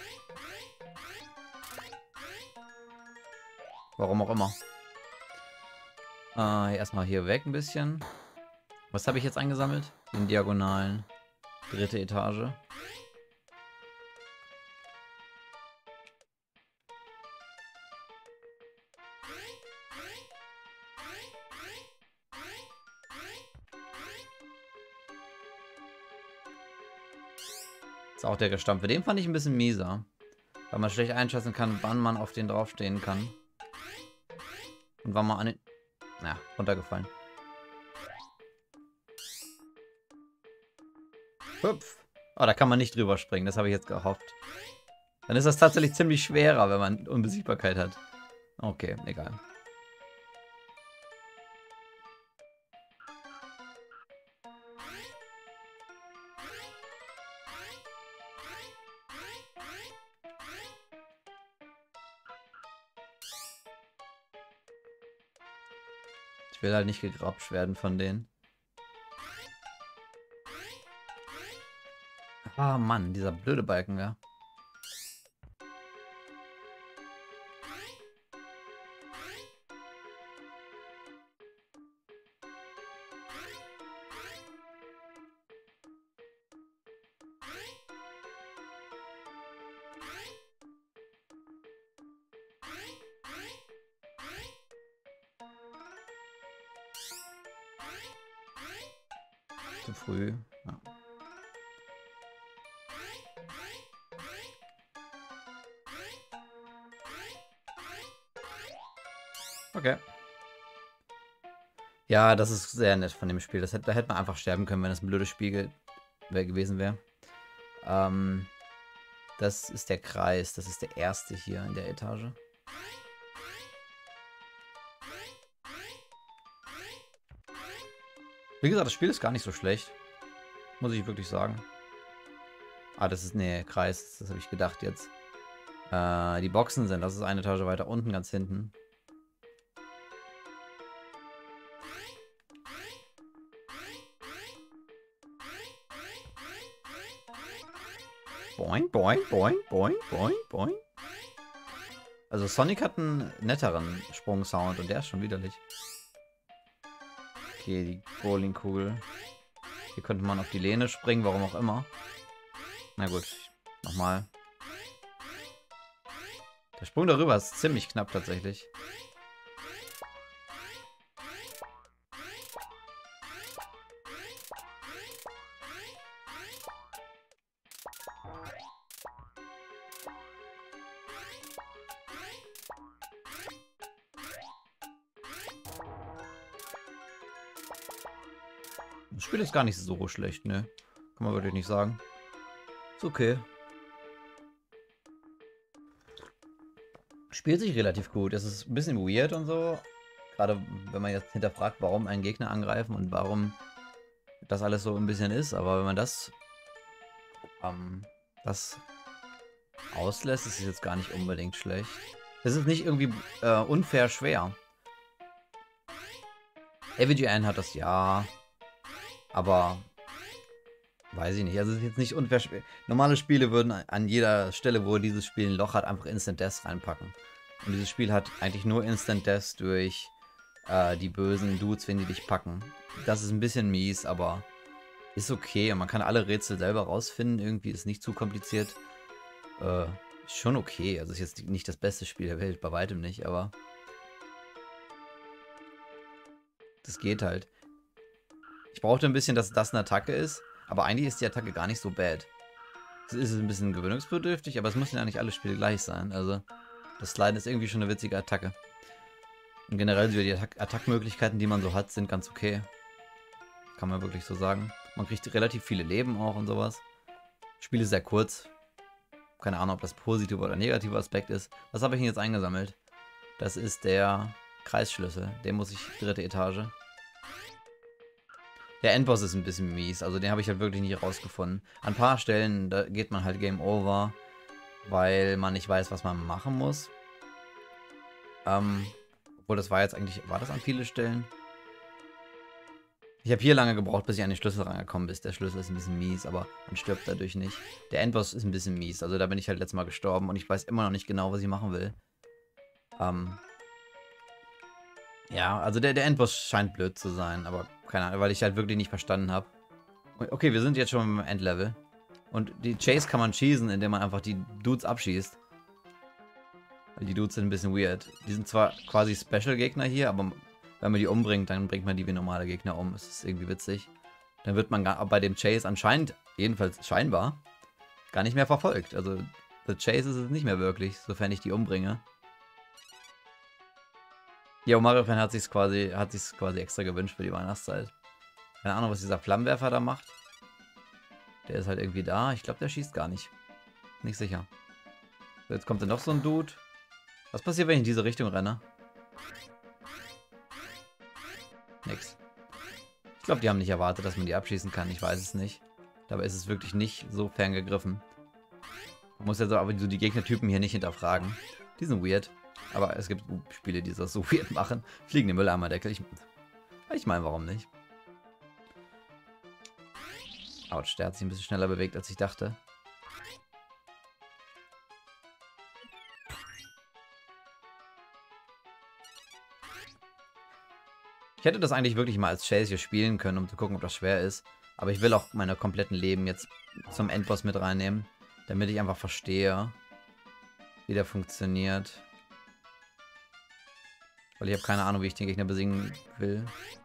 Warum auch immer. Äh, erstmal hier weg ein bisschen. Was habe ich jetzt eingesammelt? Den Diagonalen. Dritte Etage. Ist auch der Gestampfe. Den fand ich ein bisschen mieser. Weil man schlecht einschätzen kann, wann man auf den draufstehen kann. Und wann man an den... Ja, runtergefallen. Hüpf. Oh, da kann man nicht drüber springen. Das habe ich jetzt gehofft. Dann ist das tatsächlich ziemlich schwerer, wenn man Unbesiegbarkeit hat. Okay, egal. Ich will halt nicht gegrapscht werden von denen. Ah, Mann, dieser blöde Balken, ja. Zu früh. Ja. Okay. Ja, das ist sehr nett von dem Spiel. Das hätte, da hätte man einfach sterben können, wenn es ein blödes Spiel wär gewesen wäre. Ähm, das ist der Kreis. Das ist der erste hier in der Etage. Wie gesagt, das Spiel ist gar nicht so schlecht. Muss ich wirklich sagen. Ah, das ist, nee, Kreis. Das habe ich gedacht jetzt. Äh, die Boxen sind, das ist eine Etage weiter unten, ganz hinten. Boing, boing, boing, boing, boing, boing. Also Sonic hat einen netteren Sprungsound und der ist schon widerlich. Okay, die Bowlingkugel. Hier könnte man auf die Lehne springen, warum auch immer. Na gut, nochmal. Der Sprung darüber ist ziemlich knapp tatsächlich. Das Spiel ist gar nicht so schlecht, ne? Kann man wirklich nicht sagen. Ist okay. Spielt sich relativ gut. Es ist ein bisschen weird und so. Gerade wenn man jetzt hinterfragt, warum einen Gegner angreifen und warum das alles so ein bisschen ist. Aber wenn man das, ähm, das auslässt, ist es jetzt gar nicht unbedingt schlecht. Es ist nicht irgendwie äh, unfair schwer. A V G N hat das ja. Aber weiß ich nicht. Also es ist jetzt nicht unfair schwer. Normale Spiele würden an jeder Stelle, wo dieses Spiel ein Loch hat, einfach Instant Death reinpacken. Und dieses Spiel hat eigentlich nur Instant Death durch äh, die bösen Dudes, wenn die dich packen. Das ist ein bisschen mies, aber ist okay. Und man kann alle Rätsel selber rausfinden. Irgendwie ist nicht zu kompliziert. Äh, schon okay. Also ist jetzt nicht das beste Spiel der Welt, bei weitem nicht, aber das geht halt. Ich brauchte ein bisschen, dass das eine Attacke ist, aber eigentlich ist die Attacke gar nicht so bad. Es ist ein bisschen gewöhnungsbedürftig, aber es müssen ja nicht alle Spiele gleich sein. Also, das Sliden ist irgendwie schon eine witzige Attacke. Und generell die Attack Attackmöglichkeiten, die man so hat, sind ganz okay. Kann man wirklich so sagen. Man kriegt relativ viele Leben auch und sowas. Das Spiel ist sehr kurz. Keine Ahnung, ob das positiver oder negativer Aspekt ist. Was habe ich denn jetzt eingesammelt? Das ist der Kreisschlüssel. Den muss ich dritte Etage. Der Endboss ist ein bisschen mies. Also den habe ich halt wirklich nicht rausgefunden. An ein paar Stellen, da geht man halt Game Over, weil man nicht weiß, was man machen muss. Ähm, obwohl das war jetzt eigentlich... War das an viele Stellen? Ich habe hier lange gebraucht, bis ich an den Schlüssel rangekommen bin. Der Schlüssel ist ein bisschen mies, aber man stirbt dadurch nicht. Der Endboss ist ein bisschen mies. Also da bin ich halt letztes Mal gestorben und ich weiß immer noch nicht genau, was ich machen will. Ähm... Ja, also der, der Endboss scheint blöd zu sein, aber keine Ahnung, weil ich halt wirklich nicht verstanden habe. Okay, wir sind jetzt schon im Endlevel. Und die Chase kann man cheesen, indem man einfach die Dudes abschießt. Weil die Dudes sind ein bisschen weird. Die sind zwar quasi Special-Gegner hier, aber wenn man die umbringt, dann bringt man die wie normale Gegner um. Das ist irgendwie witzig. Dann wird man bei dem Chase anscheinend, jedenfalls scheinbar, gar nicht mehr verfolgt. Also, der Chase ist es nicht mehr wirklich, sofern ich die umbringe. Ja, Mario Fan hat sich's quasi, hat sich's quasi extra gewünscht für die Weihnachtszeit. Keine Ahnung, was dieser Flammenwerfer da macht. Der ist halt irgendwie da. Ich glaube, der schießt gar nicht. Nicht sicher. So, jetzt kommt dann noch so ein Dude. Was passiert, wenn ich in diese Richtung renne? Nix. Ich glaube, die haben nicht erwartet, dass man die abschießen kann. Ich weiß es nicht. Dabei ist es wirklich nicht so fern gegriffen. Man muss ja so, aber so die Gegnertypen hier nicht hinterfragen. Die sind weird. Aber es gibt Spiele, die das so weird machen. Fliegende Mülleimerdeckel. Ich, ich meine, warum nicht? Autsch, der hat sich ein bisschen schneller bewegt, als ich dachte. Ich hätte das eigentlich wirklich mal als Chase hier spielen können, um zu gucken, ob das schwer ist. Aber ich will auch meine kompletten Leben jetzt zum Endboss mit reinnehmen, damit ich einfach verstehe, wie der funktioniert. Weil ich habe keine Ahnung, wie ich den Gegner besiegen will.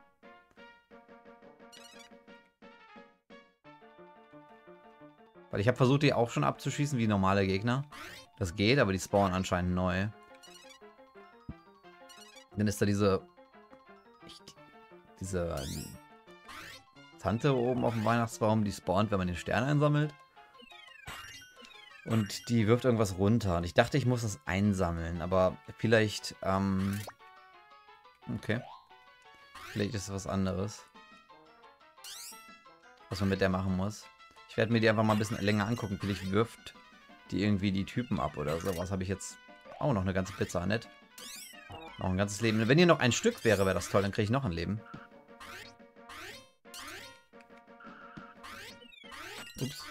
Weil ich habe versucht, die auch schon abzuschießen wie normale Gegner. Das geht, aber die spawnen anscheinend neu. Dann ist da diese... Ich, diese... Ähm, Tante oben auf dem Weihnachtsbaum, die spawnt, wenn man den Stern einsammelt. Und die wirft irgendwas runter. Und ich dachte, ich muss das einsammeln, aber vielleicht... Ähm, okay. Vielleicht ist es was anderes. Was man mit der machen muss. Ich werde mir die einfach mal ein bisschen länger angucken. Vielleicht wirft die irgendwie die Typen ab oder sowas. Habe ich jetzt auch noch eine ganze Pizza, nett. Noch ein ganzes Leben. Wenn hier noch ein Stück wäre, wäre das toll. Dann kriege ich noch ein Leben. Ups.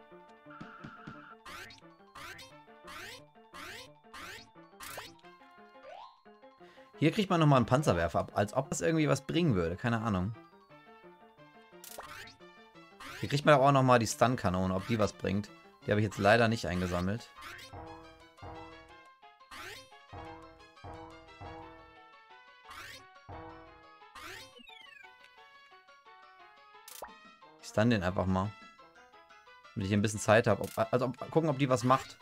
Hier kriegt man nochmal einen Panzerwerfer ab. Als ob das irgendwie was bringen würde. Keine Ahnung. Hier kriegt man aber auch nochmal die Stun-Kanone, ob die was bringt. Die habe ich jetzt leider nicht eingesammelt. Ich stun den einfach mal. Damit ich ein bisschen Zeit habe. Also ob, gucken, ob die was macht.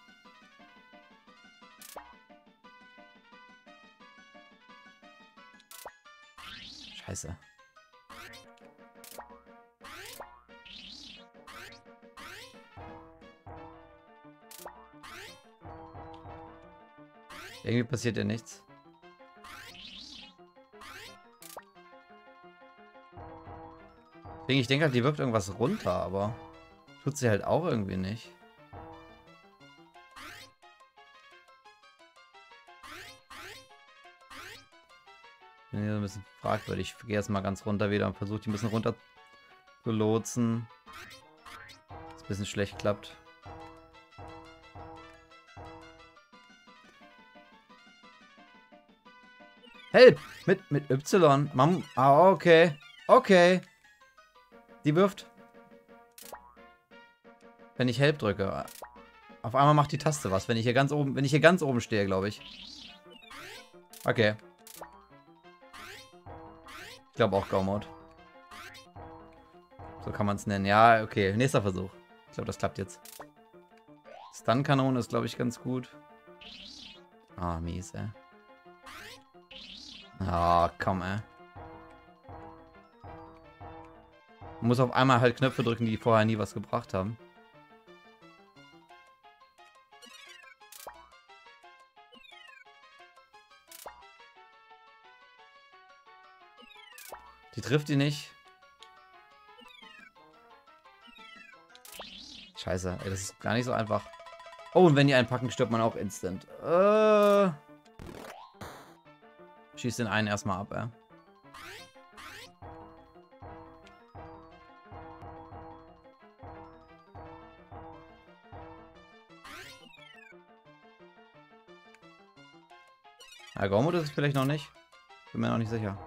Scheiße. Irgendwie passiert ja nichts. Ich denke halt, die wirft irgendwas runter, aber tut sie halt auch irgendwie nicht. Bin hier so ein bisschen fragwürdig. Ich gehe jetzt mal ganz runter wieder und versuche die ein bisschen runter zu lotsen. Was ein bisschen schlecht klappt. Help! Mit, mit Y. Mam ah, okay. Okay. Die wirft. Wenn ich Help drücke. Auf einmal macht die Taste was, wenn ich hier ganz oben, wenn ich hier ganz oben stehe, glaube ich. Okay. glaube auch Go-Mode. So kann man es nennen. Ja, okay. Nächster Versuch. Ich glaube, das klappt jetzt. Stun-Kanone ist, glaube ich, ganz gut. Ah, oh, mies, ey. Ah, oh, komm, ey. Man muss auf einmal halt Knöpfe drücken, die vorher nie was gebracht haben. Die trifft die nicht. Scheiße, ey, das ist gar nicht so einfach. Oh, und wenn die einpacken, stirbt man auch instant. Äh... Schieß den einen erstmal ab, ey. Ja, Go-Mode ist es vielleicht noch nicht. Bin mir noch nicht sicher.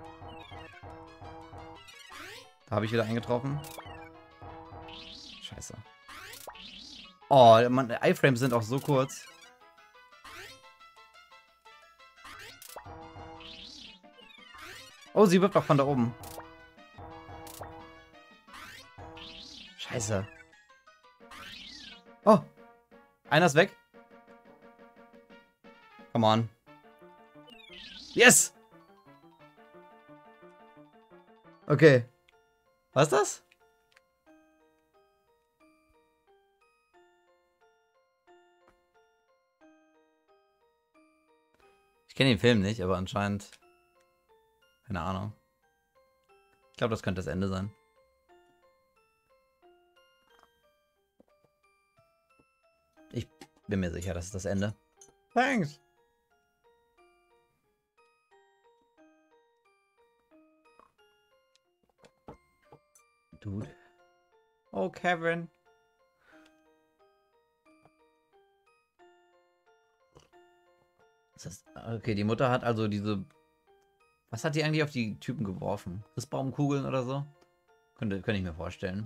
Da habe ich wieder eingetroffen. Scheiße. Oh, man, Iframes sind auch so kurz. Oh, sie wirft auch von da oben. Scheiße. Oh. Einer ist weg. Come on. Yes! Okay. Was ist das? Ich kenne den Film nicht, aber anscheinend... Keine Ahnung. Ich glaube, das könnte das Ende sein. Ich bin mir sicher, das ist das Ende. Thanks! Dude. Oh, Kevin. Ist das... Okay, die Mutter hat also diese... Was hat die eigentlich auf die Typen geworfen? Christbaumkugeln oder so? Könnte, könnte ich mir vorstellen.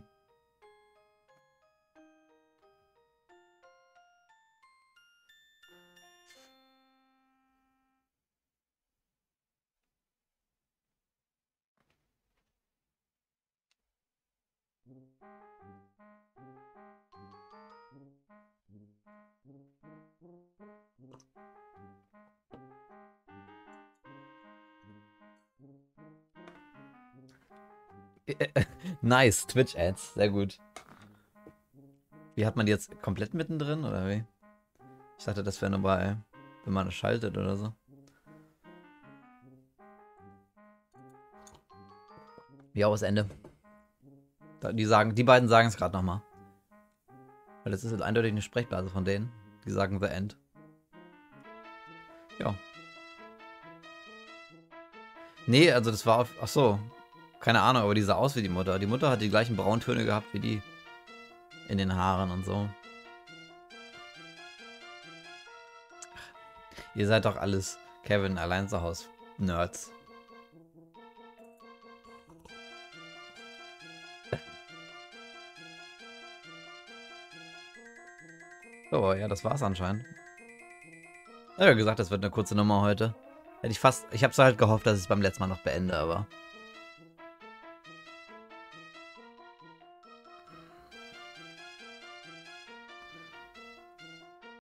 Nice, Twitch-Ads, sehr gut. Wie hat man die jetzt komplett mittendrin, oder wie? Ich dachte, das wäre nur bei, wenn man es schaltet oder so. Ja, das Ende. Die sagen, die beiden sagen es gerade nochmal. Weil das ist halt eindeutig eine Sprechblase von denen. Die sagen The End. Ja. Nee, also das war auf... Ach so. Keine Ahnung, aber die sah aus wie die Mutter. Die Mutter hat die gleichen Brauntöne gehabt wie die. In den Haaren und so. Ihr seid doch alles Kevin allein zu Hause Nerds. So, ja, das war's anscheinend. Ich habe gesagt, das wird eine kurze Nummer heute. Hätte ich fast... Ich habe halt gehofft, dass ich es beim letzten Mal noch beende, aber...